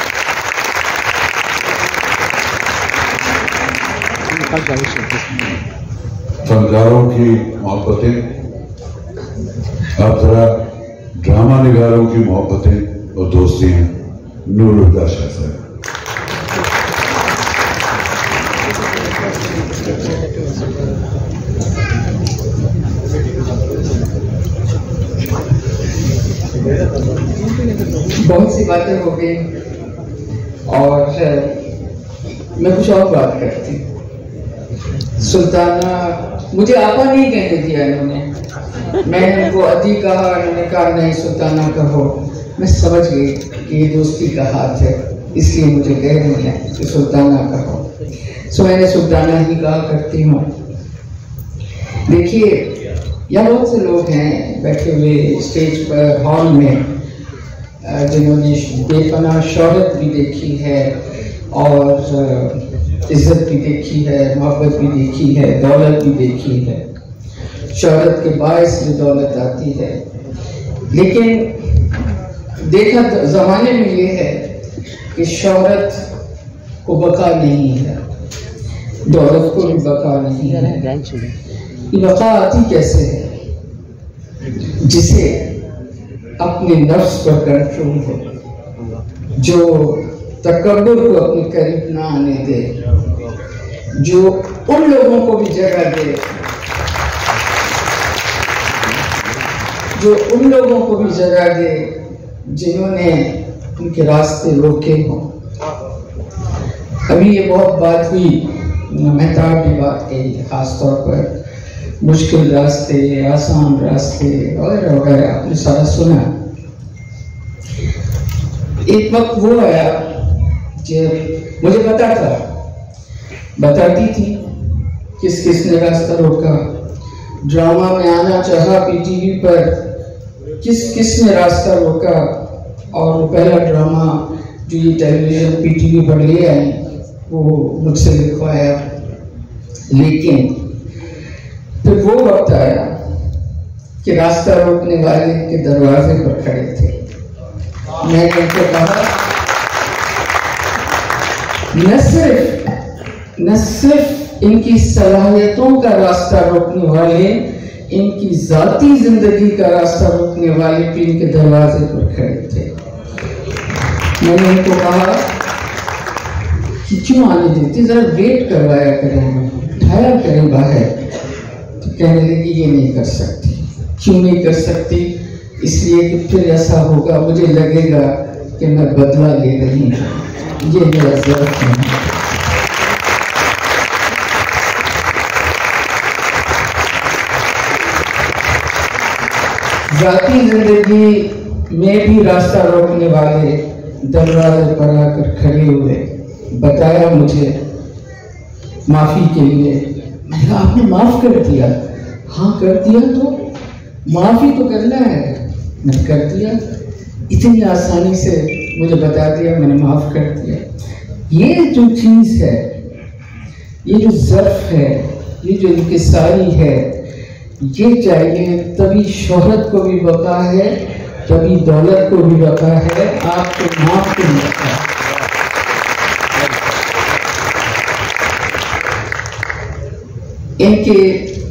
फनकारों की मोहब्बतें, अब जरा ड्रामा निगारों की मोहब्बतें और दोस्तियां। नूरुल का शाह साहब। बहुत सी बातें हो गई, और मैं कुछ और बात करती। सुल्ताना, मुझे आपा नहीं कहने दिया इन्होंने, मैंने उनको अदी कहा, इन्होंने कहा नहीं सुल्ताना कहो। मैं समझ गई कि ये दोस्ती का हाथ है, इसलिए मुझे कह रही है कि सुल्ताना कहो। सो मैंने सुल्ताना ही कहा करती हूँ। देखिए, यहाँ बहुत से लोग हैं बैठे हुए स्टेज पर, हॉल में, जिन्होंने बेपनाह शोहरत भी देखी है और इज्जत भी देखी है, मोहब्बत भी देखी है, दौलत भी देखी है। शोहरत के बायस भी दौलत आती है, लेकिन देखा जमाने में ये है कि शोहरत को बका नहीं है, दौलत को भी बका नहीं है। ये बका आती कैसे है? जिसे अपने नफ्स पर कंट्रोल हो, जो तकब्बुर को अपने करीब ना आने दे, जो उन लोगों को भी जगह दे, जो उन लोगों को भी जगह दे जिन्होंने उनके रास्ते रोके हों। अभी ये बहुत बात हुई, मेहताब की बात कही, खासतौर पर मुश्किल रास्ते, आसान रास्ते वगैरह वगैरह, आपने सारा सुना। एक वक्त वो आया जब मुझे पता था, बताती थी किस किस ने रास्ता रोका, ड्रामा में आना चाहा पीटीवी पर, किस किस ने रास्ता रोका। और पहला ड्रामा जो ये टेलीविजन पीटीवी पर ले आए वो मुझसे लिखवाया, लेकिन फिर वो वक्त आया कि रास्ता रोकने वाले के दरवाजे पर खड़े थे। मैंने उनको कहा, न सिर्फ इनकी सलाहियतों का रास्ता रोकने वाले, इनकी जाती जिंदगी का रास्ता रोकने वाले भी इनके दरवाजे पर खड़े थे। मैंने उनको कहा कि क्यों आने देती, जरा वेट करवाया करें, उठाया करें बाहर। तो कहने लगी ये नहीं कर सकती। क्यों नहीं कर सकती? इसलिए कि फिर ऐसा होगा, मुझे लगेगा कि मैं बदला ले रही हूँ, ये मेरा ज़र्फ है। जाती जिंदगी में भी रास्ता रोकने वाले दरवाजे पर आकर खड़े हुए, बताया मुझे माफी के लिए। मैंने कहा आपने माफ कर दिया? हाँ कर दिया। तो माफी तो करना है। मैंने कर दिया, इतनी आसानी से मुझे बता दिया, मैंने माफ कर दिया। ये जो चीज है, ये जो ज़र्फ है, ये जो इंकिसारी है, ये चाहिए तभी शोहरत को भी बका है, तभी दौलत को भी बका है, आपको माफ को भी बका है। इनके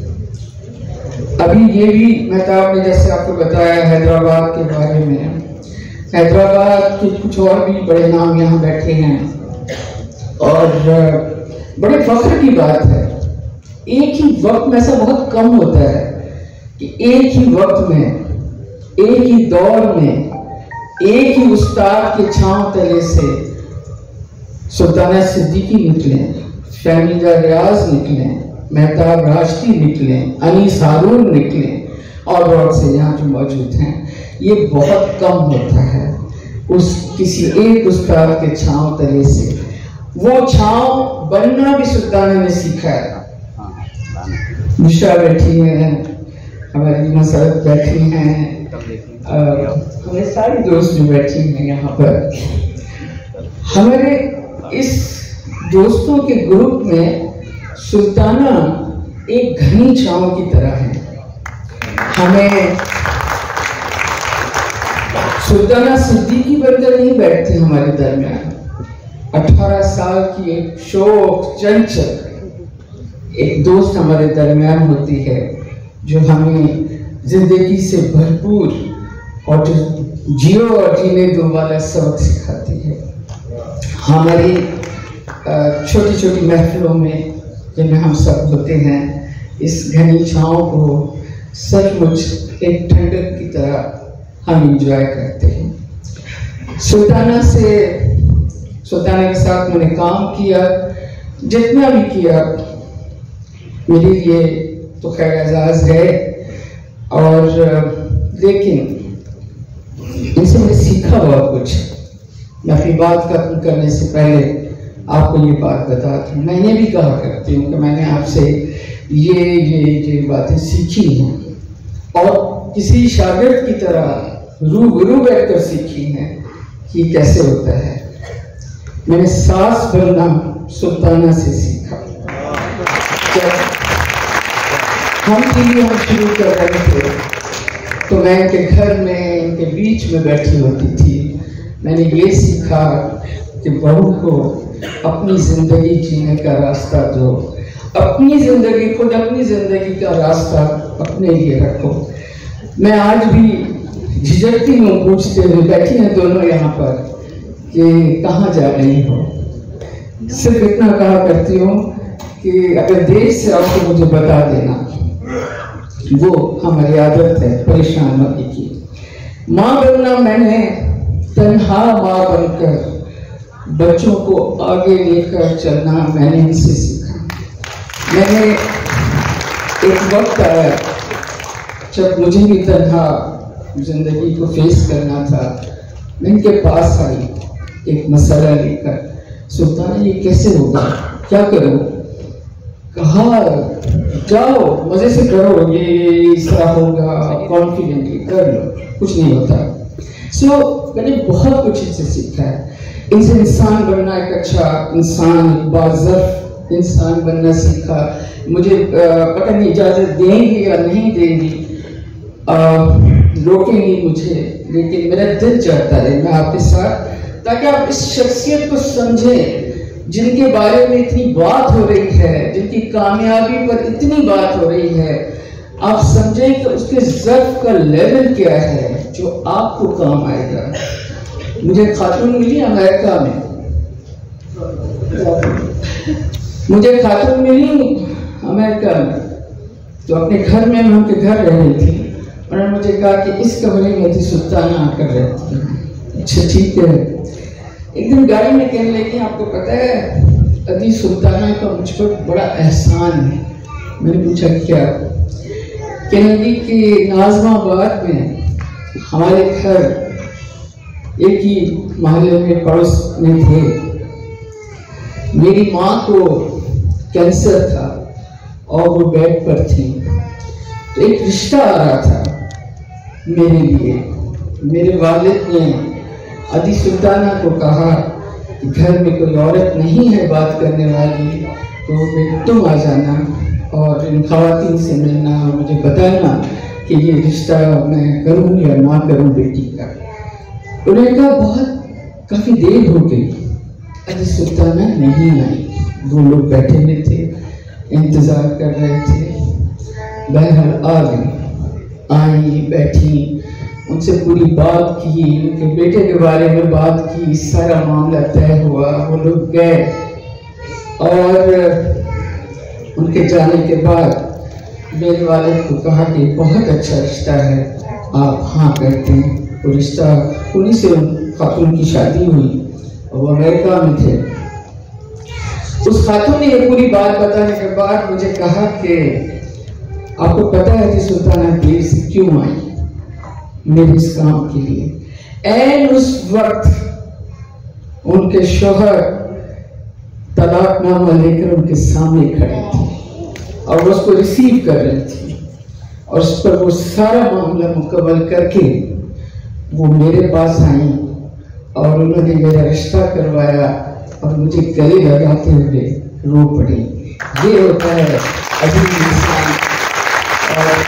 अभी ये भी मेहताब ने जैसे आपको बताया हैदराबाद के बारे में, हैदराबाद के कुछ और भी बड़े नाम यहाँ बैठे हैं और बड़े फख्र की बात है। एक ही वक्त में ऐसा बहुत कम होता है कि एक ही वक्त में, एक ही दौर में, एक ही उस्ताद के छांव तले से सुल्ताना सिद्दीकी निकले, फहमीदा रियाज निकले, मेहताब राशिदी निकले, अनीस हारून निकले और बहुत से यहाँ जो मौजूद हैं। ये बहुत कम होता है उस किसी एक उस्ताद के छांव तले से। वो छांव बनना भी सुल्ताना ने सीखा है। निशा बैठी हैं, हमारी मसरत बैठी हैं, हमारे सारे दोस्त जो बैठी हैं यहाँ पर, हमारे इस दोस्तों के ग्रुप में सुल्ताना एक घनी छांव की तरह है। हमें सुल्ताना सिद्दीकी बनकर नहीं बैठती हमारे दरमियान। 18 साल की एक शौक चंचल एक दोस्त हमारे दरमियान होती है जो हमें जिंदगी से भरपूर और जो जियो और जीने दो वाला सबक सिखाती है। हमारी छोटी छोटी महफिलों में जिनमें हम सब होते हैं, इस घनी छाँव को सचमुच एक ठंडक की तरह हम इंजॉय करते हैं। सुल्ताना से सुल्ताना के साथ मैंने काम किया, जितना भी किया मेरे लिए तो खैर एजाज है। और लेकिन इनसे मैंने सीखा बहुत कुछ। मैं अपनी बात खत्म करने से पहले आपको ये बात बता दूं, मैंने भी कहा करती हूँ कि मैंने आपसे ये बातें सीखी हैं और किसी शागिर्द की तरह रूबरू बैठकर सीखी हैं कि कैसे होता है। मैंने सास बनना सुल्ताना से सीखा। हम टीवी हम शुरू कर रहे थे तो मैं इनके घर में इनके बीच में बैठी होती थी। मैंने ये सीखा कि बहू को अपनी जिंदगी जीने का रास्ता दो, अपनी जिंदगी खुद अपनी जिंदगी का रास्ता अपने लिए रखो। मैं आज भी झिझकती हूँ पूछते हुए, बैठी हैं दोनों यहाँ पर, कि कहाँ जा रही हो। सिर्फ इतना कहा करती हूँ कि अगर देश से आओ तो मुझे बता देना। वो हमारी आदत है परेशान होने की। माँ बनना, मैंने तन्हा माँ बनकर बच्चों को आगे लेकर चलना मैंने इनसे सीखा। मैंने एक वक्त आया जब मुझे भी तन्हा जिंदगी को फेस करना था। मैं इनके पास आई एक मसला लेकर, सुल्ताना ये कैसे होगा, क्या करूं? कहा जाओ मजे से करो, ये इस तरह होगा, कॉन्फिडेंटली कर लो, कुछ नहीं होता। मैंने बहुत कुछ इनसे सीखा है। इनसे इंसान बनना, एक अच्छा इंसान, एक बाज़र्फ इंसान बनना सीखा। मुझे पता नहीं इजाज़त देंगी या नहीं देंगी, रोकेंगी मुझे, लेकिन मेरा दिल चाहता है मैं आपके साथ, ताकि आप इस शख्सियत को समझें जिनके बारे में इतनी बात हो रही है, जिनकी कामयाबी पर इतनी बात हो रही है। आप समझें कि उसके ज़र्फ का लेवल क्या है जो आपको काम आएगा। मुझे खातून मिली अमेरिका में, मुझे खातून मिली अमेरिका में, तो अपने घर में मैं उनके घर रह रही थी। उन्होंने मुझे कहा कि इस कमरे में थी सुल्ताना आकर रहती है। अच्छा ठीक है। एक दिन गाड़ी में कहने लगी, आपको पता है अदी सुल्ताना का मुझ पर बड़ा एहसान है। मैंने पूछा क्या? कहने लगी कि नाज़माबाद में हमारे घर एक ही मोहल्ले में पड़ोस में थे, मेरी माँ को कैंसर था और वो बेड पर थी, तो एक रिश्ता आ रहा था मेरे लिए। मेरे वालिद ने अदी सुल्ताना को कहा कि घर में कोई औरत नहीं है बात करने वाली, तो तुम आ जाना और इन खवातीन से मिलना, मुझे बताना कि ये रिश्ता मैं करूँ या ना करूँ बेटी का। उन्होंने कहा बहुत काफ़ी देर हो गई, अदी सुल्ताना नहीं आई। वो लोग बैठे हुए थे, इंतज़ार कर रहे थे। बहरहाल आ गई, आई बैठी, उनसे पूरी बात की, उनके बेटे के बारे में बात की, सारा मामला तय हुआ। वो लोग गए और उनके जाने के बाद मेरे वालिद को कहा कि बहुत अच्छा रिश्ता है, आप हाँ करते हैं। वो रिश्ता, उन्हीं से खातून की शादी हुई और वो अमेरिका में थे। उस खातून ने ये पूरी बात बताने के बाद मुझे कहा कि आपको पता है कि सुल्ताना देर से क्यों आई मेरे इस काम के लिए। एन उस वक्त उनके शोहर तलाकनामा लेकर उनके सामने खड़े थे और वो उसको रिसीव कर रही थी, और उस पर वो सारा मामला मुकम्मल करके वो मेरे पास आई और उन्होंने मेरा रिश्ता करवाया और मुझे गले लगाते हुए रो पड़ी। ये होता है अजीब इंसान। और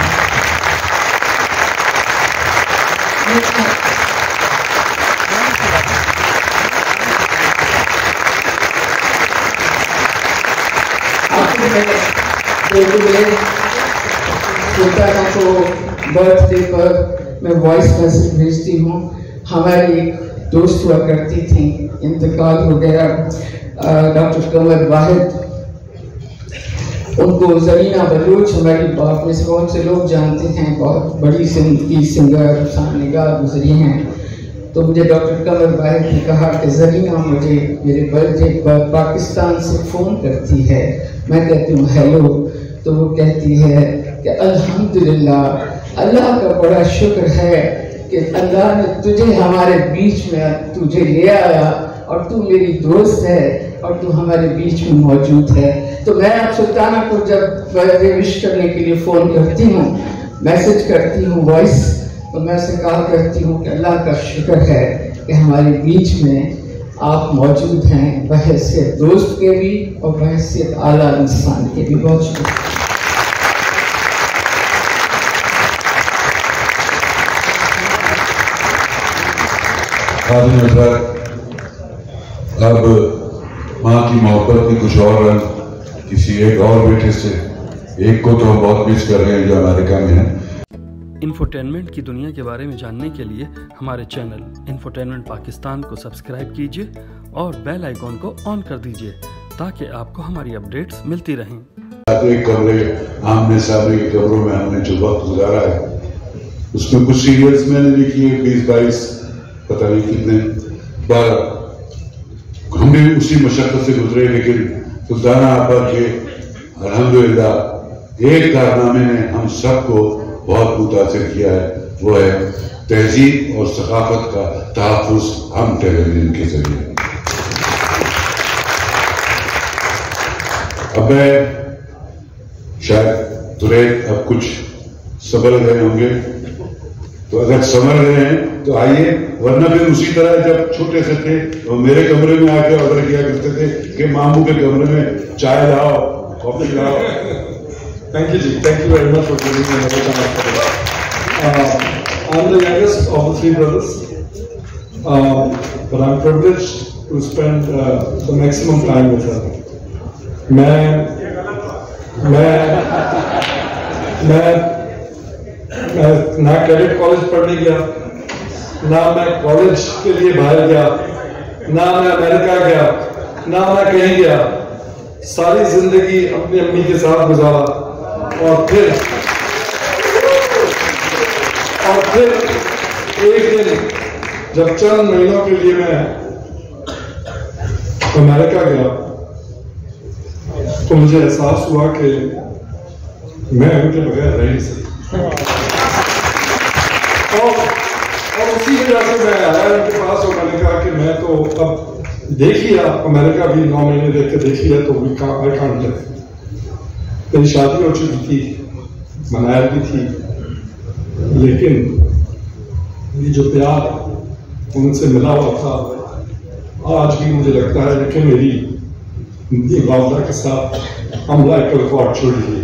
सुल्ताना को बर्थडे पर मैं वॉइस मैसेज भेजती हूँ। हमारी एक दोस्त हुआ करती थी, इंतकाल हो गया, डॉक्टर कमर वाहिद, उनको जरीना बलूच हमारी बाप में से बहुत से लोग जानते हैं, बहुत बड़ी सिंगर सामनेगार गुजरी हैं। तो मुझे डॉक्टर कमर वाहिद ने कहा कि ज़रीना मुझे मेरे बर्थडे पर पाकिस्तान से फ़ोन करती है। मैं कहती हूँ हेलो, तो वो कहती है कि अल्हम्दुलिल्लाह, अल्लाह का बड़ा शुक्र है कि अल्लाह ने तुझे हमारे बीच में तुझे ले आया और तू मेरी दोस्त है और तू हमारे बीच में मौजूद है। तो मैं आप सुल्ताना को जब बर्थडे विश करने के लिए फ़ोन करती हूँ, मैसेज करती हूँ वॉइस, तो मैं उसे कहा करती हूँ कि अल्लाह का शुक्र है कि हमारे बीच में आप मौजूद हैं, बहैसियत दोस्त के भी और बहैसियत आला इंसान के भी। बहुत शुक्रिया। अब माँ की मोहब्बत की कुछ और रंग किसी एक और बेटे से, एक को तो हम बहुत मिस कर रहे हैं जो अमेरिका में है। इंफोटेनमेंट की दुनिया के बारे में जानने के लिए हमारे चैनल इंफोटेनमेंट पाकिस्तान को सब्सक्राइब कीजिए और बेल आइकॉन को ऑन कर दीजिए ताकि आपको हमारी अपडेट्स मिलती रहें। एक कमरे आमने सामने के कमरों में हमने जो वक्त गुजारा है उसमें कुछ सीरियल्स मैंने भी किए, 20-22 पता नहीं कितने बार हमने उसी मशक्कत से गुजरे, लेकिन सुल्ताना आपा के अल्हम्दुलिल्लाह एक कारनामे ने हम सबको बहुत मुतासिर किया है, वो है तहजीब और सकाफत का तहफ़्फ़ुज़ हम टेलीविजन के जरिए। अब मैं शायद तुरंत अब कुछ संभल गए होंगे, तो अगर संभल रहे हैं तो आइए, वरना फिर उसी तरह जब छोटे से थे तो मेरे कमरे में आके ऑर्डर किया करते थे कि मामू के कमरे में चाय लाओ, कॉफी लाओ। Thank you, Ji. Thank you very much for giving me another chance. I'm the youngest of the three brothers, but I'm privileged to spend the maximum time with her. मैं ना कैडेट कॉलेज पढ़ने गया, ना मैं college के लिए बाहर गया, ना मैं अमेरिका गया, ना मैं कहीं गया। सारी जिंदगी अपनी अम्मी के साथ गुजारा और फिर एक दिन जब चंद महीनों के लिए मैं अमेरिका गया तो मुझे एहसास हुआ कि मैं उनके बगैर रह नहीं सकता, और उसी वजह से मैं आया उनके पास और मैंने कहा कि मैं तो अब देख लिया, अमेरिका भी 9 महीने देख के देख लिया, तो आई कांट लिव। मेरी शादी हो चुकी थी, मनाया भी थी, लेकिन ये जो प्यार उनसे मिला हुआ था आज भी मुझे लगता है कि मेरी वालदा के साथ हम लाइक रिकॉर्ड जुड़ी हुई।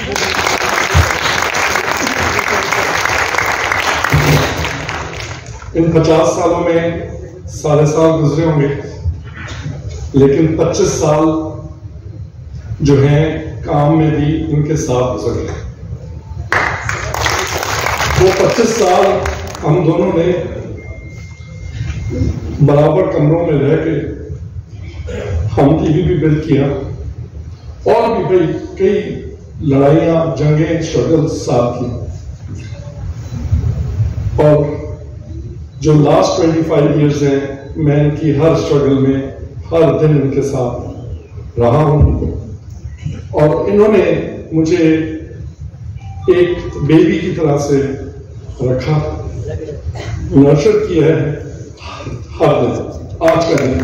इन 50 सालों में सारे साल गुजरे होंगे, लेकिन 25 साल जो हैं काम में भी इनके साथ गुजरे। वो 25 साल हम दोनों ने बराबर कमरों में रह के हम टीवी भी बिल्ड किया और भी कई लड़ाइयां, जंगें, स्ट्रगल साथ की। और जो लास्ट 25 इयर्स हैं, मैं इनकी हर स्ट्रगल में हर दिन इनके साथ रहा हूं और इन्होंने मुझे एक बेबी की तरह से रखा, नर्चर किया है हर दिन, आज का दिन।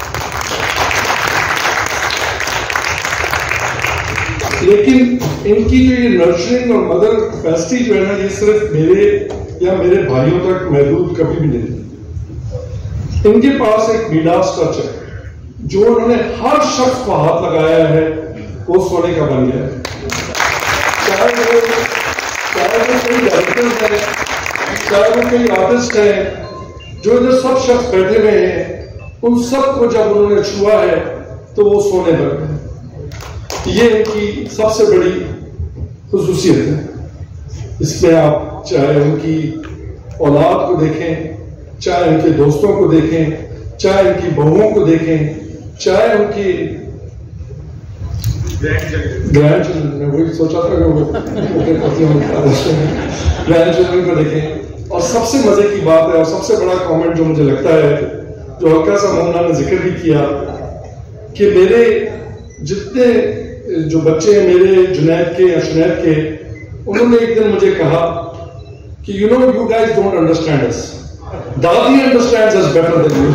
लेकिन इनकी जो ये नर्चरिंग और मदर कैपेसिटी जो है ना, ये सिर्फ मेरे या मेरे भाइयों तक महदूद कभी भी नहीं थी। इनके पास एक मिडास टच है, जो उन्होंने हर शख्स को हाथ लगाया है वो सोने का बन गया है। चाहे वो कई डायरेक्टर्स हैं, चाहे वो कई आर्टिस्ट हैं, जो इधर सब शख्स बैठे हुए हैं, उन सबको जब उन्होंने छुआ है तो वो सोने लग गए। ये इनकी सबसे बड़ी खुसूसियत है। इसमें आप चाहे उनकी औलाद को देखें, चाहे उनके दोस्तों को देखें, चाहे उनकी बहुओं को देखें, चाहे उनकी ग्रैंड चिल्ड्रन, मैं वही सोचा था कि वो ग्रैंड चिल्ड्रन को देखें, और सबसे मजे की बात है और सबसे बड़ा कमेंट जो मुझे लगता है, जो हल्का सा मोहना ने जिक्र भी किया, कि मेरे जितने जो बच्चे हैं मेरे जुनैद के या शुनैद के, उन्होंने एक दिन मुझे कहा कि you know you guys don't understand us, दादी understands us better than you.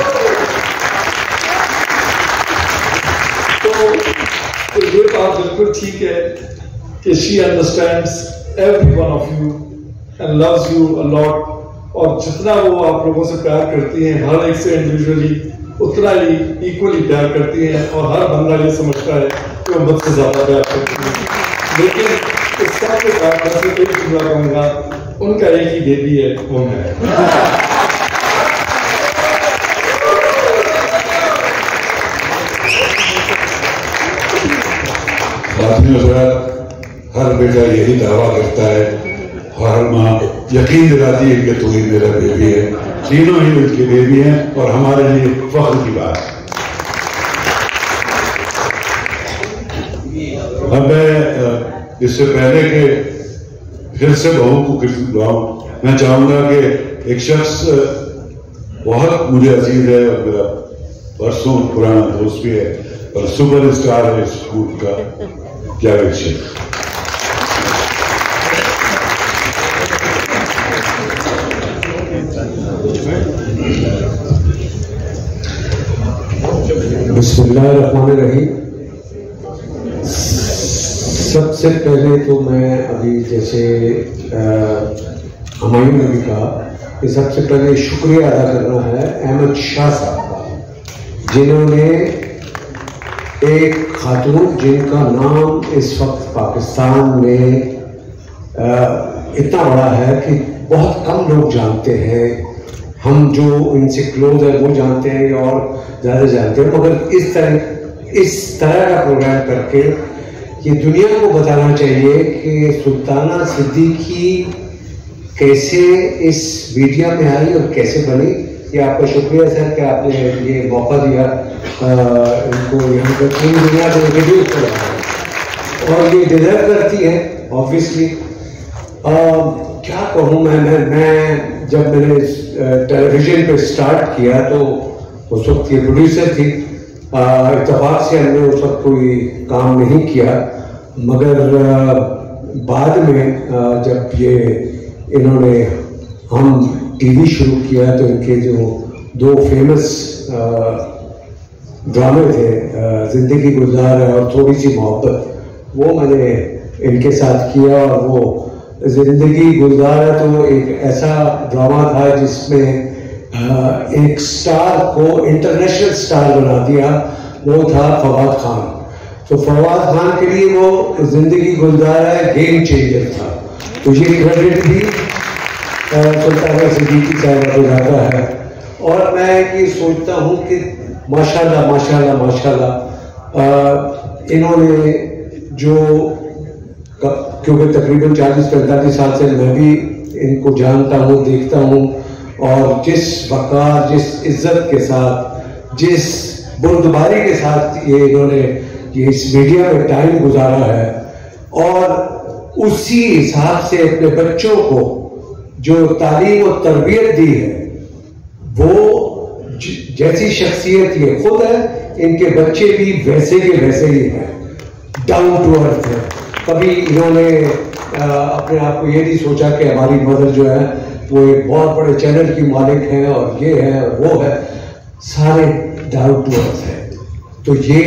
तो ये बात बिल्कुल ठीक है कि she understands every one of you and loves you a lot, और जितना वो आप लोगों से प्यार करती हैं, हर एक से इंडिविजुअली उतना ही इक्वली प्यार करती हैं, और हर बंदा ये समझता है कि वो मुझसे ज्यादा प्यार करती है। लेकिन इस सब के बाद मैं सिर्फ एक जुमला कहूंगा, उनका एक ही बेबी है, वो मैं। हर बेटा यही दावा करता है, हर माँ यकीन दिलाती है कि तू ही मेरा बेबी है। तीनों ही उसके बेबी हैं और हमारे लिए फख्र की बात है। अब मैं इससे पहले कि फिर से बहू को किस बुलाऊं, मैं चाहूंगा कि एक शख्स बहुत मुझे अजीज है और मेरा बरसों पुराना दोस्त भी है और सुपर स्टार है इस स्कूल का, जावेद शेख। बिस्मिल्लाहिर्रहमानिर्रहीम। सबसे पहले तो मैं अभी जैसे हमायूं ने भी कहा कि सबसे पहले शुक्रिया अदा करना है अहमद शाह साहब का, जिन्होंने एक खातून जिनका नाम इस वक्त पाकिस्तान में इतना बड़ा है कि बहुत कम लोग जानते हैं, हम जो इनसे क्लोज है वो जानते हैं और ज़्यादा जानते हैं, मगर इस तरह का प्रोग्राम करके ये दुनिया को बताना चाहिए कि सुल्ताना सिद्दीकी कैसे इस मीडिया में आई और कैसे बनी। ये आपका शुक्रिया सर कि आपने ये मौका दिया इनको यहाँ पर पूरी दुनिया को इंट्रोड्यूस करा, और ये डिजर्व करती है ऑब्वियसली। क्या कहूँ मैं जब मैंने टेलीविजन पे स्टार्ट किया तो उस वक्त ये प्रोड्यूसर थी, इत्तेफाक से हमने उस वक्त कोई काम नहीं किया, मगर बाद में जब ये इन्होंने हम टीवी शुरू किया तो इनके जो दो फेमस ड्रामे थे, जिंदगी गुजार है और थोड़ी सी मोहब्बत, वो मैंने इनके साथ किया। और वो जिंदगी गुजार है तो एक ऐसा ड्रामा था जिसमें एक स्टार को इंटरनेशनल स्टार बना दिया, वो था फवाद खान। तो फवाद खान के लिए वो जिंदगी गुजार है गेम चेंजर था। तो ये क्रेडिट भी सुल्ताना सिद्दीकी साहब को जाता है। और मैं ये सोचता हूँ कि माशाल्लाह माशाल्लाह माशाल्लाह इन्होंने जो, क्योंकि तकरीबन 40-45 साल से मैं भी इनको जानता हूँ, देखता हूँ, और जिस वक़ार, जिस इज्जत के साथ, जिस बुर्दबारी के साथ ये इन्होंने ये इस मीडिया में टाइम गुजारा है, और उसी हिसाब से अपने बच्चों को जो तालीम और तरबियत दी है, वो जैसी शख्सियत ये खुद है, इनके बच्चे भी वैसे के वैसे ही हैं, डाउन टू अर्थ है। कभी इन्होंने अपने आप को ये नहीं सोचा कि हमारी मदर जो है वो एक बहुत बड़े चैनल की मालिक हैं और ये है और वो है, सारे डाउन टू अर्थ है। तो ये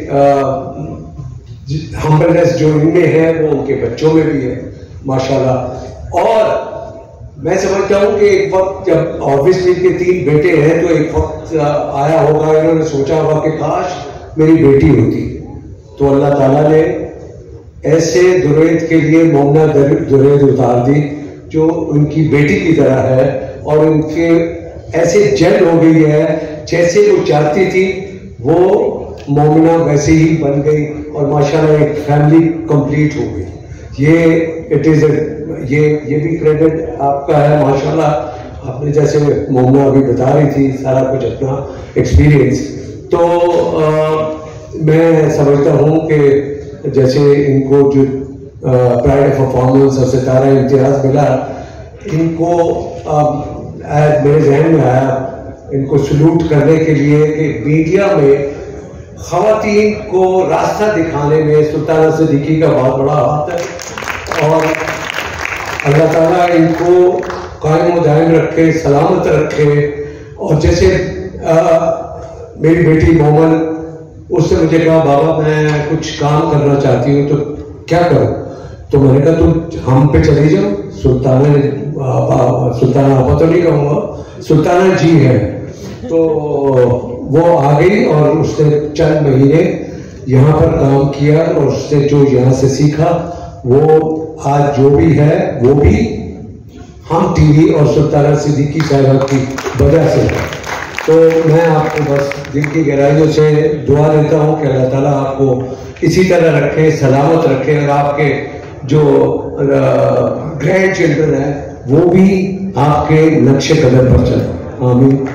हम्बलनेस जो इनमें है वो उनके बच्चों में भी है माशाल्लाह। और मैं समझता हूँ कि एक वक्त जब ऑब्वियसली इनके 3 बेटे हैं तो एक वक्त आया होगा, इन्होंने सोचा होगा कि काश मेरी बेटी होती। तो अल्लाह ताला ने ऐसे दुरैद के लिए मोमना दुरैद उतार दी जो उनकी बेटी की तरह है, और उनके ऐसे जेल हो गई है, जैसे वो चाहती थी वो मोमिना वैसे ही बन गई, और माशाल्लाह एक फैमिली कंप्लीट हो गई। ये इट इज़ ये भी क्रेडिट आपका है माशाल्लाह। आपने जैसे मोमना अभी बता रही थी सारा कुछ अपना एक्सपीरियंस, तो मैं समझता हूँ कि जैसे इनको जो प्राइड ऑफ परफॉर्मेंस और सितारा इम्तियाज मिला, इनको मेरे जहन में आया इनको सल्यूट करने के लिए कि मीडिया में ख़वातीन को रास्ता दिखाने में सुल्ताना सिद्दीकी का बहुत बड़ा हाथ है और अल्लाह ताला इनको कायम दायम रखे, सलामत रखे। और जैसे मेरी बेटी मोमन, उसने मुझे कहा बाबा मैं कुछ काम करना चाहती हूँ तो क्या करूँ, तो मैंने कहा तुम हम पे चली जाओ। सुल्ताना आपा तो नहीं कहूँगा, सुल्ताना जी है। तो वो आ गई और उसने चंद महीने यहाँ पर काम किया और उसने जो यहाँ से सीखा वो आज जो भी है वो भी हम टीवी और सुल्ताना सिद्दीकी साहिबा की वजह से है। तो मैं आपको बस दिल की गहराइयों से दुआ देता हूँ कि अल्लाह ताला आपको इसी तरह रखे, सलामत रखे और आपके जो ग्रैंड चिल्ड्रन है वो भी आपके नक्शे कदम पर चले। आमीन।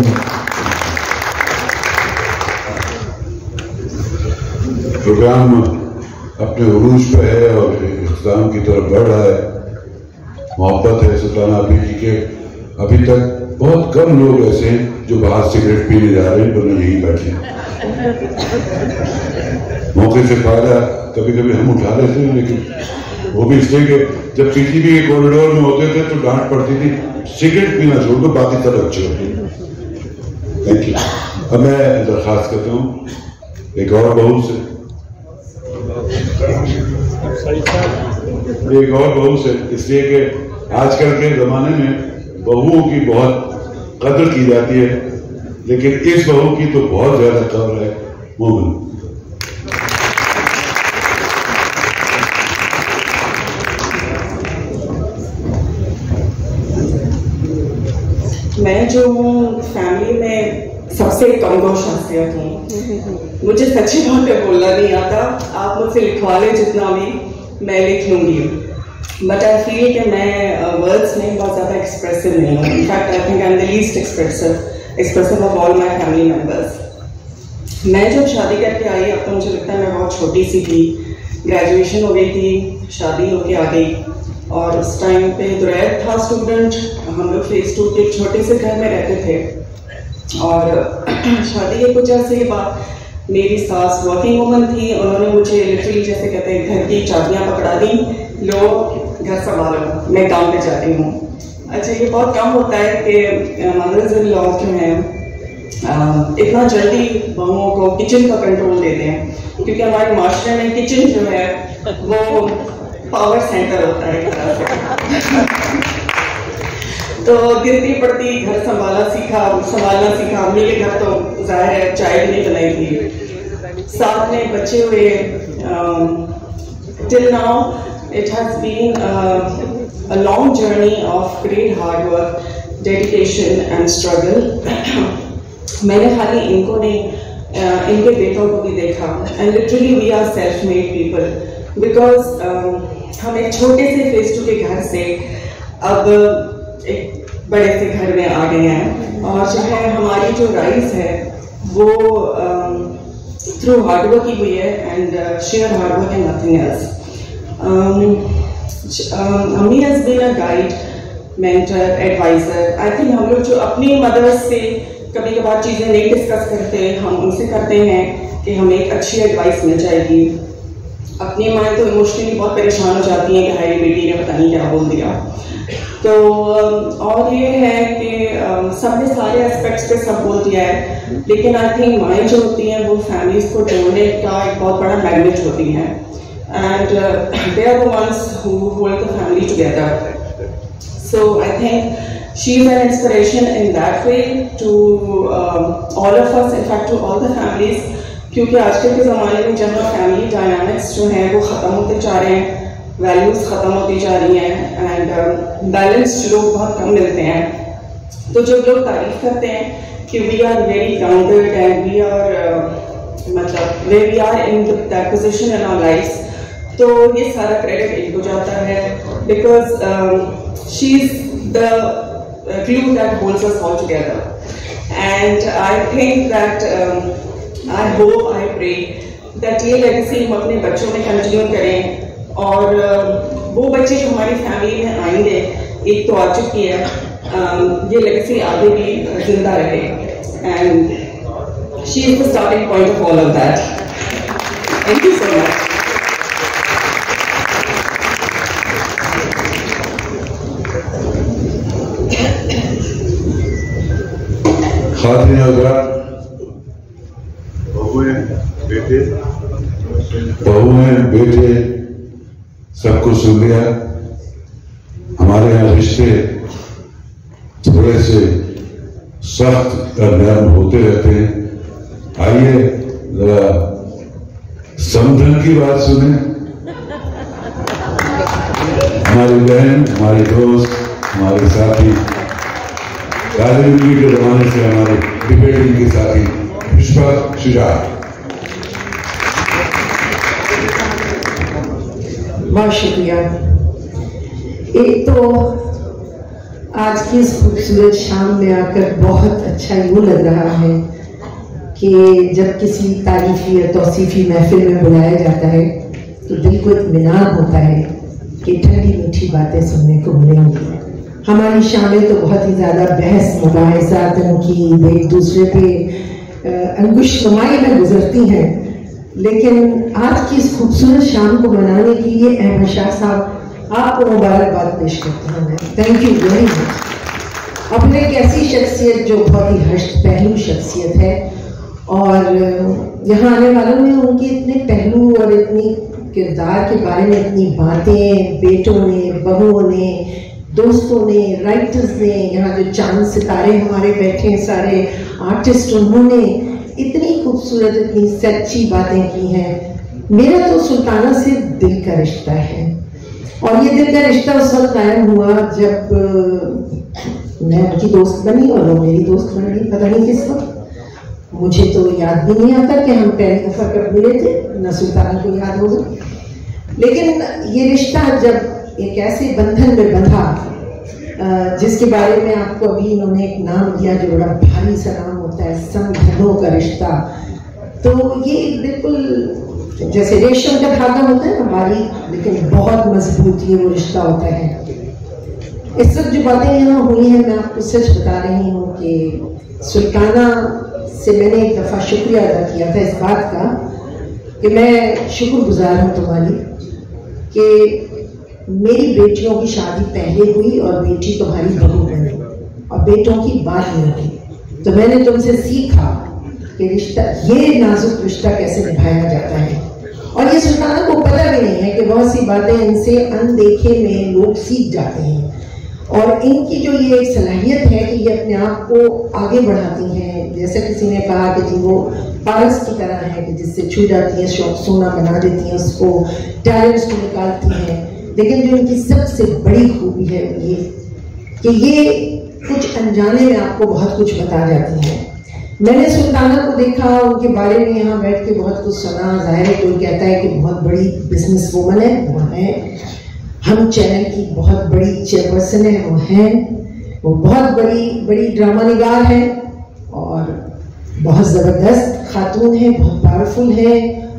प्रोग्राम अपने उरूज पे है और इख्तिताम की तरफ बढ़ रहा है। मोहब्बत है सुल्ताना आपी जी के। अभी तक बहुत कम लोग ऐसे हैं जो बाहर सिगरेट पीने जा रहे हैं, वरना यहीं बैठे मौके से फायदा कभी कभी हम उठा लेते हैं, लेकिन वो भी इसलिए कि जब पीटीवी के कॉरिडोर में होते थे तो डांट पड़ती थी सिगरेट पीना छोड़ दो, बाकी सब अच्छे होते। Thank you. अब मैं दरख्वास्त करता हूँ एक और बहू से, इसलिए कि आजकल के जमाने में बहुओं की बहुत कदर की जाती है, लेकिन इस बहू की तो बहुत ज्यादा कदर है। मोमन। मैं जो हूँ फैमिली में सबसे कमजोर शख्सियत हूँ। मुझे सच्ची बातें बोलना नहीं आता। आप मुझसे लिखवा लें जितना भी, मैं लिख लूंगी, बट आई फील कि मैं वर्ड्स में बहुत ज़्यादा एक्सप्रेसिव नहीं हूँ। In fact I think I am the least expressive of all my family members. मैं जब शादी करके आई, अब तो मुझे लगता है मैं बहुत छोटी सी थी, ग्रेजुएशन हो गई थी, शादी होके आ गई, और उस टाइम पे दुरैद था स्टूडेंट। हम लोग फेज 2 के एक छोटे से घर में रहते थे, और शादी के कुछ अर्से के बाद मेरी सास वर्किंग वूमन थी। उन्होंने मुझे लिटरली जैसे कहते हैं घर की चाबियां पकड़ा दी, लो घर संभालो, मैं काम पे जा रही हूँ। अच्छा, ये बहुत कम होता है कि मदर्स इन लॉ जो हैं इतना जल्दी बहुओं को किचन का कंट्रोल देते हैं, क्योंकि हमारे माशरे में किचन जो है वो पावर सेंटर होता है एक तरह से। तो गिरती पड़ती घर संभालना सीखा। मम्मी के घर तो जाहिर है चाय भी नहीं बनाई थी, साथ में बच्चे हुए। Till now it has been a long journey of great hard work, dedication and struggle. मैंने खाली इनको नहीं, इनके बेटों को भी देखा, and literally we are self-made people because हम एक छोटे से फेज 2 के घर से अब एक बड़े से घर में आ गए हैं, और जो है हमारी जो राइज है वो थ्रू हार्ड वर्क की हुई है, and share hard work and nothing else. Ami has been a guide, mentor, advisor. I think हम लोग जो अपनी मदर्स से कभी कभार चीज़ें नहीं डिस्कस करते, हम उनसे करते हैं कि हमें एक अच्छी एडवाइस मिल जाएगी। अपनी माँ तो इमोशनली बहुत परेशान हो जाती हैं कि हाय बेटी ने पता नहीं क्या बोल दिया। तो और ये है कि सबने सारे एस्पेक्ट्स पे सब बोल दिया है, लेकिन आई थिंक माएँ जो होती हैं वो फैमिलीज को जोड़ने का एक बहुत बड़ा मैग्नेट होती हैं, and they are the ones who hold the family together. So I think she is an inspiration in that way to all of us, in fact to all the families, क्योंकि आजकल के ज़माने में जब family dynamics जो हैं वो ख़त्म होते जा रहे हैं, वैल्यूज़ ख़त्म होती जा रही हैं, एंड बैलेंस्ड लोग बहुत कम मिलते हैं। तो जो लोग तारीफ करते हैं कि we are very grounded and we are मतलब way we are in that position in our lives, तो ये सारा क्रेडिट एक हो जाता है, because she is the glue that holds us all together. And I think that I hope, I pray that ये legacy हम अपने बच्चों में कंटिन्यू करें, और वो बच्चे जो हमारी फैमिली में आएंगे एक तो आ चुकी है, ये लेगेसी आगे भी जिंदा रहे, and she is the starting point of all of that. Thank you so much. खातिन हज़रात, बहुएं, बेटे सबको सुन लिया। हमारे यहाँ रिश्ते थोड़े से सख्त और नरम होते रहते हैं। आइए जरा समझन की बात सुने। हमारी बहन, हमारी दोस्त, हमारे साथी, के जमाने से हमारे डिबेटिंग के साथी शाह। बहुत शुक्रिया। एक तो आज की इस खूबसूरत शाम में आकर बहुत अच्छा यूँ लग रहा है कि जब किसी तारीफी या तौसीफी महफिल में बुलाया जाता है तो दिल को इत्मीनान होता है कि ठंडी मीठी बातें सुनने को मिलेंगी। हमारी शामें तो बहुत ही ज़्यादा बहस, मुबाहिसा, तनकीद, एक दूसरे पे अंगुश नुमाई में गुजरती हैं, लेकिन आज की इस खूबसूरत शाम को मनाने के लिए अहमद शाह साहब आपको मुबारकबाद पेश करता हूँ मैं। Thank you very much. अपने एक ऐसी शख्सियत जो बहुत ही हष्ट पहलू शख्सियत है, और यहाँ आने वालों ने उनके इतने पहलू और इतनी किरदार के बारे में इतनी बातें, बेटों ने, बहुओं ने, दोस्तों ने, राइटर्स ने, यहाँ जो चांद सितारे हमारे बैठे हैं सारे आर्टिस्ट, उन्होंने इतनी खूबसूरत, इतनी सच्ची बातें की हैं। मेरा तो सुल्ताना से दिल का रिश्ता है, और ये दिल का रिश्ता उस वक्त कायम हुआ जब मैं उनकी दोस्त बनी और वो मेरी दोस्त बन गई। पता नहीं किस वक्त, मुझे तो याद भी नहीं आता कि हम पहली दफ़ा कब मिले थे, न सुल्ताना को याद होगा। लेकिन ये रिश्ता जब एक ऐसे बंधन में बंधा जिसके बारे में आपको अभी इन्होंने एक नाम दिया जो बड़ा भारी सा नाम होता है, समधनों का रिश्ता, तो ये बिल्कुल जैसे रेशम का धागा होता है ना, भारी लेकिन बहुत मजबूत ये वो रिश्ता होता है। इस वक्त जो बातें यहाँ हुई हैं, मैं आपको सच बता रही हूँ कि सुल्ताना से मैंने एक दफ़ा शुक्रिया अदा किया था इस बात का कि मैं शुक्रगुजार हूँ तुम्हारी कि मेरी बेटियों की शादी पहले हुई और बेटी तुम्हारी बहू बनी और बेटों की बात नहीं हुई। तो मैंने तुमसे सीखा कि रिश्ता, ये नाजुक रिश्ता कैसे निभाया जाता है। और ये सुल्ताना को पता भी नहीं है कि बहुत सी बातें इनसे अनदेखे में लोग सीख जाते हैं, और इनकी जो ये एक सलाहियत है कि ये अपने आप को आगे बढ़ाती हैं। जैसे किसी ने कहा कि जी वो पारस की तरह है कि जिससे छू जाती है, सोना बना देती हैं, उसको टैलेंट्स को निकालती हैं। लेकिन जो इनकी सबसे बड़ी खूबी है ये कि ये कुछ अनजाने में आपको बहुत कुछ बता जाती हैं। मैंने सुल्ताना को देखा, उनके बारे में यहाँ बैठ के बहुत कुछ सुना। जाहिर है कोई कहता है कि बहुत बड़ी बिजनेस वूमन है, वो है। हम चैनल की बहुत बड़ी चेयरपर्सन है, वो हैं। वो बहुत बड़ी ड्रामा निगार है और बहुत ज़बरदस्त खातून है, बहुत पावरफुल है,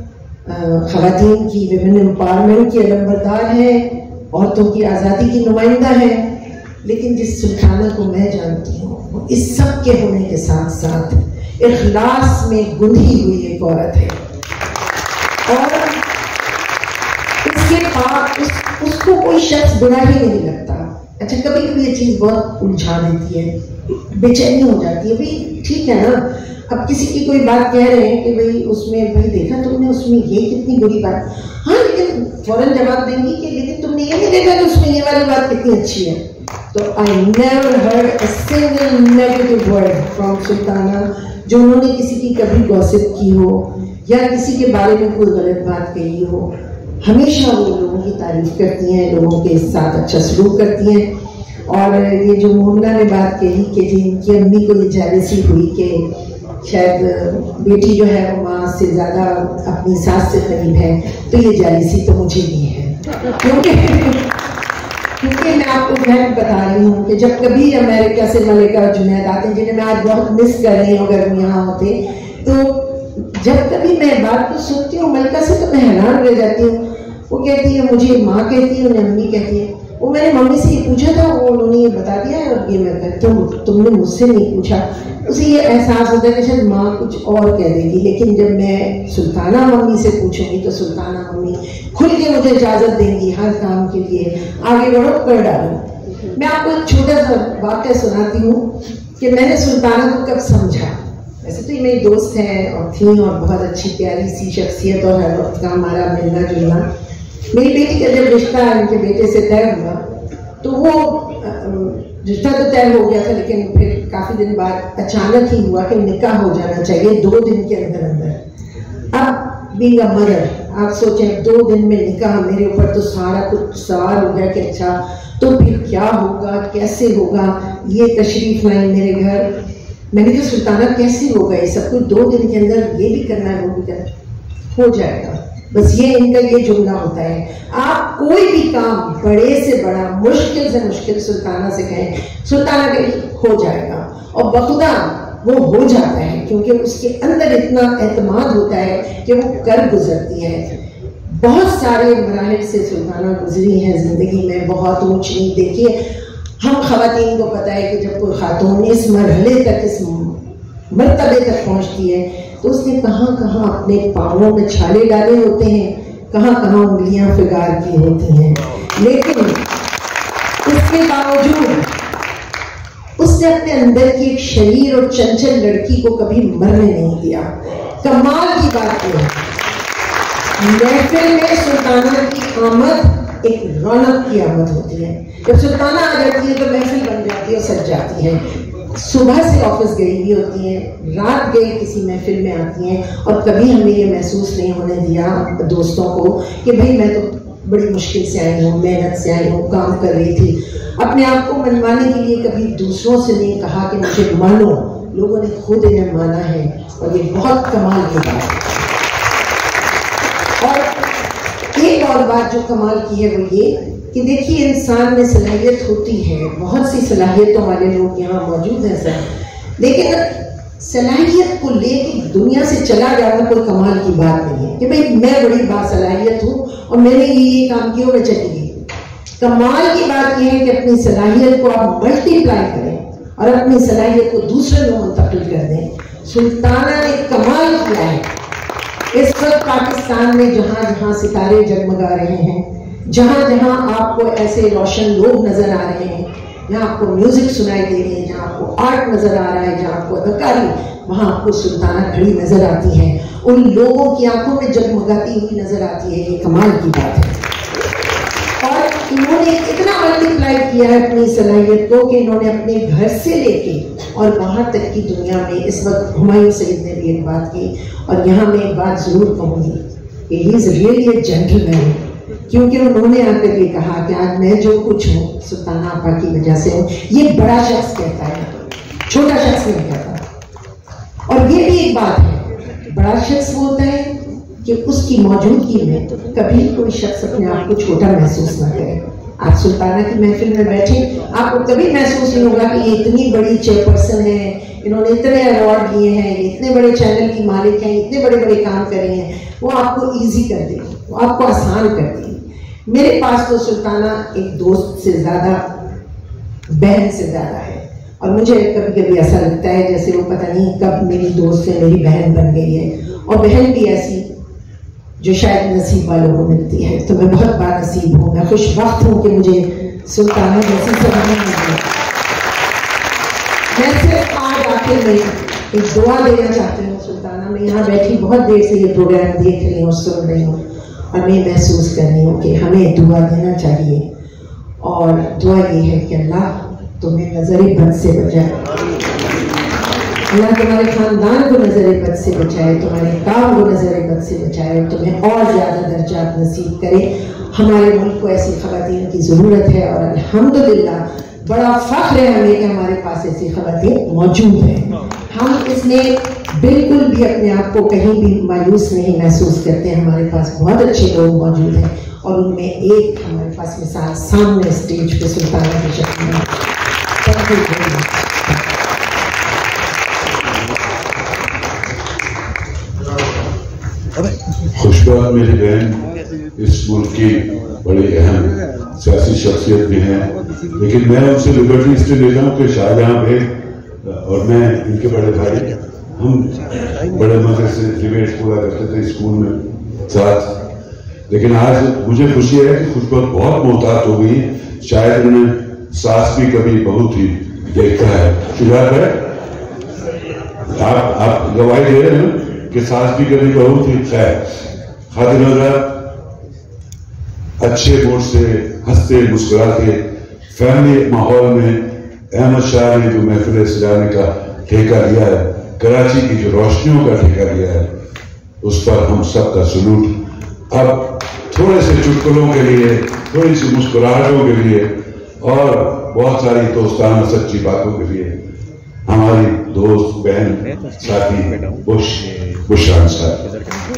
ख़वातीन की विमेन एम्पावरमेंट की अलंबरदार है, औरतों की आज़ादी की नुमाइंदा है। लेकिन जिस सुल्ताना को मैं जानती हूँ वो इस सब के होने के साथ साथ इखलास में गुंधी हुई एक औरत है, और इसके बाद उसको कोई शख्स बुरा ही नहीं लगता। अच्छा, कभी कभी ये चीज़ बहुत उलझा देती है, बेचैनी हो जाती है। भाई ठीक है ना, अब किसी की कोई बात कह रहे हैं कि भाई उसमें, भाई देखा तुमने उसमें ये कितनी बुरी बात, हाँ, लेकिन फौरन जवाब देंगी कि लेकिन तुमने ये नहीं देखा कि उसमें ये वाली बात कितनी अच्छी है। तो I never heard a single negative word from Sultana जो उन्होंने किसी की कभी गॉसिप की हो या किसी के बारे में कोई गलत बात कही हो। हमेशा वो लोगों की तारीफ करती हैं, लोगों के साथ अच्छा सलूक करती हैं। और ये जो मोहना ने बात कही कि जिनकी अम्मी को ये जेलसी हुई कि शायद बेटी जो है वो माँ से ज़्यादा अपनी सास से करीब है, तो ये जेलसी तो मुझे भी है, क्योंकि मैं आपको फैक्ट बता रही हूँ कि जब कभी अमेरिका से मलिका और जुनैद आते हैं, जिन्हें मैं आज बहुत मिस कर रही हूँ अगर वो यहाँ होते, तो जब कभी मैं बात को सुनती हूँ मलिका से तो मैं हैरान रह जाती हूँ। वो कहती है, मुझे माँ कहती है, उन्हें अम्मी कहती है, वो मैंने मम्मी से ये पूछा था, वो उन्होंने ये बता दिया है, और ये मैं तुमने मुझसे नहीं पूछा। उसे ये एहसास होता है कि शायद माँ कुछ और कह देगी, लेकिन जब मैं सुल्ताना मम्मी से पूछूंगी तो सुल्ताना मम्मी खुल के मुझे इजाजत देंगी हर काम के लिए, आगे बढ़ो कर डालो। मैं आपको एक छोटा सा वाक्य सुनाती हूँ कि मैंने सुल्ताना को कब समझा। वैसे तो ये मेरी दोस्त है और थी, और बहुत अच्छी प्यारी सी शख्सियत, और हर वक्त का हमारा मिलना जुलना। मेरी बेटी का जब रिश्ता इनके बेटे से तय हुआ तो वो रिश्ता तो तय हो गया था, लेकिन फिर काफी दिन बाद अचानक ही हुआ कि निकाह हो जाना चाहिए 2 दिन के अंदर अंदर। अब बीइंग अ मदर आप सोचें 2 दिन में निकाह, मेरे ऊपर तो सारा कुछ सवाल हो गया कि अच्छा तो फिर क्या होगा, कैसे होगा। ये तशरीफ लाई मेरे घर, मैंने कहा सुल्ताना कैसे होगा ये सब कुछ 2 दिन के अंदर, ये भी करना है वो भी करना, हो जाएगा। बस ये इनका ये जुमला होता है। आप कोई भी काम बड़े से बड़ा, मुश्किल से मुश्किल सुल्ताना से कहें, सुल्ताना के हो जाएगा, और बखुदा वो हो जाता है, क्योंकि उसके अंदर इतना एतमाद होता है कि वो कर गुजरती है। बहुत सारे मराहिल से सुल्ताना गुजरी है जिंदगी में, बहुत ऊंच नीच। देखिए हम खवातीन को पता है कि जब कोई खातून इस मरहले तक, इस मर्तबे तक पहुंचती है तो उसने कहाँ कहाँ अपने पाँवों में छाले डाले होते हैं, कहाँ कहाँ उंगलियां फिगार की होती हैं, लेकिन उसके बावजूद उसने अपने अंदर की एक शरीर और चंचल लड़की को कभी मरने नहीं दिया। कमाल की बात है, महफिल में सुल्ताना की आमद एक रौनक की आमद होती है। जब सुल्ताना आ जाती है तो महफिल बन जाती है और सज जाती है। सुबह से ऑफिस गई हुई होती हैं, रात गए किसी महफिल में आती हैं, और कभी हमें ये महसूस नहीं होने दिया दोस्तों को कि भाई मैं तो बड़ी मुश्किल से आई हूँ, मेहनत से आई हूँ, काम कर रही थी। अपने आप को मनवाने के लिए कभी दूसरों से नहीं कहा कि मुझे मानो, लोगों ने खुद इन्हें माना है, और ये बहुत कमाल की बात है। और एक और बात जो कमाल की है वो ये कि देखिए इंसान में सलाहियत होती है, बहुत सी सलाहियतों वाले लोग यहाँ मौजूद हैं सर, लेकिन सलाहियत को लेके दुनिया से चला जाना कोई कमाल की बात नहीं है कि भाई मैं बड़ी बासलाहियत हूँ और मैंने ये काम किया मैं चली गई। कमाल की बात यह है कि अपनी सलाहियत को आप मल्टीप्लाई करें और अपनी सलाहियत को दूसरे लोग मुंतकिल कर दें। सुल्ताना ने कमाल किया है। इस वक्त पाकिस्तान में जहां जहां सितारे जगमगा रहे हैं, जहां जहां आपको ऐसे रोशन लोग नजर आ रहे हैं, जहां आपको म्यूजिक सुनाई दे रही है, जहां आपको आर्ट नजर आ रहा है, जहां आपको अदाकारी, वहां आपको सुल्ताना खड़ी नजर आती है, उन लोगों की आंखों में जगमगाती हुई नजर आती है। ये कमाल की बात है। और इन्होंने इतना मल्टीप्लाई किया है अपनी सलाहियत को कि इन्होंने अपने घर से लेके और बाहर तक की दुनिया में, इस वक्त हुमायूं सईद ने भी एक बात की, और यहाँ मैं एक बात जरूर कहूंगी कि he is really a gentleman, क्योंकि उन्होंने आकर के कहा कि आज मैं जो कुछ हूँ सुल्ताना आपा की वजह से हूँ। ये बड़ा शख्स कहता है, छोटा शख्स नहीं कहता। और ये भी एक बात है, बड़ा शख्स बोलता है कि उसकी मौजूदगी में कभी कोई शख्स अपने आप को छोटा महसूस ना करे। आप सुल्ताना की महफिल में बैठे, आपको कभी महसूस नहीं होगा कि ये इतनी बड़ी चेयरपर्सन है, इन्होंने इतने अवार्ड लिए हैं, इतने बड़े चैनल की मालिक हैं, इतने बड़े बड़े काम करे हैं। वो आपको इजी कर देगी, वो आपको आसान कर देगी। मेरे पास तो सुल्ताना एक दोस्त से ज्यादा, बहन से ज्यादा है, और मुझे कभी कभी ऐसा लगता है जैसे वो पता नहीं कब मेरी दोस्त से मेरी बहन बन गई है, और बहन भी ऐसी जो शायद नसीब वालों को मिलती है। तो मैं बहुत बानसीब हूँ, मैं खुश वक्त हूँ कि मुझे सुल्ताना जैसी सब मिली। मैं सिर्फ आज आके मैं एक दुआ देना चाहती हूँ सुल्ताना। मैं यहाँ बैठी बहुत देर से ये प्रोग्राम देख रही हूँ, सुन रही हूँ, और मैं महसूस कर रही हूँ कि हमें दुआ देना चाहिए, और दुआ ये है कि अल्लाह तुम्हें नजरे बद से बचाए, अल्लाह तुम्हारे खानदान को नजरे बद से बचाए, तुम्हारे काम को नजरे बद से बचाए, तुम्हें और ज्यादा दर्जात नसीब करे। हमारे मुल्क को ऐसी खवातीन की जरूरत है, और अल्हम्दुलिल्लाह बड़ा फख्र है हमें कि हमारे पास ऐसी खवातीन मौजूद हैं। हम इसमें बिल्कुल भी अपने आप को कहीं भी मायूस नहीं महसूस करते। हमारे पास बहुत अच्छे लोग मौजूद हैं, और उनमें एक हमारे पास मिसाल सामने स्टेज पे सुल्ताना की शक्ल में। खुशबात मेरी बहन इस मुल्क की बड़ी अहम सियासी शख्सियत भी हैं, लेकिन मैं उनसे लिबर्टी इसलिए लेता हूँ कि शाहजहां भाई और मैं, इनके बड़े भाई, हम बड़े मजे से डिबेट पूरा करते थे स्कूल में साथ। लेकिन आज मुझे खुशी है कि खुशबू बहुत मोहतात हो गई, शायद उन्होंने सास भी कभी बहुत ही देखा है। शुजात है, आप गवाही दे रहे हैं कि सास भी कभी बहुत ही खैर खातिर अच्छे मूड से हंसते मुस्कुराते फैमिली माहौल में अहमद शाह ने जो महफिल सजाने का ठेका लिया है, कराची की जो रोशनियों का ठेका लिया है, उस पर हम सबका सलूट। अब थोड़े से चुटकुलों के लिए, थोड़ी सी मुस्कुराहटों के लिए और बहुत सारी दोस्ताना सच्ची बातों के लिए हमारी दोस्त बहन साथी बुशरान साहब।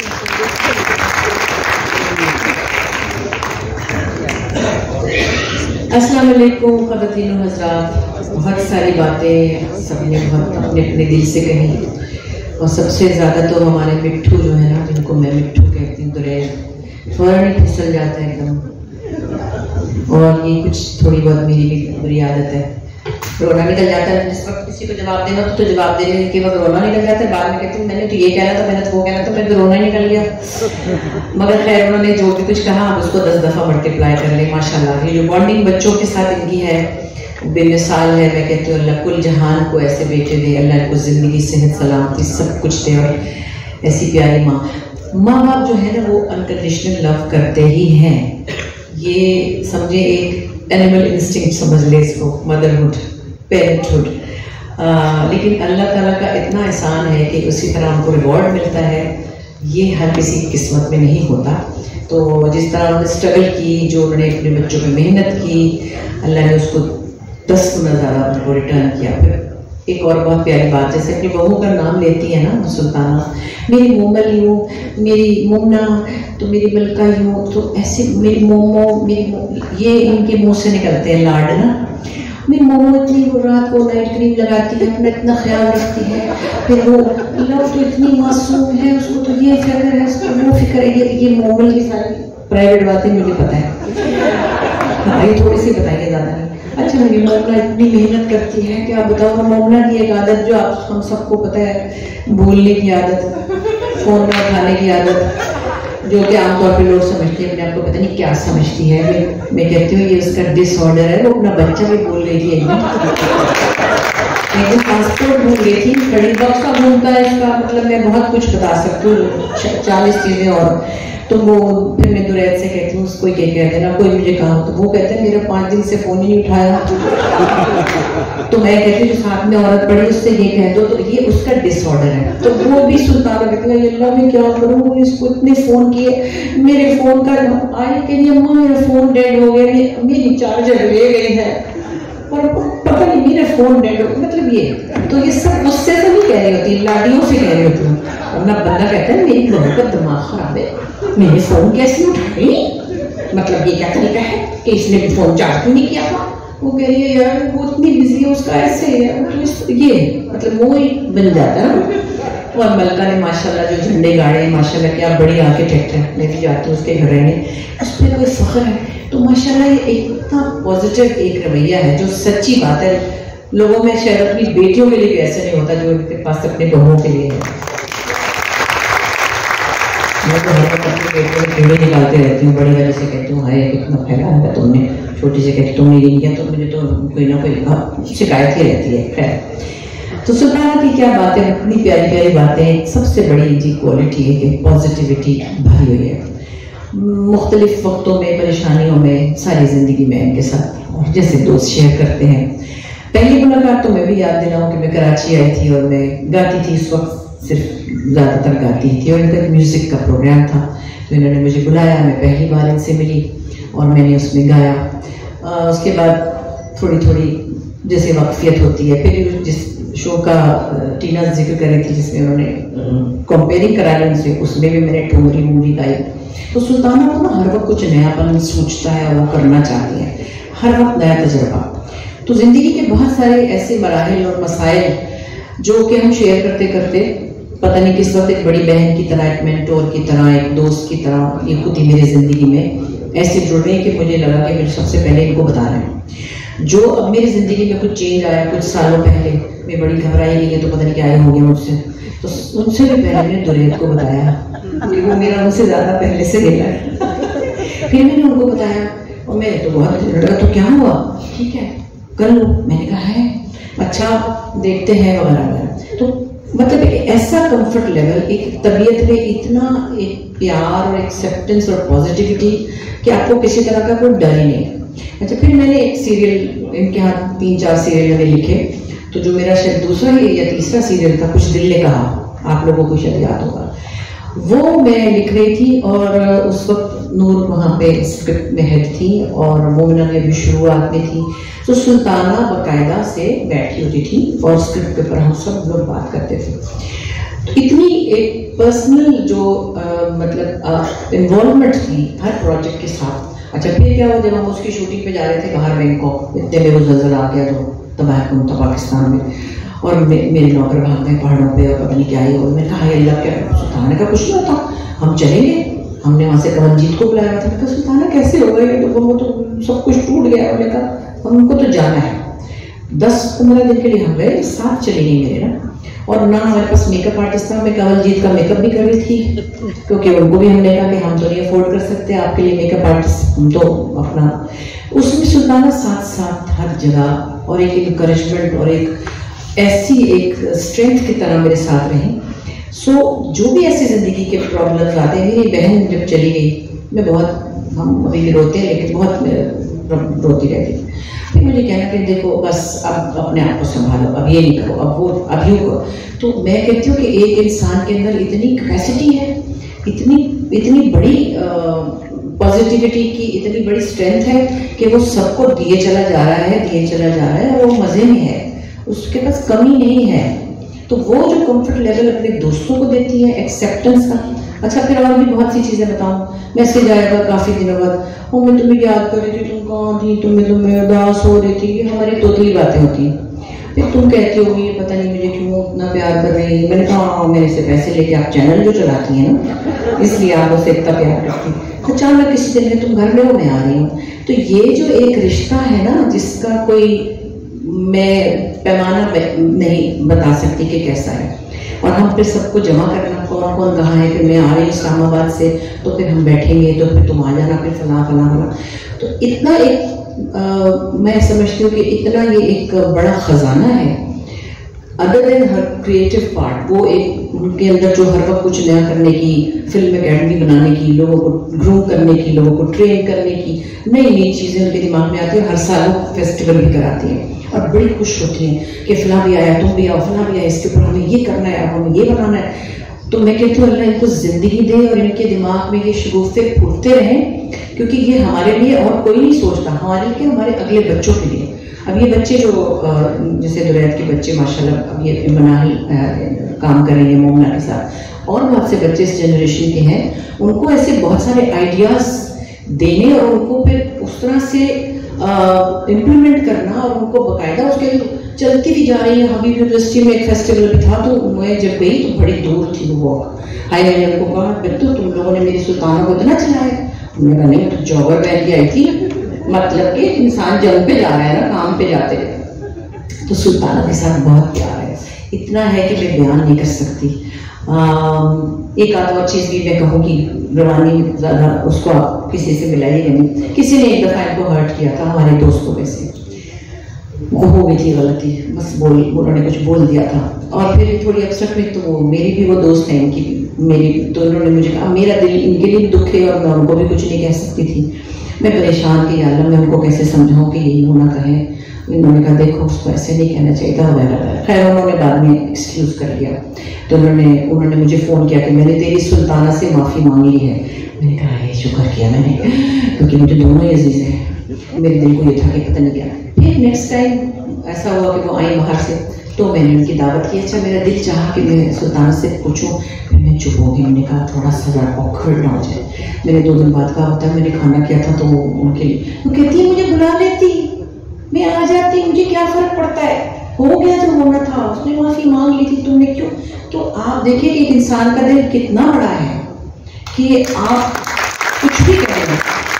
अस्सलाम वालेकुम ख़वातीन व हज़रात। बहुत सारी बातें सबने बहुत अपने अपने दिल से कही, और सबसे ज़्यादा तो हमारे मिट्ठू जो है ना, जिनको मैं मिट्ठू कहती हूँ, दुरैज फौरन ही फिसल जाता है एकदम। और ये कुछ थोड़ी बहुत मेरी भी बुरी आदत है, रोना निकल जाता है जिस वक्त किसी को जवाब देना तो जवाब देने के वक्त रोना निकल जाता है। बाद में कहती हूँ मैंने तो ये कहना था, मैंने तो वो कहना था, मेरे तो रोना निकल गया। मगर खैर उन्होंने जो भी कुछ कहा आप उसको 10 दफ़ा मल्टीप्लाई कर ले। माशाल्लाह ये जो बॉन्डिंग बच्चों के साथ इनकी है बेमिसाल है। मैं कहती हूँ अल्लाह कुल जहान को ऐसे बेटे दे, अल्लाह इनको ज़िंदगी सेहत सलामती सब कुछ दे, और ऐसी प्यारी माँ बाप जो है ना वो अनकंडीशनल लव करते ही हैं। ये समझे एक एनिमल इंस्टिंक्ट समझ ले इसको, मदरहुड, पेरेंटहुड। लेकिन अल्लाह ताला का इतना एहसान है कि उसी तरह हमको रिवॉर्ड मिलता है, ये हर किसी की किस्मत में नहीं होता। तो जिस तरह उन्होंने स्ट्रगल की, जो उन्होंने अपने बच्चों पर मेहनत की, अल्लाह ने उसको 10 गुना ज़्यादा उनको रिटर्न किया। फिर एक और बहुत प्यारी बात, जैसे अपनी बहू का नाम लेती है ना सुल्ताना, मेरी मोमल यूँ, मेरी मुमना, तो मेरी मलका यूँ, तो ऐसे मेरी मोमो, ये इनके मुँह से निकलते हैं लाड ना। मेरी मोमो इतनी वो रात को नाइट क्रीम लगाती है, अपना इतना ख्याल रखती है, फिर वो अल्लाह तो इतनी मासूम है, उसको तो ये फिक्र है, उसको वो फिक्र है। ये मोमल की सारी प्राइवेट बातें मुझे पता है, हाँ ये थोड़ी सी बताइए, ज़्यादा नहीं। अच्छा मेरी मोमना इतनी मेहनत करती है कि आप बताओ, मोमना की एक आदत जो आप हम सबको पता है, भूलने की आदत, फ़ोन में उठाने की आदत, जो कि आमतौर पे लोग समझते हैं, मैंने आपको पता नहीं क्या समझती है। मैं कहती हूँ ये उसका डिसऑर्डर है। वो अपना बच्चा भी भूल गई थी एकदम, पासपोर्ट भूल गई थी, घड़ी बक्स का भूलता है इसका, मतलब मैं बहुत कुछ बता सकती हूँ, 40 चीज़ें। और तो वो फिर मैं दुरैज से कहती हूँ उसको ये कह देना कोई मुझे काम, तो वो कहते हैं मेरा 5 दिन से फ़ोन ही नहीं उठाया। तो मैं कहती हूँ साथ में औरत पड़ी उससे ये कह दो, तो ये उसका डिसऑर्डर है। तो वो भी सुल्ताना कहती है अल्लाह मैं क्या करूँ, इसको इतने फ़ोन किए, मेरे फ़ोन का आई कह रही अम्मा मेरा फ़ोन डेड हो गया, मेरी चार्जर ले गई है, और पता नहीं मेरा फ़ोन डेड हो, मतलब ये। तो ये सब गुस्से से नहीं कह रही होती, लाडियों से कह रही होती हूँ। वरना बंदा कहता है मेरी बहू का दिमाग खराब है, मेरे फ़ोन कैसे उठाई, मतलब ये क्या तरीका है कि इसने भी फ़ोन चार्ज क्यों नहीं किया था। वो कह रही है यार वो इतनी बिजी है, उसका ऐसे है, ये मतलब वो ही बन जाता है ना। और मलका ने माशाल्लाह जो झंडे गाड़े हैं, माशाल्लाह क्या बड़ी आर्किटेक्ट है, मैं भी जाती हूँ उसके घर रहने, उस पर कोई फख्र है। तो माशाल्लाह ये इतना पॉजिटिव एक रवैया है जो सच्ची बात है। लोगों में शायद अपनी बेटियों के लिए ऐसे नहीं होता जो उनके पास अपने बहुओं के लिए है। मैं तो हर वक्त अपने बेटों में कीड़े निकालते रहती हूँ, बड़ी वाली से कहती हूँ हाय कितना फैला है तुमने, छोटी से कहती तुमने नहीं किया, तो मुझे तो कोई ना कोई शिकायत ही रहती है। खैर तो सुल्ताना की क्या बातें, इतनी प्यारी प्यारी बातें। सबसे बड़ी इनकी क्वालिटी है कि पॉजिटिविटी भरी हुई है। मुख्तलिफ वक्तों में, परेशानियों में, सारी ज़िंदगी में इनके साथ, और जैसे दोस्त शेयर करते हैं। पहली मुलाकात तो मैं भी याद दिलाऊँ कि मैं कराची आई थी और मैं गाती थी, उस वक्त सिर्फ ज़्यादातर गाती थी, और इनका म्यूज़िक का प्रोग्राम था, तो इन्होंने मुझे बुलाया, मैं पहली बार इनसे मिली और मैंने उसमें गाया। उसके बाद थोड़ी थोड़ी जैसे वाकफियत होती है, फिर जिस शो का टीना जिक्र कर रही थी जिसमें उन्होंने कंपेयरिंग करा ली उनसे, उसमें भी मैंने ठुमरी मुमरी गाई। तो सुल्ताना को ना हर वक्त कुछ नयापन सोचता है, वो करना चाहती है, हर वक्त नया तजर्बा। तो ज़िंदगी के बहुत सारे ऐसे मराहिल और मसाइल जो कि हम शेयर करते करते पता नहीं किस वक्त एक बड़ी बहन की तरह, एक मेंटोर की तरह, एक दोस्त की तरह ये खुद ही मेरी ज़िंदगी में ऐसे जुड़ रहे हैं कि मुझे लगा कि मुझे सबसे पहले इनको बता रहे हैं। जो अब मेरी ज़िंदगी में कुछ चेंज आया कुछ सालों पहले, मैं बड़ी घबराई गई है तो पता नहीं क्या हो गया मुझसे, तो उनसे भी पहले मैंने दुरेद को बताया कि वो मेरा उनसे ज़्यादा पहले से मिला है। फिर मैंने उनको बताया और मैं तो बहुत लगा, तो क्या हुआ, ठीक है कर लो। मैंने कहा है अच्छा देखते हैं वगैरह वगैरह। तो मतलब ऐसा कंफर्ट लेवल, एक तबीयत में इतना एक प्यार और एक्सेप्टेंस और पॉजिटिविटी कि आपको किसी तरह का कोई डर ही नहीं है। अच्छा फिर मैंने एक सीरियल, इनके हाथ 3-4 सीरियल मैंने लिखे, तो जो मेरा शायद दूसरा ही या तीसरा सीरियल था, कुछ दिल ने कहा, आप लोगों को शायद याद होगा, वो मैं लिख रही थी और उस वक्त नूर वहाँ पे स्क्रिप्ट में हेड थी और मोमिना में भी शुरुआत में थी। तो सुल्ताना बाकायदा से बैठी होती थी और स्क्रिप्ट के ऊपर हम सब लोग बात करते थे। तो इतनी एक पर्सनल जो मतलब इन्वॉल्वमेंट थी हर प्रोजेक्ट के साथ। अच्छा फिर क्या हुआ, जब हम उसकी शूटिंग पे जा रहे थे बाहर बैंकॉक, इतने में वो जल्जला आ गया, तो तबाहकुन था पाकिस्तान में, और मेरे नौकर भाग गए पहाड़ों पे और पता नहीं क्या ही। और मैंने कहा अल्लाह क्या, सुल्ताना का कुछ नहीं होता, हम चलेंगे। हमने वहाँ से कमलजीत को बुलाया था, कहा सुल्ताना कैसे हो गए, तो वो तो सब कुछ टूट गया। उन्होंने कहा हमको तो जाना है। 10-15 दिन के लिए हम गए, साथ चली गई मेरे ना, और ना हमारे पास मेकअप आर्टिस्ट था, मैं कमलजीत का मेकअप भी कर रही थी क्योंकि उनको भी हमने कहा कि हम तो नहीं अफोर्ड कर सकते आपके लिए मेकअप आर्टिस्ट, हम तो अपना। उसमें सुल्ताना साथ साथ हर जगह और एक इनकरेजमेंट और एक ऐसी एक स्ट्रेंथ की तरह मेरे साथ रही। सो जो भी ऐसी जिंदगी के प्रॉब्लम्स आते हैं, मेरी बहन जब चली गई, मैं बहुत, हम अभी भी रोते हैं लेकिन बहुत रोती रहती थी। फिर मुझे कहना कि देखो बस अब अपने आप को संभालो, अब ये नहीं करो, अब वो अब यूँ करो। तो मैं कहती हूँ कि एक इंसान के अंदर इतनी कैपेसिटी है, इतनी बड़ी पॉजिटिविटी की इतनी बड़ी स्ट्रेंथ है कि वो सबको दिए चला जा रहा है और वो मज़े में है, उसके पास कमी नहीं है। तो वो जो कंफर्ट लेवल अपने दोस्तों को देती है, एक्सेप्टेंस का। अच्छा फिर और भी बहुत सी चीज़ें बताऊँ, मैसेज आएगा काफ़ी दिनों बाद, वो मैं तुम्हें याद कर रही थी, तुम कहाँ थी, तुम्हें उदास हो रही थी, ये हमारी तोतली बातें होती हैं। फिर तुम कहती होगी ये पता नहीं मुझे क्यों इतना प्यार कर रही है। मैंने कहा मेरे से पैसे लेके आप चैनल जो चलाती हैं ना, इसलिए आप उससे इतना प्यार करती हैं। अचानक किसी दिन में तुम घर में हो, मैं आ रही हूँ। तो ये जो एक रिश्ता है ना, जिसका कोई मैं पैमाना नहीं बता सकती कि कैसा है। और हम फिर सबको जमा करना, कौन कौन कहाँ है, फिर मैं आ रही हूँ इस्लामाबाद से, तो फिर हम बैठेंगे, तो फिर तुम आ जाना, फिर फला। तो इतना एक मैं समझती हूँ कि इतना ये एक बड़ा खजाना है। Other than her creative part, वो एक उनके अंदर जो हर वक्त कुछ नया करने की, फिल्म एकेडमी बनाने की, लोगों को ग्रूम करने की, लोगों को ट्रेन करने की, नई चीज़ें उनके दिमाग में आती है। हर साल वो फेस्टिवल भी कराती हैं और बड़ी खुश होती हैं कि फला भी आया, तुम भी आओ, फला भी आया, इसके ऊपर हमें ये करना है, अब हमें ये बनाना है। तो मैं कहती हूँ अल्लाह इनको जिंदगी दे और इनके दिमाग में ये शगुफ़े फूटते रहें, क्योंकि ये हमारे लिए और कोई नहीं सोचता, हमारे लिए, हमारे अगले बच्चों के लिए। अब ये बच्चे जो जैसे दुरैत के बच्चे माशाल्लाह अब ये मनाही काम कर रही है मोमना के साथ, और बहुत से बच्चे इस जनरेशन के हैं, उनको ऐसे बहुत सारे आइडियाज़ देने और उनको फिर उस तरह से इम्प्लीमेंट करना और उनको बाकायदा उसके चलती भी जा रही है। हबीब यूनिवर्सिटी में एक फेस्टिवल भी था, तो मैं जब गई तो बड़ी दूर थी वो वॉक। हाई मैंने उनको कहा तो तुम लोगों ने मेरी सुल्ताना को इतना चलाया। उन्होंने कहा नहीं, तो जॉगर पहन के आई थी, मतलब कि इंसान जंग पे जा रहा है ना, काम पे जाते हैं। तो सुल्ताना के साथ बहुत प्यार है, इतना है कि मैं बयान नहीं कर सकती। एक आध और चीज़ भी मैं कहूँगी, रवानी ज़्यादा उसको आप किसी से मिलाइएगा नहीं। किसी ने एक दफ़ा इनको हर्ट किया था, हमारे दोस्तों में से, वो हो गई थी गलती, बस उन्होंने कुछ बोल दिया था और फिर थोड़ी अपसेट में, तो वो मेरी भी वो दोस्त है इनकी मेरी, तो इन्होंने मुझे कहा मेरा दिल इनके लिए दुख है और मैं उनको भी कुछ नहीं कह सकती थी। मैं परेशान थी, यार मैं उनको कैसे समझाऊँ कि यही होना कहे। इन्होंने कहा देखो उसको ऐसे नहीं कहना चाहिए था वगैरह। खैर उन्होंने बाद में एक्सक्यूज़ कर लिया। तो उन्होंने मुझे फ़ोन किया कि मैंने तेरी सुल्ताना से माफ़ी मांग ली है। मैंने कहा ये शुक्र किया मैंने, क्योंकि मुझे दोनों ही अजीज़ हैं। मेरे दिल को ये था कि पता नहीं क्या। फिर नेक्स्ट टाइम ऐसा हुआ कि वो आई बाहर से, तो मैंने उनकी दावत की। अच्छा मेरा दिल चाहा कि मैं सुल्ताना से पूछूं, फिर मैं चुप हो गई। मैंने कहा थोड़ा सा ज़रा ऑकवर्ड ना हो जाए। मैंने 2 दिन बाद कहा होता है मैंने खाना किया था, तो वो उनके लिए वो कहती है मुझे बुला लेती, मैं आ जाती, मुझे क्या फ़र्क पड़ता है। हो गया तो होना था, उसने माफी मांग ली थी, तुमने क्यों? तो आप देखिए कि एक इंसान का दिल कितना बड़ा है कि आप कुछ भी करें,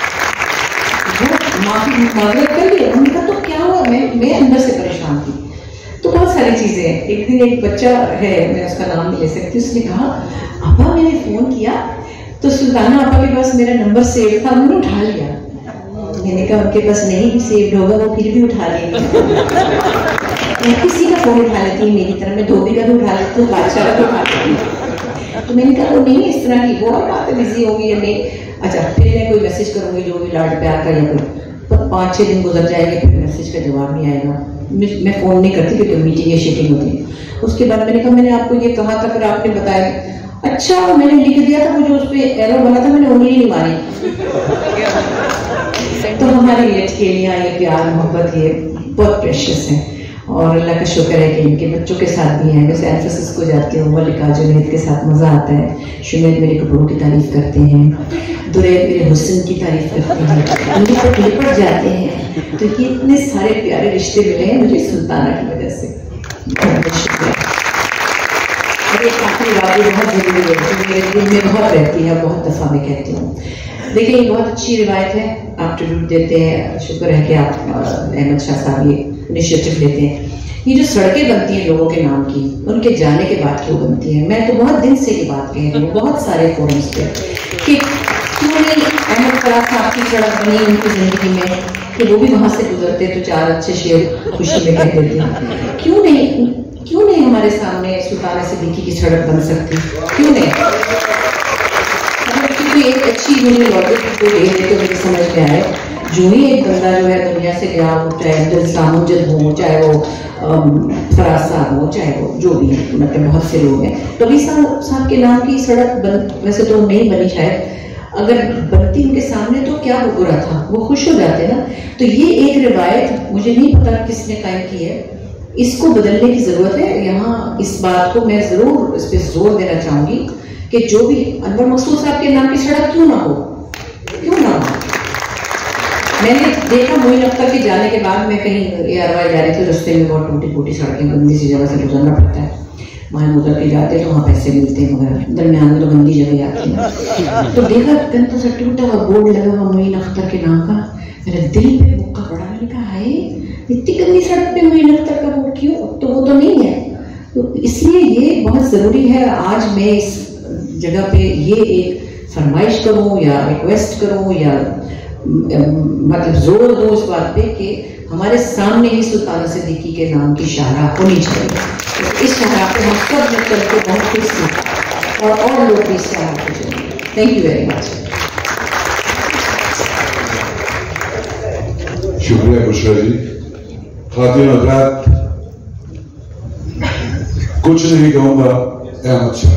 वो माफी मांग कर लिया। उनका तो क्या हुआ, मैं अंदर से परेशान थी। तो बहुत सारी चीजें हैं। एक दिन एक बच्चा है, मैं उसका नाम नहीं ले सकती, उसने कहा आपा मैंने फोन किया तो सुल्ताना आपा के पास मेरा नंबर सेव था, उन्होंने उठा लिया। मैंने कहा उनके पास नहीं सेव होगा, वो फिर भी उठा लेंगे। मैं किसी का फोन उठा लेती हूँ, मेरी तरह मैं धोबी का भी उठा लेती हूँ, बादशाह का भी उठा लेती हूँ। तो मैंने कहा वो नहीं इस तरह की, वो और बातें बिजी होंगी या नहीं। अच्छा फिर मैं कोई मैसेज करूंगी जो भी लाड प्यार का, या कोई 5-6 दिन गुजर जाएंगे, फिर मैसेज का जवाब नहीं आएगा। मैं फोन नहीं करती क्योंकि मीटिंग या शीटिंग होती है। उसके बाद मैंने कहा मैंने आपको ये कहा था, फिर आपने बताया अच्छा मैंने लिख दिया था, मुझे उस पर एरो बना था, मैंने उंगली नहीं मारी। तो हमारी ये अटकेलियाँ, ये प्यार मोहब्बत ये बहुत प्रेशियस है और अल्लाह का शुक्र है कि इनके बच्चों के साथ भी हैं। वैसे सैन फ्रांसिस्को जाती हूँ, मलिका जुनैद के साथ मज़ा आता है। शुनैद मेरे कपड़ों की तारीफ करते हैं, दुरैद मेरे हुस्न की तारीफ करते हैं, उनके साथ लिपट जाते हैं। तो ये इतने सारे प्यारे रिश्ते मिले हैं मुझे सुल्ताना की वजह से। बहुत शुक्रिया। और एक आखिरी बात बहुत जरूरी है जो मेरे दिल में बहुत रहती है, बहुत दफ़ा मैं कहती हूँ। देखिए ये बहुत अच्छी रिवायत है, आप ट्रिब्यूट देते हैं, शुक्र है कि आप अहमद शाह साहब ये इनिशिएटिव लेते हैं। ये जो सड़कें बनती हैं लोगों के नाम की, उनके जाने के बाद क्यों बनती हैं? मैं तो बहुत दिन से ये बात कह रही हूँ बहुत सारे फोरम्स पे कि क्यों नहीं अहमद फराज साहब की सड़क बनी उनकी जिंदगी में कि वो भी वहाँ से गुजरते तो 4 अच्छे शेर खुशी में कह देते हैं। क्यों नहीं हमारे सामने सुल्ताना सिद्दीकी की सड़क बन सकती? क्यों नहीं? क्योंकि एक अच्छी मुझे लॉजिक को ले तो मुझे समझ में आए, जो ही एक बंदा जो है दुनिया से गया हो, चाहे अब्दुल सामुजद हो, चाहे वो फराज साहब हो, चाहे वो जो भी मतलब बहुत से लोग हैं, रवि साहब के नाम की सड़क वैसे तो नहीं बनी शायद, अगर बनती उनके सामने तो क्या बुरा था, वो खुश हो जाते ना। तो ये एक रिवायत मुझे नहीं पता किसने कायम की है, इसको बदलने की जरूरत है। यहाँ इस बात को मैं जरूर इस पर जोर देना चाहूंगी कि जो भी अनवर मकसूद साहब के नाम की सड़क क्यों ना हो, क्यों ना हो। मैंने देखा मोइन अख्तर के जाने के बाद मैं कहीं ARY जा रही थी, रास्ते में बहुत टूटी फूटी सड़कें, गंदी सी जगह से गुजरना पड़ता है। वहाँ उधर के जाते तो वहाँ पैसे मिलते हैं मगर दरमियान में तो गंदी जगह आती है। तो देखा गंदा सा टूटा हुआ बोर्ड लगा हुआ मोइन अख्तर के नाम का, मेरे दिल पे मुक्का पड़ा। मैंने कहा हाय इतनी गंदी सड़क पे मोइन अख्तर का बोर्ड क्यों? तो वो तो नहीं है। तो इसलिए ये बहुत ज़रूरी है। आज मैं इस जगह पे ये एक फरमाइश करूँ या रिक्वेस्ट करूँ या मतलब जोर दो इस बात पे कि हमारे सामने ही सुल्ताना सिद्दीकी के नाम की शाहरा होनी चाहिए। तो इस शाहरा पे हम सब मिलकर के बहुत खुश हैं और लोग भी इस शाहरा को चाहिए। Thank you very much. शुक्रिया बुशरा जी। खातिन हज़रात, कुछ नहीं कहूंगा अहमद शाह।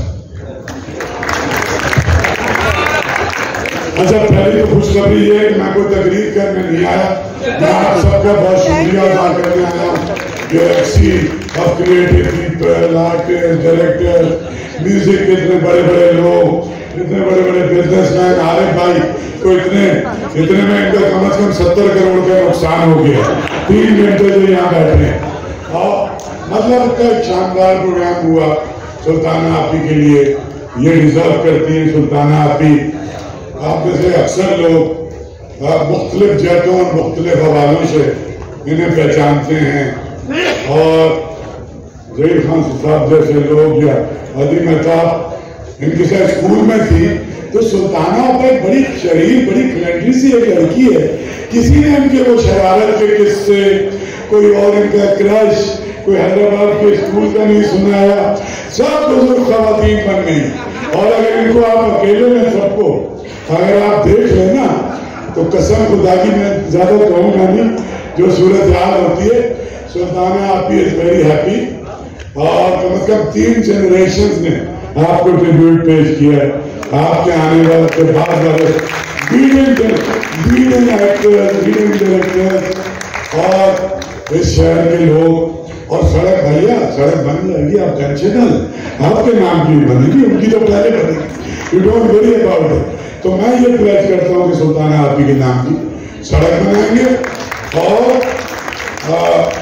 अच्छा पहले तो खुशखबरी ये है कि मैं कोई तकरीर करने नहीं आया, मैं आप सबका बहुत शुक्रिया अदा करने आया हूँ। Galaxy of creative people, artist, director, music के इतने बड़े बड़े लोग, इतने बड़े बड़े बिजनेसमैन, आरिफ भाई को इतने में इनका कम से कम 70 करोड़ का नुकसान हो गया 3 घंटे जो यहाँ बैठे हैं। और मतलब का शानदार प्रोग्राम हुआ सुल्ताना आपी के लिए, ये डिजर्व करती है सुल्ताना आपी। आप जैसे अक्सर लोग मुख्तलिफ जगहों और मुख्तलिफ हवालों से इन्हें पहचानते हैं और जहीर खान साहब जैसे लोग या अदी मेहताब इनके साथ स्कूल में थी तो सुल्ताना आपा एक बड़ी शरीफ बड़ी फ्रेंडली सी एक लड़की है। किसी ने इनके वो शरारत के किस्से, कोई और इनका क्रश, कोई हैदराबाद के स्कूल का नहीं सुनाया, सब बुजुर्ग खवातीन बन गई। और अगर इनको आप अकेले में सबको अगर आप देख लें ना तो कसम खुदा की मैं ज्यादा कहूँगा नहीं, जो सूरत हाल होती है सुल्ताना आपी इज वेरी हैप्पी। और कम से कम 3 जनरेशन ने आपको ट्रिब्यूट पेश किया है। आपके आने वाले के बाद वाले लीडिंग एक्टर्स, लीडिंग डायरेक्टर्स और इस शहर के लोग। और सड़क भैया सड़क बन जाएगी, आप टेंशन ना, आपके नाम की बनेगी, उनकी तो पहले बनेगी, you don't worry about it. तो मैं ये प्लेज करता हूँ कि सुल्ताना आपी के नाम की सड़क बनाएंगे और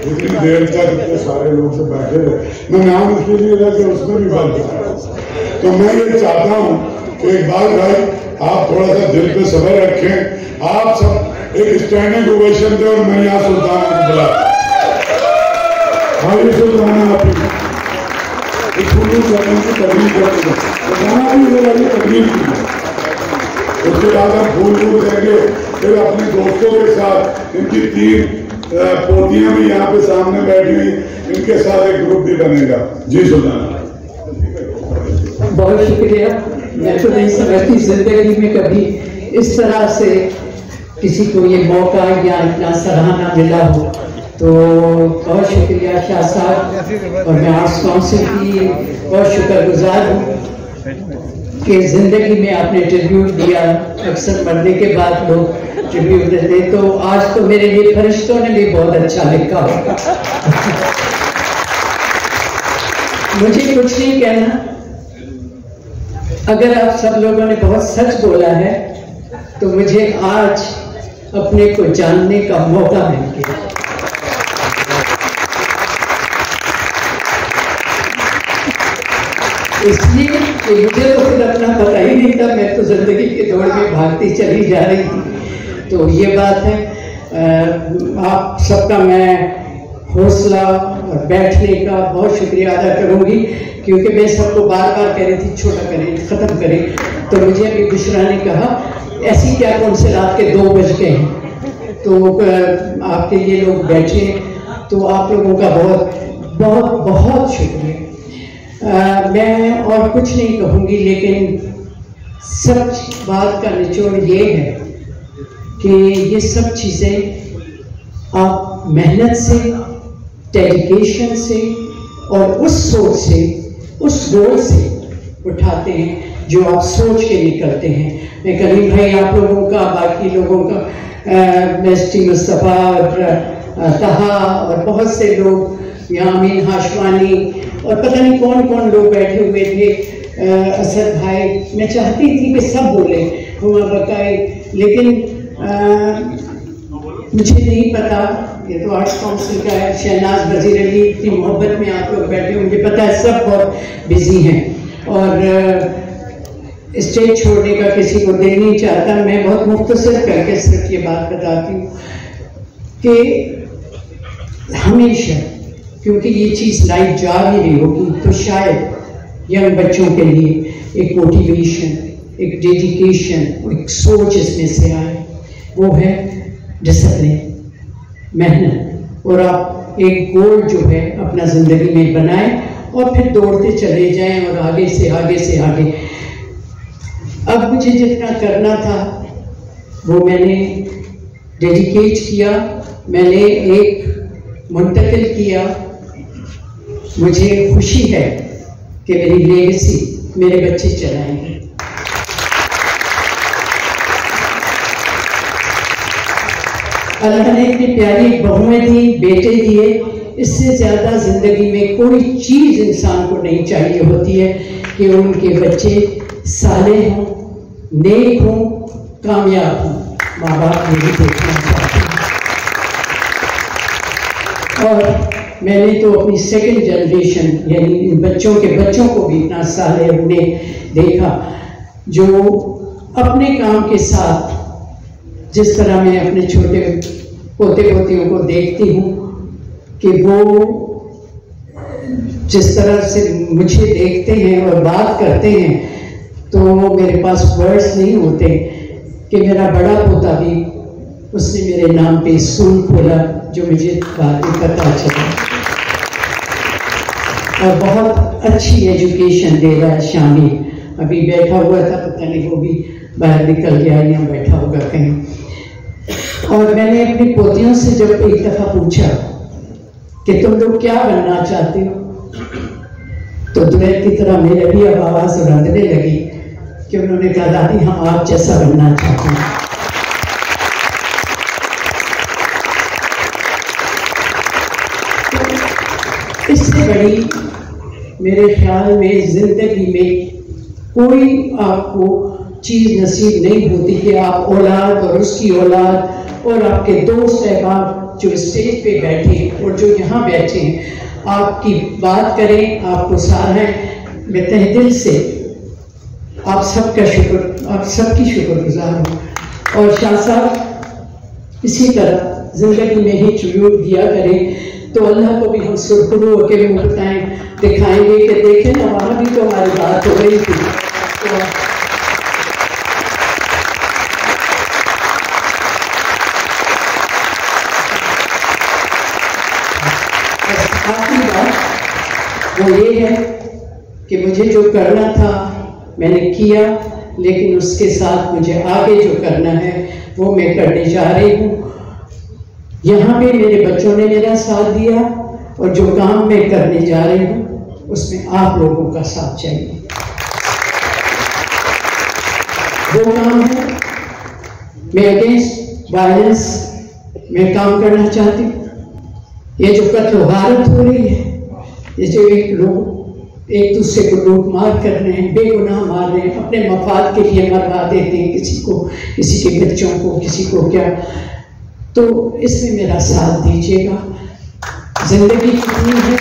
इतनी देर तक इतने सारे लोग से बैठे रहे, मैं नाम इसके लिए रहा कि उसमें भी बात करा। तो मैं ये चाहता हूँ कि इकबाल भाई आप थोड़ा सा दिल पे सब्र रखें, आप सब एक स्टैंडिंग ओवेशन दे और मैं यहाँ सुल्ताना को बुला। हाँ ये सुल्ताना आप फूलों करने की तकलीफ करेंगे, सुल्ताना भी मेरा ये तकलीफ की। उसके बाद हम फूल देंगे, फिर अपने दोस्तों के साथ इनकी 3 पोतियां भी यहाँ पे सामने बैठी हुई, इनके साथ एक ग्रुप भी बनेगा। जी सुल्ताना। बहुत शुक्रिया। मैं तो नहीं समझती जिंदगी में कभी इस तरह से किसी को ये मौका या इतना सराहना मिला हो, तो बहुत शुक्रिया शाह साहब। और मैं आर्ट्स काउंसिल की बहुत शुक्रगुजार हूँ कि जिंदगी में आपने ट्रिब्यूट दिया। अक्सर मरने के बाद लोग ट्रिब्यूट देते, तो आज तो मेरे लिए फरिश्तों ने भी बहुत अच्छा लिखा होगा। मुझे कुछ नहीं कहना, अगर आप सब लोगों ने बहुत सच बोला है तो मुझे आज अपने को जानने का मौका मिल गया। इसलिए कि मुझे तो फिर अपना पता ही नहीं था, मैं तो जिंदगी के दौड़ में भागती चली जा रही थी। तो ये बात है, आप सबका मैं हौसला और बैठने का बहुत शुक्रिया अदा करूंगी, क्योंकि मैं सबको बार बार कह रही थी छोटा करें, ख़त्म करें। तो मुझे अभी बुशरा ने कहा ऐसी क्या कौन से रात के 2 बज गए हैं, तो आपके लिए लोग बैठे, तो आप लोगों का बहुत बहुत बहुत शुक्रिया। मैं और कुछ नहीं कहूँगी, लेकिन सच बात का निचोड़ ये है कि ये सब चीज़ें आप मेहनत से, डेडिकेशन से और उस सोच से, उस गोल से उठाते हैं जो आप सोच के निकलते हैं। मैं करीम भाई आप लोगों का, बाकी लोगों का, मेस्टी मुस्तफ़ा और तहा और बहुत से लोग यहाँ, अमीन हाशवानी और पता नहीं कौन कौन लोग बैठे हुए थे, असद भाई, मैं चाहती थी कि सब बोले, हुआ बकाई, लेकिन मुझे नहीं पता, ये तो आर्ट्स काउंसिल का है। शहनाज वजीर अली, इतनी मोहब्बत में आप लोग बैठे, मुझे पता है सब बहुत बिजी हैं और स्टेज छोड़ने का किसी को दिल नहीं चाहता। मैं बहुत मुख्तसर करके सिर्फ ये बात बताती हूँ कि हमेशा, क्योंकि ये चीज़ लाइफ जा ही रही होगी, तो शायद यंग बच्चों के लिए एक मोटिवेशन, एक डेडिकेशन, एक सोच इसमें से आए, वो है डिसिप्लिन, मेहनत, और आप एक गोल जो है अपना ज़िंदगी में बनाएं और फिर दौड़ते चले जाएं और आगे से आगे से आगे। अब मुझे जितना करना था वो मैंने डेडिकेट किया, मैंने एक मुंतकिल किया। मुझे खुशी है कि मेरी लेगेसी मेरे बच्चे चलाएंगे। अल्लाह ने इतनी प्यारी बहुएं दी, बेटे दिए, इससे ज़्यादा ज़िंदगी में कोई चीज़ इंसान को नहीं चाहिए होती है कि उनके बच्चे साले हों, नेक हों, कामयाब हों। माँ बाप यही देखना चाहते हैं। और मैंने तो अपनी सेकंड जनरेशन यानी इन बच्चों के बच्चों को भी इतना साले अपने देखा, जो अपने काम के साथ, जिस तरह मैं अपने छोटे पोते पोतियों को देखती हूँ कि वो जिस तरह से मुझे देखते हैं और बात करते हैं, तो मेरे पास वर्ड्स नहीं होते कि मेरा बड़ा पोता भी, उसने मेरे नाम पे स्कूल खोला, जो मुझे बाद में पता चला, और बहुत अच्छी एजुकेशन दे रहा है। शामिल अभी बैठा हुआ था, पता नहीं वो भी बाहर निकल गया या बैठा होगा कहीं। और मैंने अपनी पोतियों से जब एक दफ़ा पूछा कि तुम लोग क्या बनना चाहते हो, तो दुनिया की तरह मेरे भी अब आवाज़ रंगने लगी कि उन्होंने कहा दादी हम आप जैसा बनना चाहते हैं। इससे बड़ी मेरे ख्याल में जिंदगी में कोई आपको चीज़ नसीब नहीं होती कि आप औलाद और उसकी औलाद और आपके दोस्त अहबाब जो स्टेज पे बैठे और जो यहाँ बैठे आपकी बात करें, आपको सराहें, मैं तहे दिल से आप सबका शुक्र, आप सबकी शुक्रगुजार हूँ। और शाह साहब इसी तरह जिंदगी में ही ट्रिब्यूट दिया करें तो अल्लाह को भी हम सुरखरू के मुँह बताएं दिखाएंगे कि देखें ना वहाँ भी तो हमारी बात हो रही थी। तो आखिरी बात वो ये है कि मुझे जो करना था मैंने किया, लेकिन उसके साथ मुझे आगे जो करना है वो मैं करने जा रही हूँ। यहाँ पे मेरे बच्चों ने मेरा साथ दिया और जो काम मैं करने जा रही हूँ उसमें आप लोगों का साथ चाहिए। वो काम है, मैं अगेंस्ट वायलेंस में काम करना चाहती हूँ। ये जो कत्ल गारत हो रही है, ये जो लोग एक दूसरे को लूट मार कर रहे हैं, बेगुनाह मार रहे हैं, अपने मफाद के लिए मरवा देते हैं किसी को, किसी के बच्चों को, किसी को क्या, तो इसमें मेरा साथ दीजिएगा। जिंदगी कितनी है,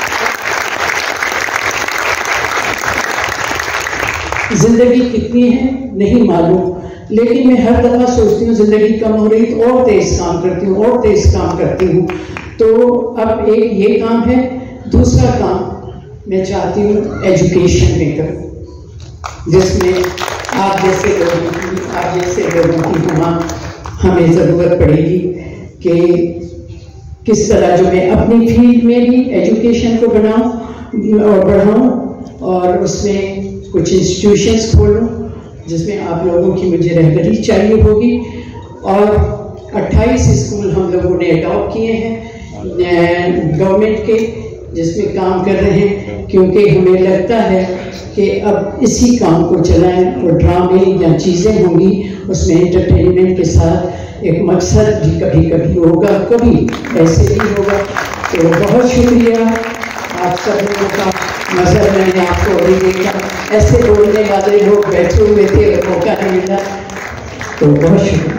जिंदगी कितनी है नहीं मालूम, लेकिन मैं हर दफा सोचती हूँ जिंदगी कम हो रही तो और तेज काम करती हूँ, और तेज काम करती हूँ। तो अब एक ये काम है, दूसरा काम मैं चाहती हूँ एजुकेशन में करूँ, जिसमें आप जैसे लोगों की हमें ज़रूरत पड़ेगी कि किस तरह जो मैं अपनी फील्ड में भी एजुकेशन को बनाऊँ और बढ़ाऊँ और उसमें कुछ इंस्टीट्यूशंस खोलूँ जिसमें आप लोगों की मुझे रहबरी चाहिए होगी। और 28 स्कूल हम लोगों ने अडॉप्ट किए हैं गवर्नमेंट के, जिसमें काम कर रहे हैं, क्योंकि हमें लगता है कि अब इसी काम को चलाएं और ड्रामे या चीज़ें होंगी उसमें एंटरटेनमेंट के साथ एक मकसद भी कभी कभी होगा, कभी ऐसे भी होगा। तो बहुत शुक्रिया आप सब लोगों का। मज़ा मैंने आपको अभी देखा, ऐसे बोलने वाले लोग बैठे हुए थे, मौका नहीं मिला, तो बहुत शुक्रिया।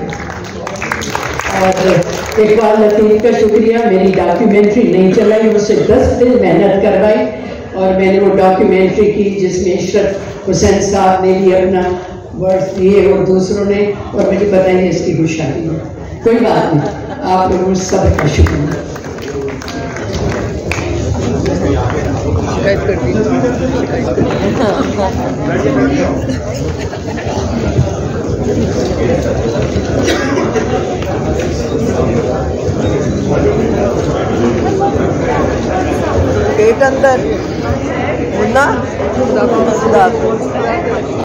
और एक बार लतीफ़ का शुक्रिया, मेरी डॉक्यूमेंट्री नहीं चलाई, मुझसे 10 दिन मेहनत करवाई और मैंने वो डॉक्यूमेंट्री की जिसमें इशरत हुसैन साहब ने भी अपना वर्ड्स दिए और दूसरों ने, और मुझे पता नहीं इसकी खुशहाली है। कोई बात नहीं, आप लोगों सबका शुक्रिया। गेट अंदर मुन्ना